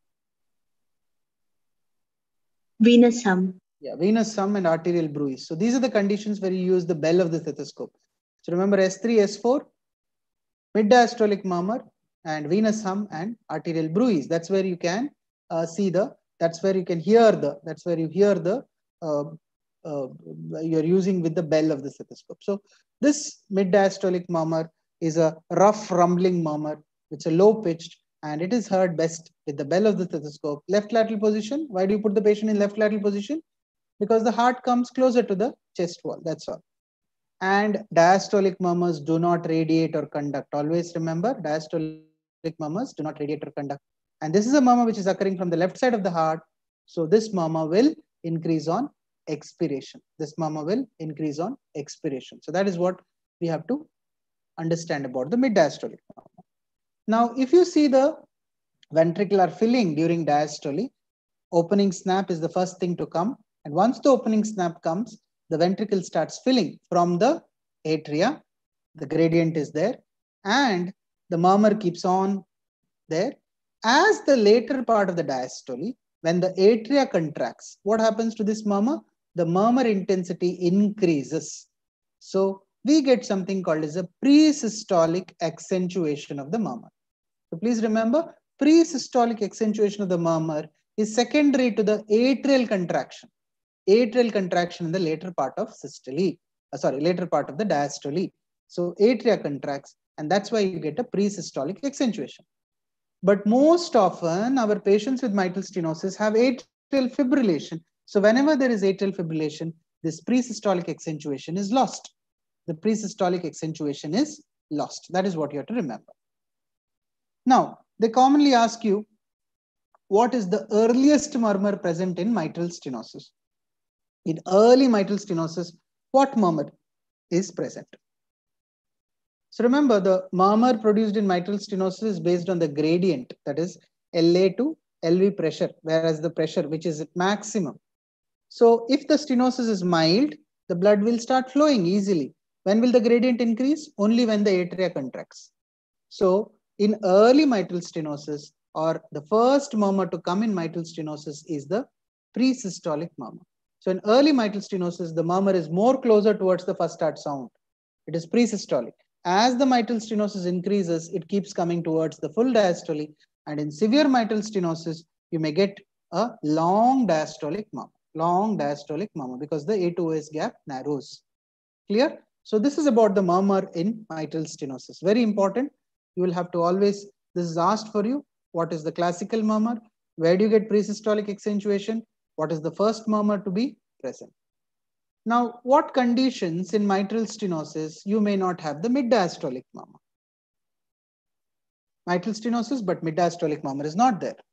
Venous hum.
Yeah, venous hum and arterial bruise. So these are the conditions where you use the bell of the stethoscope. So remember S3, S4, mid-diastolic murmur, and venous hum and arterial bruise. That's where you can see the, that's where you can hear the, that's where you hear the, you're using with the bell of the stethoscope. So this mid-diastolic murmur is a rough rumbling murmur. It's a low pitched and it is heard best with the bell of the stethoscope. Left lateral position. Why do you put the patient in left lateral position? Because the heart comes closer to the chest wall. That's all. And diastolic murmurs do not radiate or conduct. Always remember, diastolic murmurs do not radiate or conduct. And this is a murmur which is occurring from the left side of the heart. So this murmur will increase on expiration. This murmur will increase on expiration. So that is what we have to understand about the mid-diastolic murmur. Now, if you see the ventricular filling during diastole, opening snap is the first thing to come. And once the opening snap comes, the ventricle starts filling from the atria. The gradient is there and the murmur keeps on there. As the later part of the diastole, when the atria contracts, what happens to this murmur? The murmur intensity increases. So we get something called as a pre-systolic accentuation of the murmur. So please remember, pre-systolic accentuation of the murmur is secondary to the atrial contraction. Atrial contraction in the later part of systole, later part of the diastole. So atria contracts, and that's why you get a pre-systolic accentuation. But most often, our patients with mitral stenosis have atrial fibrillation. So whenever there is atrial fibrillation, this pre-systolic accentuation is lost. The pre-systolic accentuation is lost. That is what you have to remember. Now, they commonly ask you, what is the earliest murmur present in mitral stenosis? In early mitral stenosis, what murmur is present? So remember, the murmur produced in mitral stenosis is based on the gradient, that is LA to LV pressure, whereas the pressure, which is at maximum. So if the stenosis is mild, the blood will start flowing easily. When will the gradient increase? Only when the atria contracts. So in early mitral stenosis, or the first murmur to come in mitral stenosis is the pre-systolic murmur. So in early mitral stenosis, the murmur is more closer towards the first heart sound. It is pre-systolic. As the mitral stenosis increases, it keeps coming towards the full diastole. And in severe mitral stenosis, you may get a long diastolic murmur, because the A2S gap narrows. Clear? So this is about the murmur in mitral stenosis. Very important. You will have to always, this is asked for you. What is the classical murmur? Where do you get presystolic accentuation? What is the first murmur to be present? Now, what conditions in mitral stenosis you may not have the mid-diastolic murmur? Mitral stenosis, but mid-diastolic murmur is not there.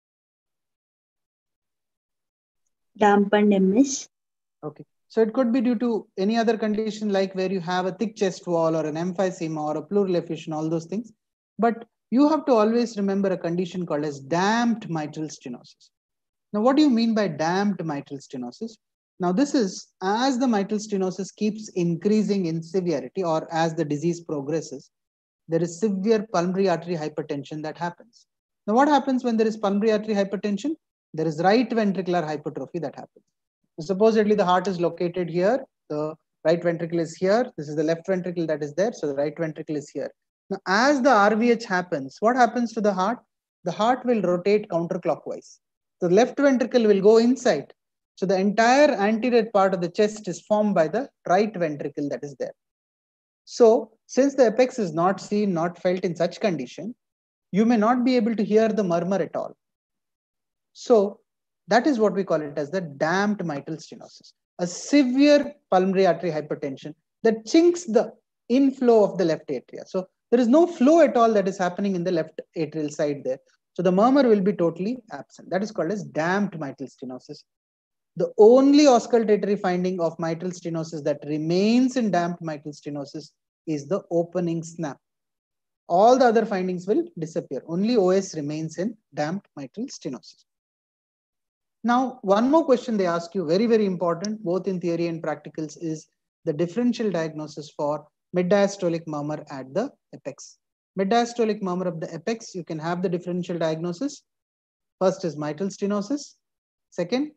Dampened MS.
Okay. So it could be due to any other condition like where you have a thick chest wall or an emphysema or a pleural effusion, all those things. But you have to always remember a condition called as damped mitral stenosis. Now, what do you mean by damped mitral stenosis? Now, this is as the mitral stenosis keeps increasing in severity or as the disease progresses, there is severe pulmonary artery hypertension that happens. Now, what happens when there is pulmonary artery hypertension? There is right ventricular hypertrophy that happens. So supposedly the heart is located here, the right ventricle is here, this is the left ventricle that is there, so the right ventricle is here. Now, as the RVH happens, what happens to the heart? The heart will rotate counterclockwise. The left ventricle will go inside. So the entire anterior part of the chest is formed by the right ventricle that is there. So since the apex is not seen, not felt in such condition, you may not be able to hear the murmur at all. So that is what we call it as the damped mitral stenosis, a severe pulmonary artery hypertension that chinks the inflow of the left atria. So there is no flow at all that is happening in the left atrial side there. So the murmur will be totally absent. That is called as damped mitral stenosis. The only auscultatory finding of mitral stenosis that remains in damped mitral stenosis is the opening snap. All the other findings will disappear. Only OS remains in damped mitral stenosis. Now, one more question they ask you, very, very important, both in theory and practicals, is the differential diagnosis for mid-diastolic murmur at the apex. Mid-diastolic murmur of the apex, you can have the differential diagnosis. First is mitral stenosis. Second,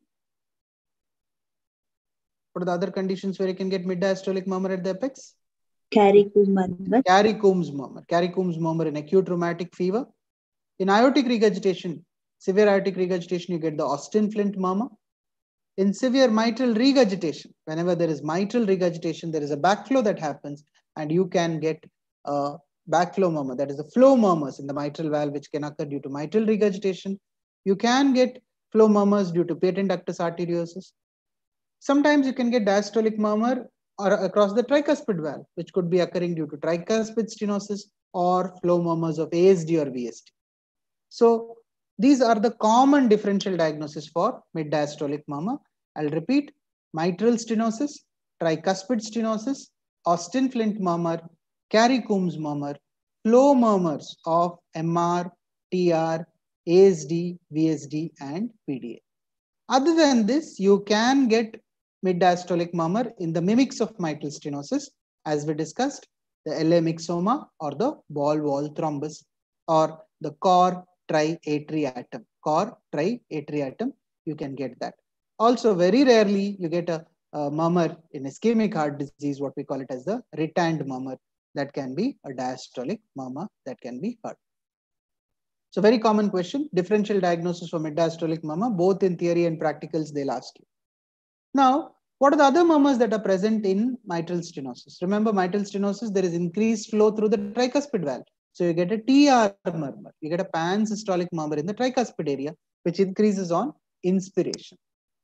what are the other conditions where you can get mid-diastolic murmur at the apex?
Carey-Coombs murmur.
Carey-Coombs murmur. Carey-Coombs murmur in acute rheumatic fever. In aortic regurgitation, severe aortic regurgitation, you get the Austin-Flint murmur. In severe mitral regurgitation, whenever there is mitral regurgitation, there is a backflow that happens and you can get a backflow murmur. That is the flow murmurs in the mitral valve, which can occur due to mitral regurgitation. You can get flow murmurs due to patent ductus arteriosus. Sometimes you can get diastolic murmur or across the tricuspid valve, which could be occurring due to tricuspid stenosis or flow murmurs of ASD or VSD. So these are the common differential diagnosis for mid-diastolic murmur. I'll repeat: mitral stenosis, tricuspid stenosis, Austin-Flint murmur, Carey-Coombs murmur, flow murmurs of MR, TR, ASD, VSD, and PDA. Other than this, you can get mid-diastolic murmur in the mimics of mitral stenosis, as we discussed, the LA myxoma or the ball wall thrombus or the core triatriatum. Core triatriatum, you can get that. Also, very rarely you get a murmur in ischemic heart disease, what we call it as the retanned murmur. That can be a diastolic murmur that can be heard. So very common question, differential diagnosis for mid-diastolic murmur, both in theory and practicals they'll ask you. Now, what are the other murmurs that are present in mitral stenosis? Remember, mitral stenosis, there is increased flow through the tricuspid valve. So you get a TR murmur, you get a pansystolic murmur in the tricuspid area, which increases on inspiration,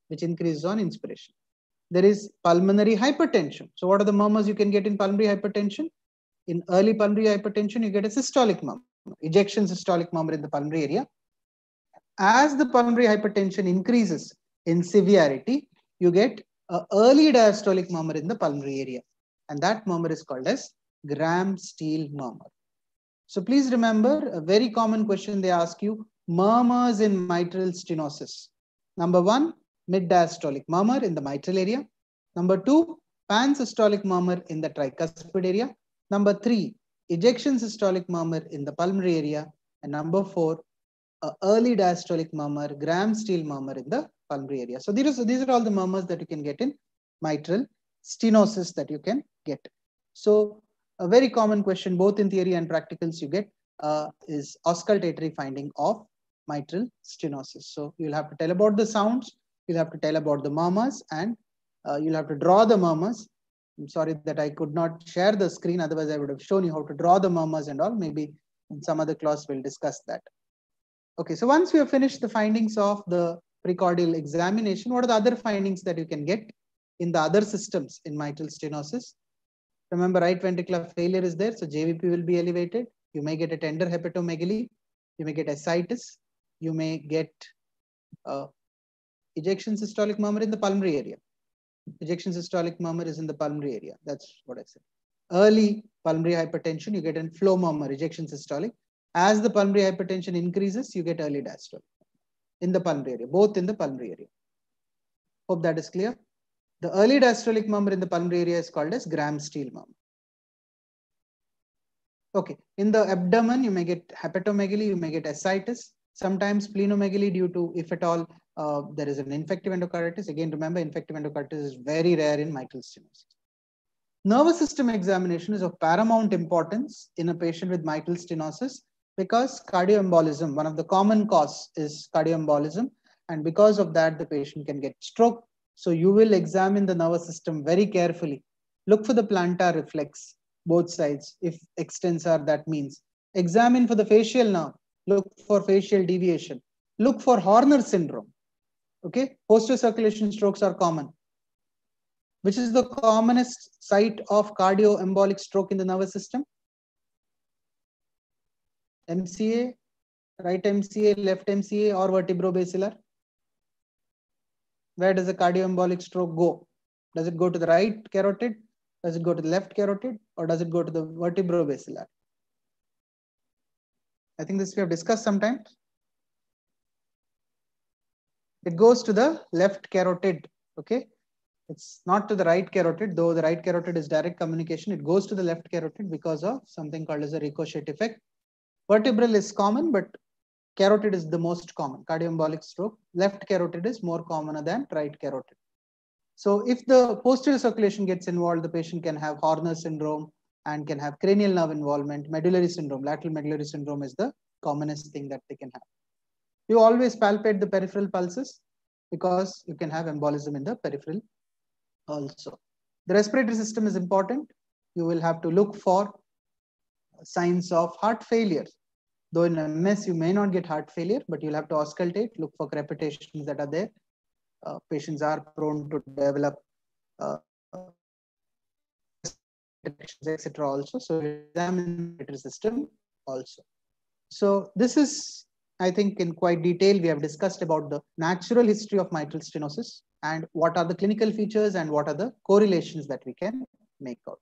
There is pulmonary hypertension. So what are the murmurs you can get in pulmonary hypertension? In early pulmonary hypertension, you get a systolic murmur, ejection systolic murmur in the pulmonary area. As the pulmonary hypertension increases in severity, you get an early diastolic murmur in the pulmonary area. And that murmur is called as Gram-Steele murmur. So please remember, a very common question they ask you, murmurs in mitral stenosis. Number one, mid-diastolic murmur in the mitral area. Number two, pansystolic murmur in the tricuspid area. Number three, ejection systolic murmur in the pulmonary area. And number four, early diastolic murmur, Gram-Steele murmur in the pulmonary area. So these are all the murmurs that you can get in mitral stenosis that you can get. So a very common question, both in theory and practicals, you get is auscultatory finding of mitral stenosis. So you'll have to tell about the sounds, you'll have to tell about the murmurs, and you'll have to draw the murmurs. I'm sorry that I could not share the screen, otherwise I would have shown you how to draw the murmurs and all. Maybe in some other class we'll discuss that. Okay, so once we have finished the findings of the precordial examination, what are the other findings that you can get in the other systems in mitral stenosis? Remember, right ventricular failure is there, so JVP will be elevated. You may get a tender hepatomegaly. You may get ascites. You may get ejection systolic murmur in the pulmonary area. Ejection systolic murmur is in the pulmonary area. That's what I said. Early pulmonary hypertension, you get a flow murmur, ejection systolic. As the pulmonary hypertension increases, you get early diastolic in the pulmonary area, both in the pulmonary area. Hope that is clear. The early diastolic murmur in the pulmonary area is called as Gram-Steele murmur. Okay, in the abdomen, you may get hepatomegaly, you may get ascites, sometimes splenomegaly due to, if at all, there is an infective endocarditis. Again, remember, infective endocarditis is very rare in mitral stenosis. Nervous system examination is of paramount importance in a patient with mitral stenosis because cardioembolism, one of the common causes is cardioembolism, and because of that, the patient can get stroke. So you will examine the nervous system very carefully. Look for the plantar reflex, both sides. If extensor, that means. Examine for the facial nerve. Look for facial deviation. Look for Horner syndrome. Okay, posterior circulation strokes are common. Which is the commonest site of cardioembolic stroke in the nervous system? MCA, right MCA, left MCA, or vertebrobasilar? Where does the cardioembolic stroke go? Does it go to the right carotid? Does it go to the left carotid? Or does it go to the vertebrobasilar? I think this we have discussed sometimes. It goes to the left carotid. Okay. It's not to the right carotid, though the right carotid is direct communication. It goes to the left carotid because of something called as a ricochet effect. Vertebral is common, but carotid is the most common. Cardioembolic stroke, left carotid is more common than right carotid. So if the posterior circulation gets involved, the patient can have Horner syndrome and can have cranial nerve involvement. Medullary syndrome, lateral medullary syndrome is the commonest thing that they can have. You always palpate the peripheral pulses because you can have embolism in the peripheral also. The respiratory system is important. You will have to look for signs of heart failure. Though in MS, you may not get heart failure, but you'll have to auscultate, look for crepitations that are there. Patients are prone to develop etc. also. So examine the respiratory system also. So this is, I think, in quite detail, we have discussed about the natural history of mitral stenosis and what are the clinical features and what are the correlations that we can make out.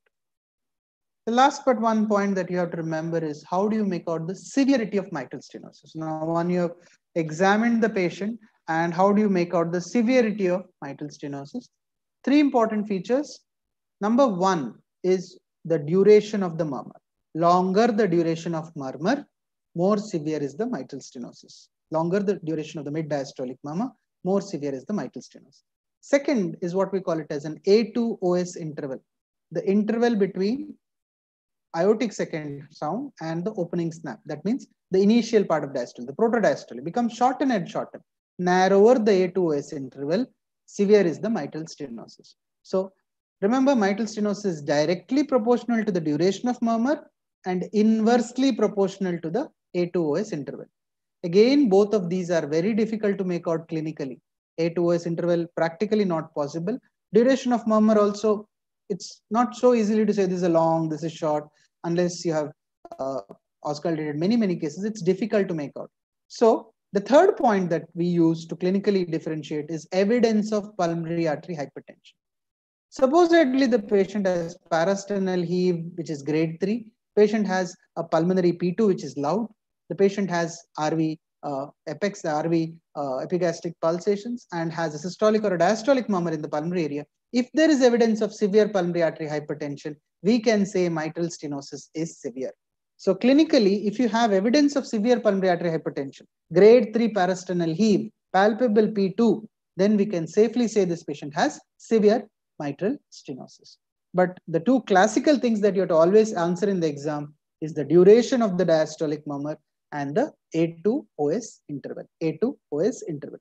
The last but one point that you have to remember is how do you make out the severity of mitral stenosis? Now, when you have examined the patient, and how do you make out the severity of mitral stenosis? Three important features. Number one is the duration of the murmur. Longer the duration of murmur, more severe is the mitral stenosis. Longer the duration of the mid-diastolic murmur, more severe is the mitral stenosis. Second is what we call it as an A2OS interval. The interval between aortic second sound and the opening snap. That means the initial part of diastole, the protodiastole, becomes shortened and shortened. Narrower the A2OS interval, severe is the mitral stenosis. So remember, mitral stenosis is directly proportional to the duration of murmur and inversely proportional to the A2OS interval. Again, both of these are very difficult to make out clinically. A2OS interval practically not possible. Duration of murmur also, it's not so easily to say this is a long, this is short, unless you have auscultated many cases, it's difficult to make out. So the third point that we use to clinically differentiate is evidence of pulmonary artery hypertension. Supposedly the patient has parasternal heave, which is grade 3. Patient has a pulmonary P2, which is loud. The patient has RV apex, RV epigastric pulsations, and has a systolic or a diastolic murmur in the pulmonary area. If there is evidence of severe pulmonary artery hypertension, we can say mitral stenosis is severe. So clinically, if you have evidence of severe pulmonary artery hypertension, grade 3 parasternal heave, palpable P2, then we can safely say this patient has severe mitral stenosis. But the two classical things that you have to always answer in the exam is the duration of the diastolic murmur and the A2OS interval. A2OS interval.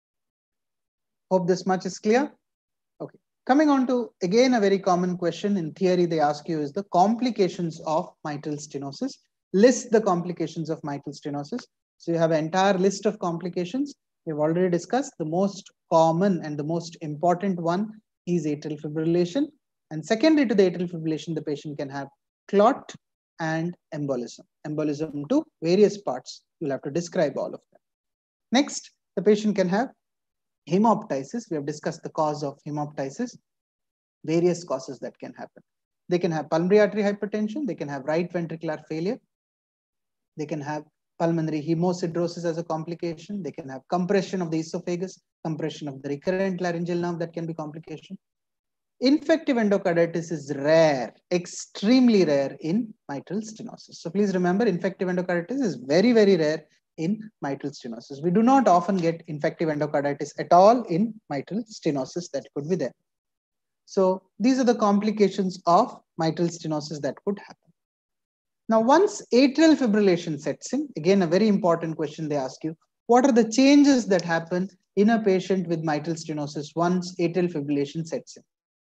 Hope this much is clear. Okay. Coming on to, again, a very common question in theory they ask you is the complications of mitral stenosis. List the complications of mitral stenosis. So you have an entire list of complications. We've already discussed. The most common and the most important one is atrial fibrillation. And secondary to the atrial fibrillation, the patient can have clot and embolism. Embolism to various parts. You'll have to describe all of them. Next, the patient can have hemoptysis. We have discussed the cause of hemoptysis, various causes that can happen. They can have pulmonary artery hypertension. They can have right ventricular failure. They can have pulmonary hemosiderosis as a complication. They can have compression of the esophagus, compression of the recurrent laryngeal nerve, that can be complication. Infective endocarditis is rare, extremely rare in mitral stenosis. So please remember, infective endocarditis is very, very rare in mitral stenosis. We do not often get infective endocarditis at all in mitral stenosis that could be there. So these are the complications of mitral stenosis that could happen. Now, once atrial fibrillation sets in, again, a very important question they ask you, what are the changes that happen in a patient with mitral stenosis once atrial fibrillation sets in?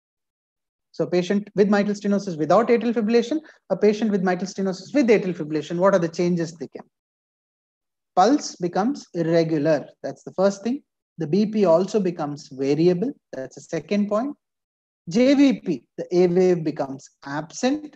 So a patient with mitral stenosis without atrial fibrillation, a patient with mitral stenosis with atrial fibrillation, what are the changes they can? Pulse becomes irregular. That's the first thing. The BP also becomes variable. That's the second point. JVP, the A wave, becomes absent.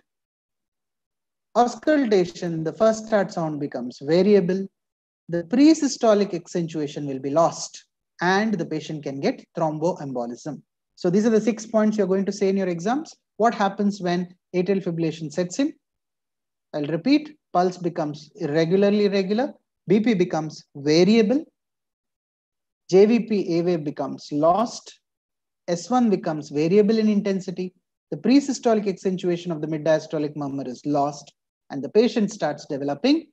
Auscultation, the first heart sound, becomes variable. The pre-systolic accentuation will be lost and the patient can get thromboembolism. So these are the 6 points you're going to say in your exams. What happens when atrial fibrillation sets in? I'll repeat. Pulse becomes irregularly regular. BP becomes variable. JVP A wave becomes lost. S1 becomes variable in intensity. The pre-systolic accentuation of the mid-diastolic murmur is lost and the patient starts developing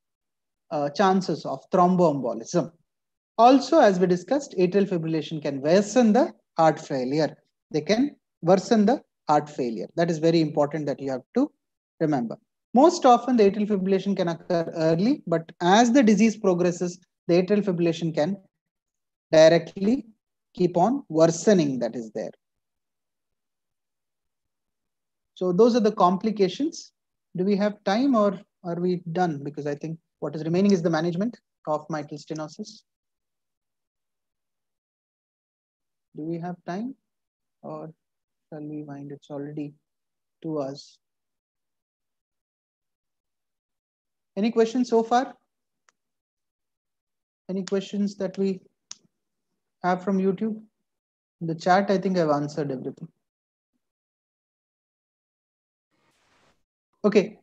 chances of thromboembolism. Also, as we discussed, atrial fibrillation can worsen the heart failure. They can worsen the heart failure. That is very important that you have to remember. Most often, the atrial fibrillation can occur early, but as the disease progresses, the atrial fibrillation can directly keep on worsening that is there. So those are the complications. Do we have time or are we done? Because I think what is remaining is the management of mitral stenosis. Do we have time or shall we wind? It's already 2 hours. Any questions so far? Any questions that we have from YouTube? In the chat, I think I've answered everything. Okay.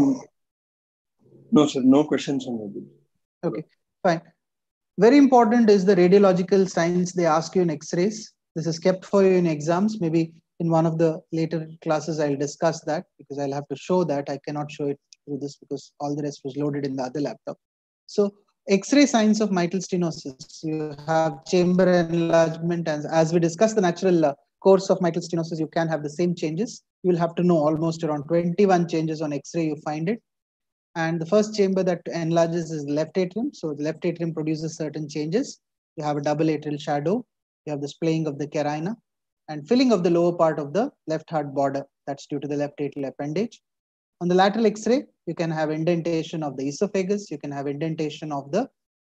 No, sir, no questions on YouTube.
Okay, fine. Very important is the radiological signs they ask you in X-rays. This is kept for you in exams. Maybe in one of the later classes, I'll discuss that because I'll have to show that. I cannot show it through this because all the rest was loaded in the other laptop. So X-ray signs of mitral stenosis, you have chamber enlargement, and as we discussed the natural course of mitral stenosis, you can have the same changes. You'll have to know almost around 21 changes on X-ray, you find it. And the first chamber that enlarges is the left atrium. So the left atrium produces certain changes. You have a double atrial shadow. You have the splaying of the carina and filling of the lower part of the left heart border. That's due to the left atrial appendage. On the lateral X-ray, you can have indentation of the esophagus. You can have indentation of the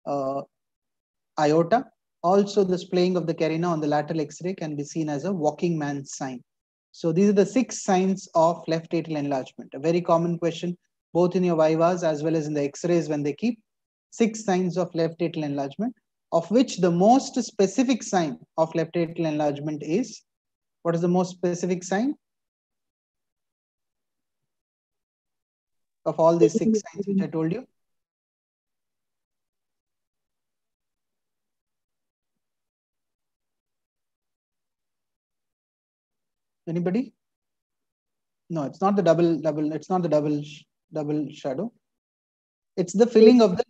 aorta. Also, the splaying of the carina on the lateral X-ray can be seen as a walking man sign. So these are the 6 signs of left atrial enlargement. A very common question, both in your vivas as well as in the X-rays when they keep 6 signs of left atrial enlargement, of which the most specific sign of left atrial enlargement is, what is the most specific sign? Of all these 6 signs which I told you? Anybody? No, it's not the it's not the double shadow. It's the filling of the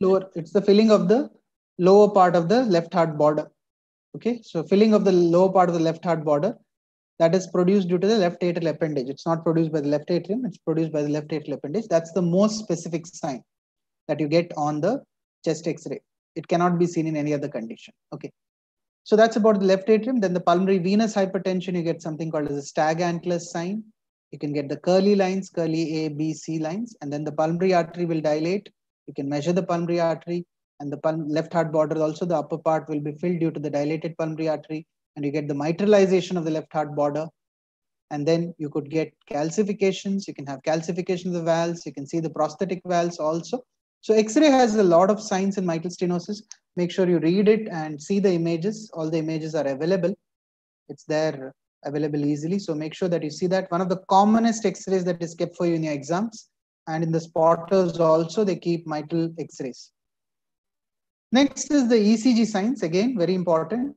lower part of the left heart border. Okay, so filling of the lower part of the left heart border, that is produced due to the left atrial appendage. It's not produced by the left atrium, it's produced by the left atrial appendage. That's the most specific sign that you get on the chest X-ray. It cannot be seen in any other condition. Okay, so that's about the left atrium. Then the pulmonary venous hypertension, you get something called as a stag antler sign. You can get the curly lines, curly A, B, C lines, and then the pulmonary artery will dilate. You can measure the pulmonary artery. And the left heart border also, the upper part will be filled due to the dilated pulmonary artery, and you get the mitralization of the left heart border. And then you could get calcifications. You can have calcification of the valves. You can see the prosthetic valves also. So X-ray has a lot of signs in mitral stenosis. Make sure you read it and see the images. All the images are available. It's there available easily. So make sure that you see that. One of the commonest X-rays that is kept for you in your exams, and in the spotters also, they keep mitral X-rays. Next is the ECG signs, again, very important.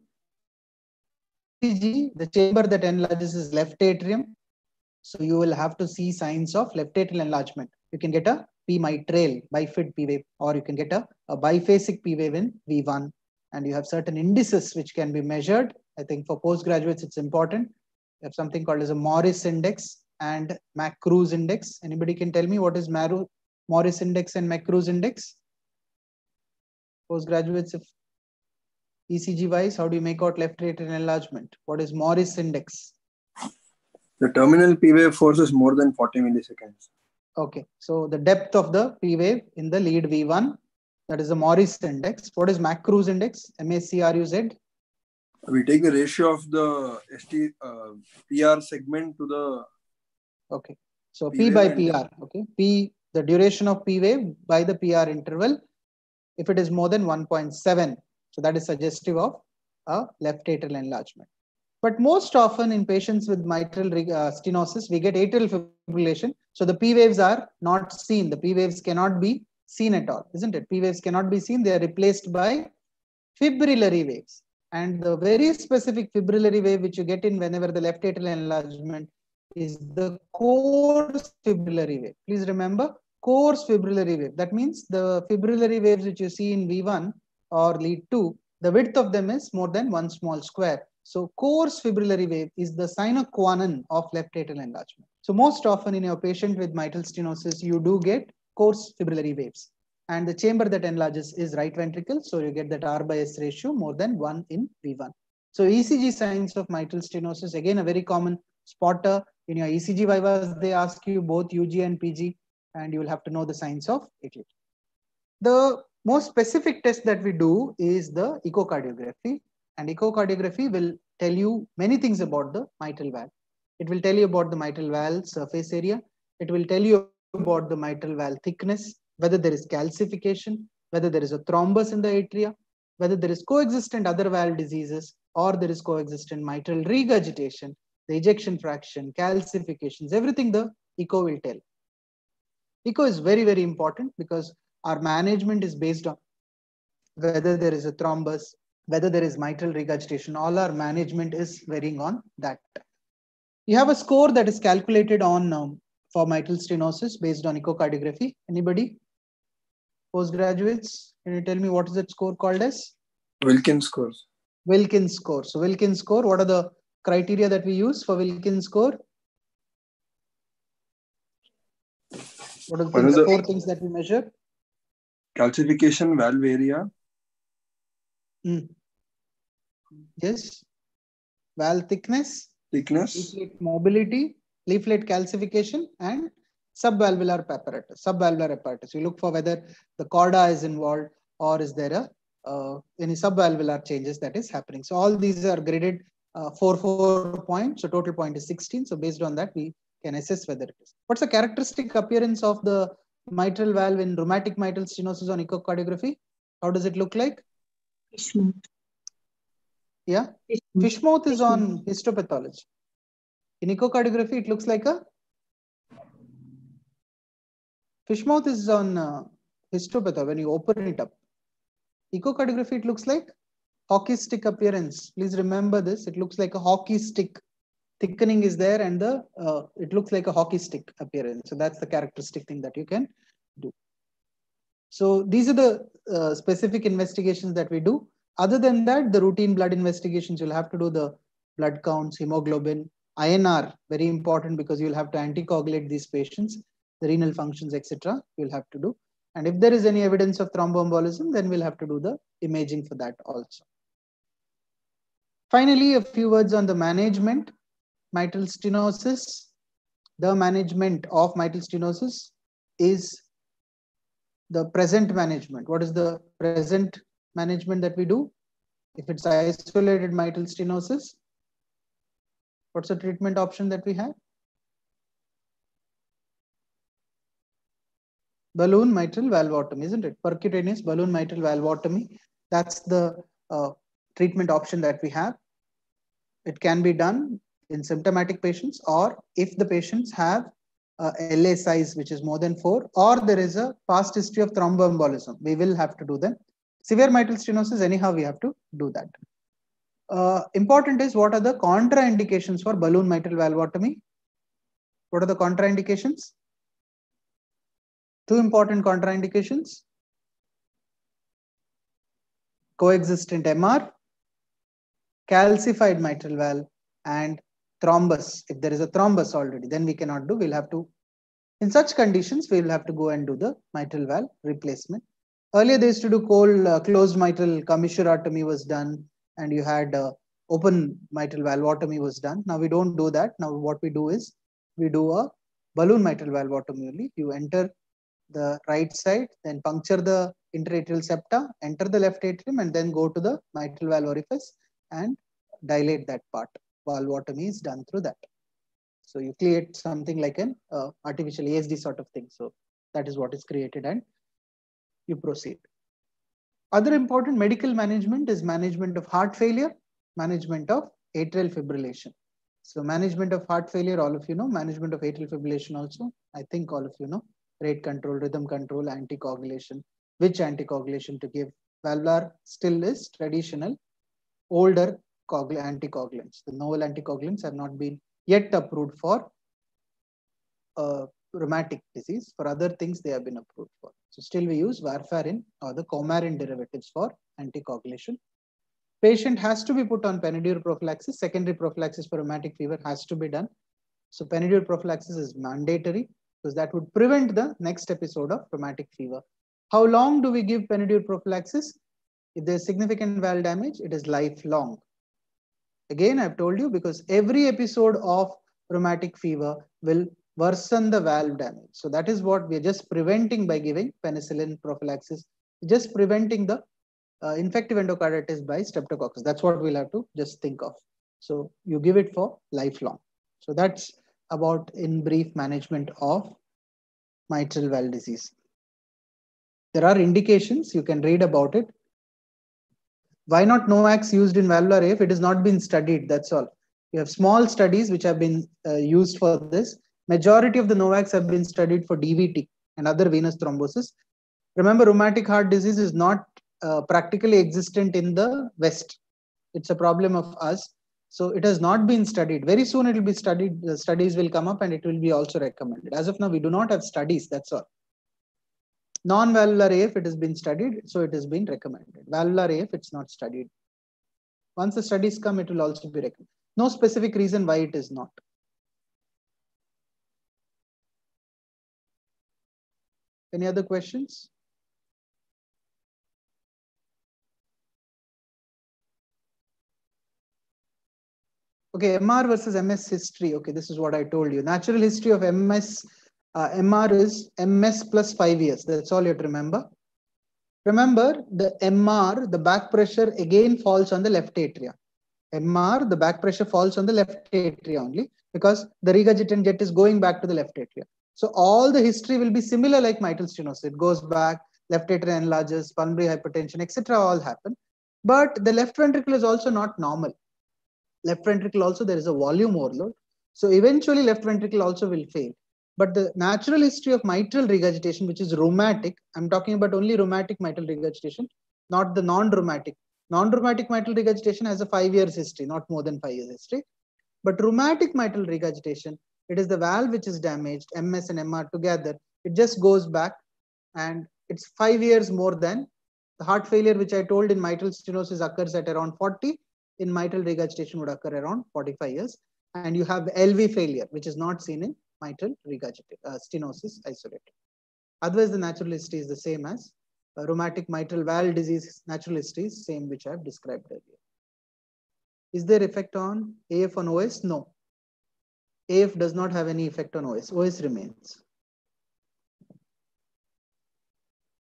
ECG, the chamber that enlarges is left atrium. So you will have to see signs of left atrial enlargement. You can get a P mitral, bifid P wave, or you can get a biphasic P wave in V1. And you have certain indices which can be measured. I think for postgraduates, it's important. You have something called as a Morris index and Macruz index. Anybody can tell me what is Morris index and Macruz index? Postgraduates, if ECG wise, how do you make out left atrial enlargement? What is Morris index?
The terminal P wave force is more than 40 milliseconds.
Okay, so the depth of the P wave in the lead V1, that is the Morris index. What is Macruz index? MACRUZ?
We take the ratio of the PR segment to the.
Okay, so P by PR. Okay, P, the duration of P wave by the PR interval. If it is more than 1.7, so that is suggestive of a left atrial enlargement. But most often in patients with mitral stenosis, we get atrial fibrillation. So the P waves are not seen. The P waves cannot be seen at all, isn't it? P waves cannot be seen. They are replaced by fibrillary waves. And the very specific fibrillary wave which you get in whenever the left atrial enlargement is the coarse fibrillary wave. Please remember, coarse fibrillary wave. That means the fibrillary waves which you see in V1 or lead 2, the width of them is more than 1 small square. So coarse fibrillary wave is the sine qua non of left atrial enlargement. So most often in your patient with mitral stenosis, you do get coarse fibrillary waves. And the chamber that enlarges is right ventricle. So you get that R by S ratio more than 1 in V1. So ECG signs of mitral stenosis, again, a very common spotter. In your ECG vivas, they ask you both UG and PG, and you will have to know the signs of it. The most specific test that we do is the echocardiography. And echocardiography will tell you many things about the mitral valve. It will tell you about the mitral valve surface area. It will tell you about the mitral valve thickness, whether there is calcification, whether there is a thrombus in the atria, whether there is coexistent other valve diseases, or there is coexistent mitral regurgitation, the ejection fraction, calcifications, everything the echo will tell. Echo is very, very important because our management is based on whether there is a thrombus, whether there is mitral regurgitation. All our management is varying on that. You have a score that is calculated on for mitral stenosis based on echocardiography. Anybody? Postgraduates, can you tell me what is that score called as?
Wilkins score.
Wilkins score. So Wilkins score, what are the criteria that we use for Wilkins score? What are the 4 things that we measure?
Calcification, valve area.
Yes. Valve thickness.
Leaflet
mobility, leaflet calcification, and subvalvular apparatus. You look for whether the chorda is involved or is there any subvalvular changes that is happening. So all these are graded 4 points. So total point is 16. So based on that, we can assess whether it is. What's the characteristic appearance of the mitral valve in rheumatic mitral stenosis on echocardiography? How does it look like?
Fishmouth.
Yeah, fishmouth is on histopathology. In echocardiography, it looks like a fishmouth is on histopathology when you open it up. Echocardiography, it looks like hockey stick appearance. Please remember this. It looks like a hockey stick. Thickening is there, and it looks like a hockey stick appearance. So that's the characteristic thing that you can do. So these are the specific investigations that we do. Other than that, the routine blood investigations, you'll have to do the blood counts, hemoglobin, INR, very important because you'll have to anticoagulate these patients, the renal functions, etc. You'll have to do. And if there is any evidence of thromboembolism, then we'll have to do the imaging for that also. Finally, a few words on the management. Mitral stenosis. The management of mitral stenosis is the present management. What is the present management that we do? If it's isolated mitral stenosis, what's the treatment option that we have? Balloon mitral valvotomy, isn't it? Percutaneous balloon mitral valvotomy. That's the treatment option that we have. It can be done in symptomatic patients, or if the patients have LA size which is more than 4, or there is a past history of thromboembolism, we will have to do them. Severe mitral stenosis, anyhow, we have to do that. Important is, what are the contraindications for balloon mitral valvotomy? What are the contraindications? 2 important contraindications: coexistent MR, calcified mitral valve, and thrombus. If there is a thrombus already, then we cannot do. We'll have to, in such conditions, we will have to go and do the mitral valve replacement. Earlier, they used to do closed mitral commissurotomy was done, and you had open mitral valvotomy was done. Now we don't do that. Now what we do is, we do a balloon mitral valvotomy only. You enter the right side, then puncture the interatrial septa, enter the left atrium, and then go to the mitral valve orifice and dilate that part. Valvotomy is done through that. So you create something like an artificial ASD sort of thing. So that is what is created, and you proceed. Other important medical management is management of heart failure, management of atrial fibrillation. So management of heart failure, all of you know. Management of atrial fibrillation also, I think all of you know. Rate control, rhythm control, anticoagulation. Which anticoagulation to give? Valvular still is traditional, older anticoagulants. The novel anticoagulants have not been yet approved for rheumatic disease. For other things, they have been approved for. So still we use warfarin or the coumarin derivatives for anticoagulation. Patient has to be put on Penidural prophylaxis. Secondary prophylaxis for rheumatic fever has to be done. So Penidural prophylaxis is mandatory, because that would prevent the next episode of rheumatic fever. How long do we give Penidural prophylaxis? If there is significant valve damage, it is lifelong. Again, I've told you, because every episode of rheumatic fever will worsen the valve damage. So that is what we are just preventing by giving penicillin prophylaxis, just preventing the infective endocarditis by streptococcus. That's what we'll have to just think of. So you give it for lifelong. So that's about, in brief, management of mitral valve disease. There are indications, you can read about it. Why not NOACs used in valvular AF? It has not been studied, that's all. You have small studies which have been used for this. Majority of the NOACs have been studied for DVT and other venous thrombosis. Remember, rheumatic heart disease is not practically existent in the West. It's a problem of us. So it has not been studied. Very soon it will be studied. The studies will come up and it will be also recommended. As of now, we do not have studies, that's all. Non-valvular AF, it has been studied, so it has been recommended. Valvular AF, it's not studied. Once the studies come, it will also be recommended. No specific reason why it is not. Any other questions? Okay, MR versus MS history. Okay, this is what I told you. Natural history of MS, MR is MS plus 5 years. That's all you have to remember. Remember, the MR, the back pressure again falls on the left atria. MR, the back pressure falls on the left atria only, because the regurgitant jet is going back to the left atria. So all the history will be similar like mitral stenosis. It goes back, left atria enlarges, pulmonary hypertension, etc. all happen. But the left ventricle is also not normal. Left ventricle also, there is a volume overload. So eventually left ventricle also will fail. But the natural history of mitral regurgitation, which is rheumatic, I'm talking about only rheumatic mitral regurgitation, not the non-rheumatic. Non-rheumatic mitral regurgitation has a 5 years history, not more than 5 years history. But rheumatic mitral regurgitation, it is the valve which is damaged, MS and MR together. It just goes back, and it's 5 years more than the heart failure, which I told in mitral stenosis occurs at around 40. In mitral regurgitation would occur around 45 years. And you have LV failure, which is not seen in mitral stenosis isolated. Otherwise, the natural history is the same as rheumatic mitral valve disease. Natural history is same, which I have described earlier. Is there effect on AF on OS? No. AF does not have any effect on OS. OS remains.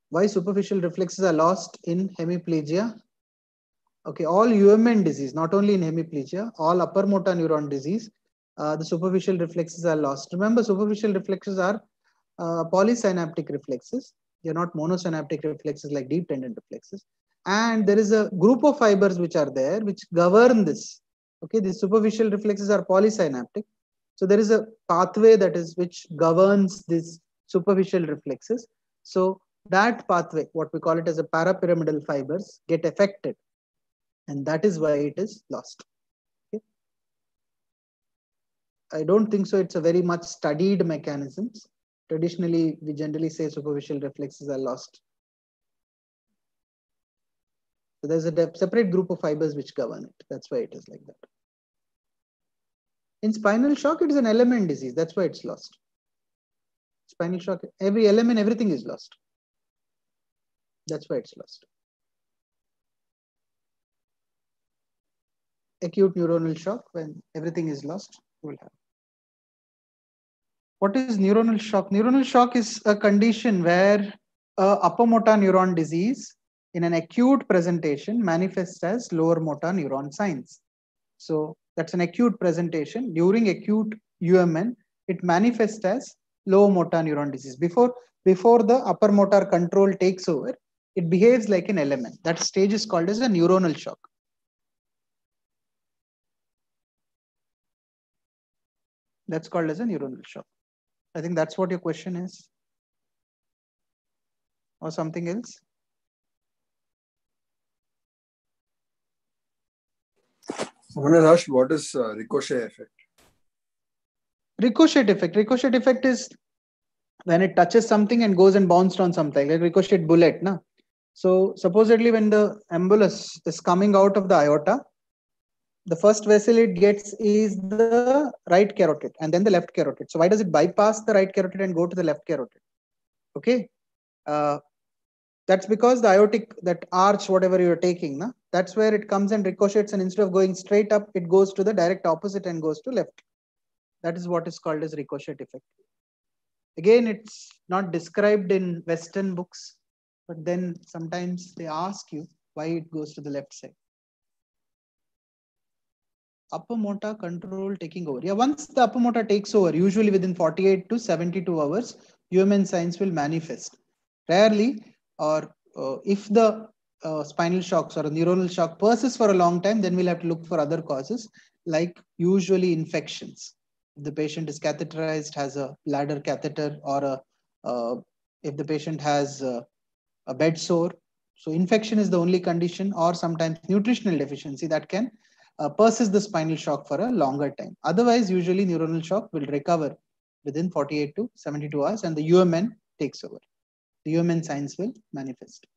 Why superficial reflexes are lost in hemiplegia? Okay, all UMN disease, not only in hemiplegia, all upper motor neuron disease, the superficial reflexes are lost. Remember, superficial reflexes are polysynaptic reflexes. They're not monosynaptic reflexes like deep tendon reflexes. And there is a group of fibers which are there which govern this. Okay, these superficial reflexes are polysynaptic. So there is a pathway that is which governs these superficial reflexes. So that pathway, what we call it as a parapyramidal fibers, get affected. And that is why it is lost. Okay. I don't think so. It's a very much studied mechanisms. Traditionally, we generally say superficial reflexes are lost. So there's a separate group of fibers which govern it. That's why it is like that. In spinal shock, it is an element disease. That's why it's lost. Spinal shock, every element, everything is lost. That's why it's lost. Acute neuronal shock, when everything is lost, you will have. What is neuronal shock? Neuronal shock is a condition where upper motor neuron disease in an acute presentation manifests as lower motor neuron signs. So that's an acute presentation. During acute UMN, it manifests as low motor neuron disease. Before the upper motor control takes over, it behaves like an element. That stage is called as a neuronal shock. That's called as a neuronal shock. I think that's what your question is. Or something else?
Someone has asked, what is ricochet effect?
Ricochet effect. Ricochet effect is when it touches something and goes and bounced on something, like ricochet bullet. Na? So supposedly when the embolus is coming out of the aorta, the first vessel it gets is the right carotid and then the left carotid. So why does it bypass the right carotid and go to the left carotid? Okay. That's because the aortic, that arch, whatever you're taking, na, that's where it comes and ricochets, and instead of going straight up, it goes to the direct opposite and goes to left. That is what is called as ricochet effect. Again, it's not described in Western books, but then sometimes they ask you why it goes to the left side. Upper motor control taking over. Yeah, once the upper motor takes over, usually within 48 to 72 hours, UMN signs will manifest. Rarely, or if the spinal shocks or a neuronal shock persists for a long time, then we'll have to look for other causes, like usually infections. If the patient is catheterized, has a bladder catheter, or if the patient has a bed sore. So infection is the only condition, or sometimes nutritional deficiency that can persist the spinal shock for a longer time. Otherwise, usually neuronal shock will recover within 48 to 72 hours and the UMN takes over. The UMN signs will manifest.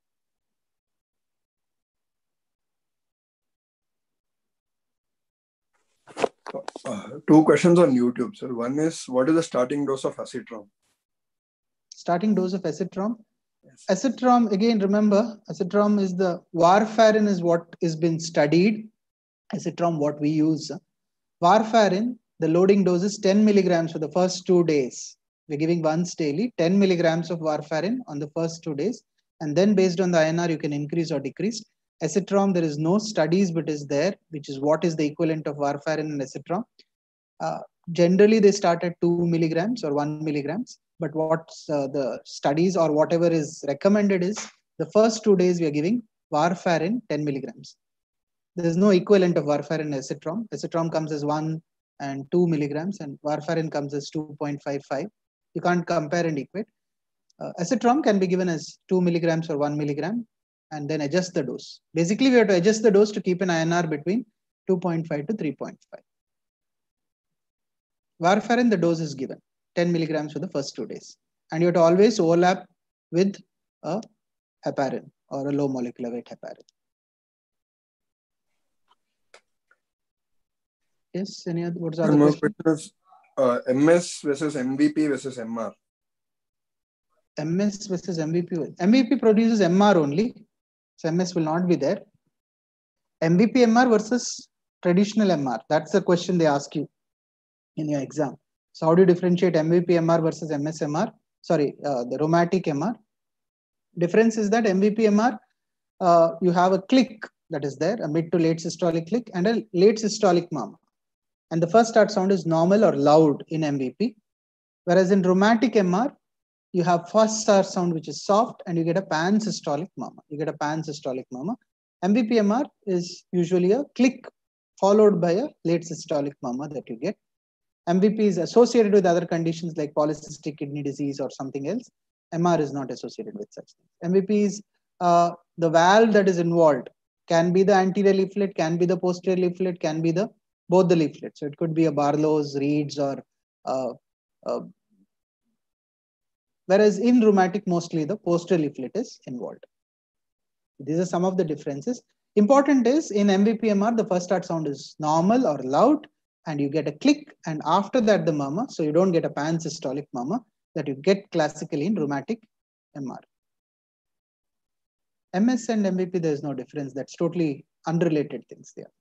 Two questions on YouTube, sir. One is, what is the starting dose of acetrom?
Starting dose of acetrom? Yes. Acetrom, again, remember, acetrom is the warfarin is what is been studied. Acetrom, what we use. Warfarin, the loading dose is 10 milligrams for the first 2 days. We're giving once daily, 10 milligrams of warfarin on the first 2 days. And then based on the INR, you can increase or decrease. Acetrom, there is no studies, but is there, which is what is the equivalent of warfarin and acetrom. Generally, they start at 2 milligrams or 1 milligrams. But what's the studies or whatever is recommended is the first 2 days we are giving warfarin 10 milligrams. There is no equivalent of warfarin and acetrom. Acetrom comes as 1 and 2 milligrams and warfarin comes as 2.55. You can't compare and equate. Acetrom can be given as 2 milligrams or 1 milligram and then adjust the dose. Basically, we have to adjust the dose to keep an INR between 2.5 to 3.5. Warfarin, the dose is given 10 milligrams for the first 2 days. And you have to always overlap with a heparin or a low molecular weight heparin. Yes, any other, what's the other question?
Is, MS versus MVP versus MR.
MS versus MVP. MVP produces MR only. So MS will not be there. MVP MR versus traditional MR. That's the question they ask you in your exam. So how do you differentiate MVP MR versus MS MR? Sorry, the rheumatic MR. Difference is that MVP-MR, you have a click that is there, a mid to late systolic click and a late systolic murmur. And the first start sound is normal or loud in MVP. Whereas in rheumatic MR, you have first start sound which is soft and you get a pan-systolic murmur. MVP-MR is usually a click followed by a late systolic murmur that you get. MVP is associated with other conditions like polycystic kidney disease or something else. MR is not associated with such things. MVP is the valve that is involved. Can be the anterior leaflet, can be the posterior leaflet, can be the both the leaflets. So it could be a Barlow's, Reed's, or whereas in rheumatic, mostly the posterior leaflet is involved. These are some of the differences. Important is in MVP-MR, the first start sound is normal or loud, and you get a click, and after that the murmur. So you don't get a pan-systolic murmur that you get classically in rheumatic MR. MS and MVP, there is no difference. That's totally unrelated things there.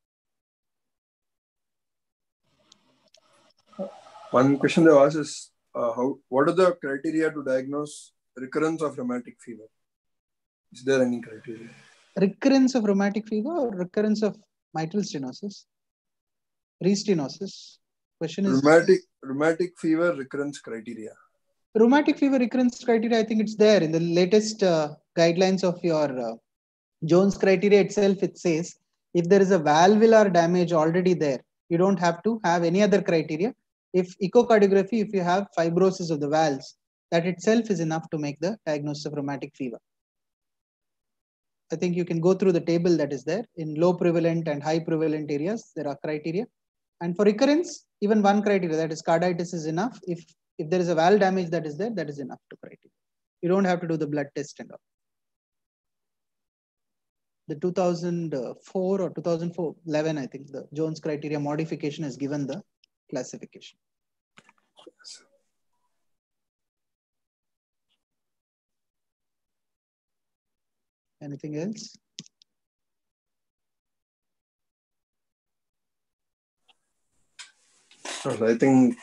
One question they asked is, what are the criteria to diagnose recurrence of rheumatic fever? Is there any criteria?
Recurrence of rheumatic fever or recurrence of mitral stenosis? Restenosis. Question is
rheumatic fever recurrence criteria.
Rheumatic fever recurrence criteria, I think it's there in the latest guidelines of your Jones criteria itself. It says if there is a valvular damage already there, you don't have to have any other criteria. If echocardiography, if you have fibrosis of the valves, that itself is enough to make the diagnosis of rheumatic fever. I think you can go through the table that is there. In low prevalent and high prevalent areas, there are criteria. And for recurrence, even one criteria, that is carditis, is enough. If there is a valve damage that is there, that is enough to criteria. You don't have to do the blood test and all. The 2004 or 2011, I think the Jones criteria modification has given the classification.
Yes.
Anything else?
I think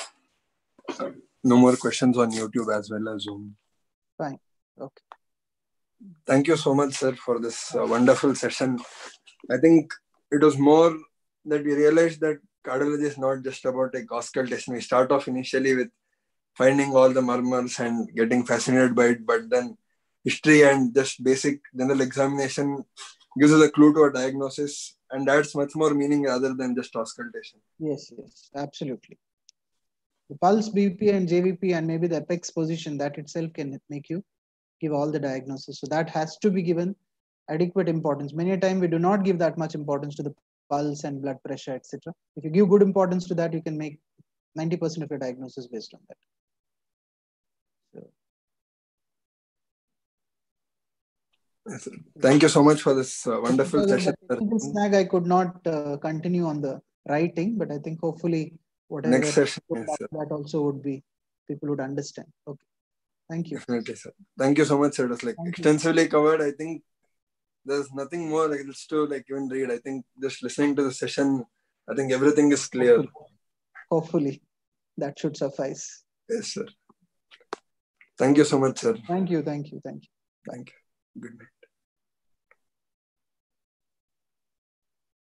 no more questions on YouTube as well as Zoom.
Fine. Okay.
Thank you so much, sir, for this wonderful session. I think it was more that we realized that cardiology is not just about a auscultation. We start off initially with finding all the murmurs and getting fascinated by it, but then history and just basic general examination gives us a clue to a diagnosis, and adds much more meaning rather than just auscultation.
Yes, absolutely. The pulse, BP and JVP and maybe the apex position, that itself can make you give all the diagnosis. So that has to be given adequate importance. Many a time we do not give that much importance to the pulse and blood pressure, etc. If you give good importance to that, you can make 90% of your diagnosis based on that. So.
Yes, thank you so much for this wonderful session.
Snag, I could not continue on the writing, but I think hopefully whatever
next session,
that also would be, people would understand. Okay. Thank you.
Definitely, sir. Thank you so much, sir. It was extensively covered. I think there's nothing more else to even read. I think just listening to the session, I think everything is clear.
Hopefully that should suffice.
Yes, sir. Thank you so much, sir.
Thank you.
Thank you. Good night.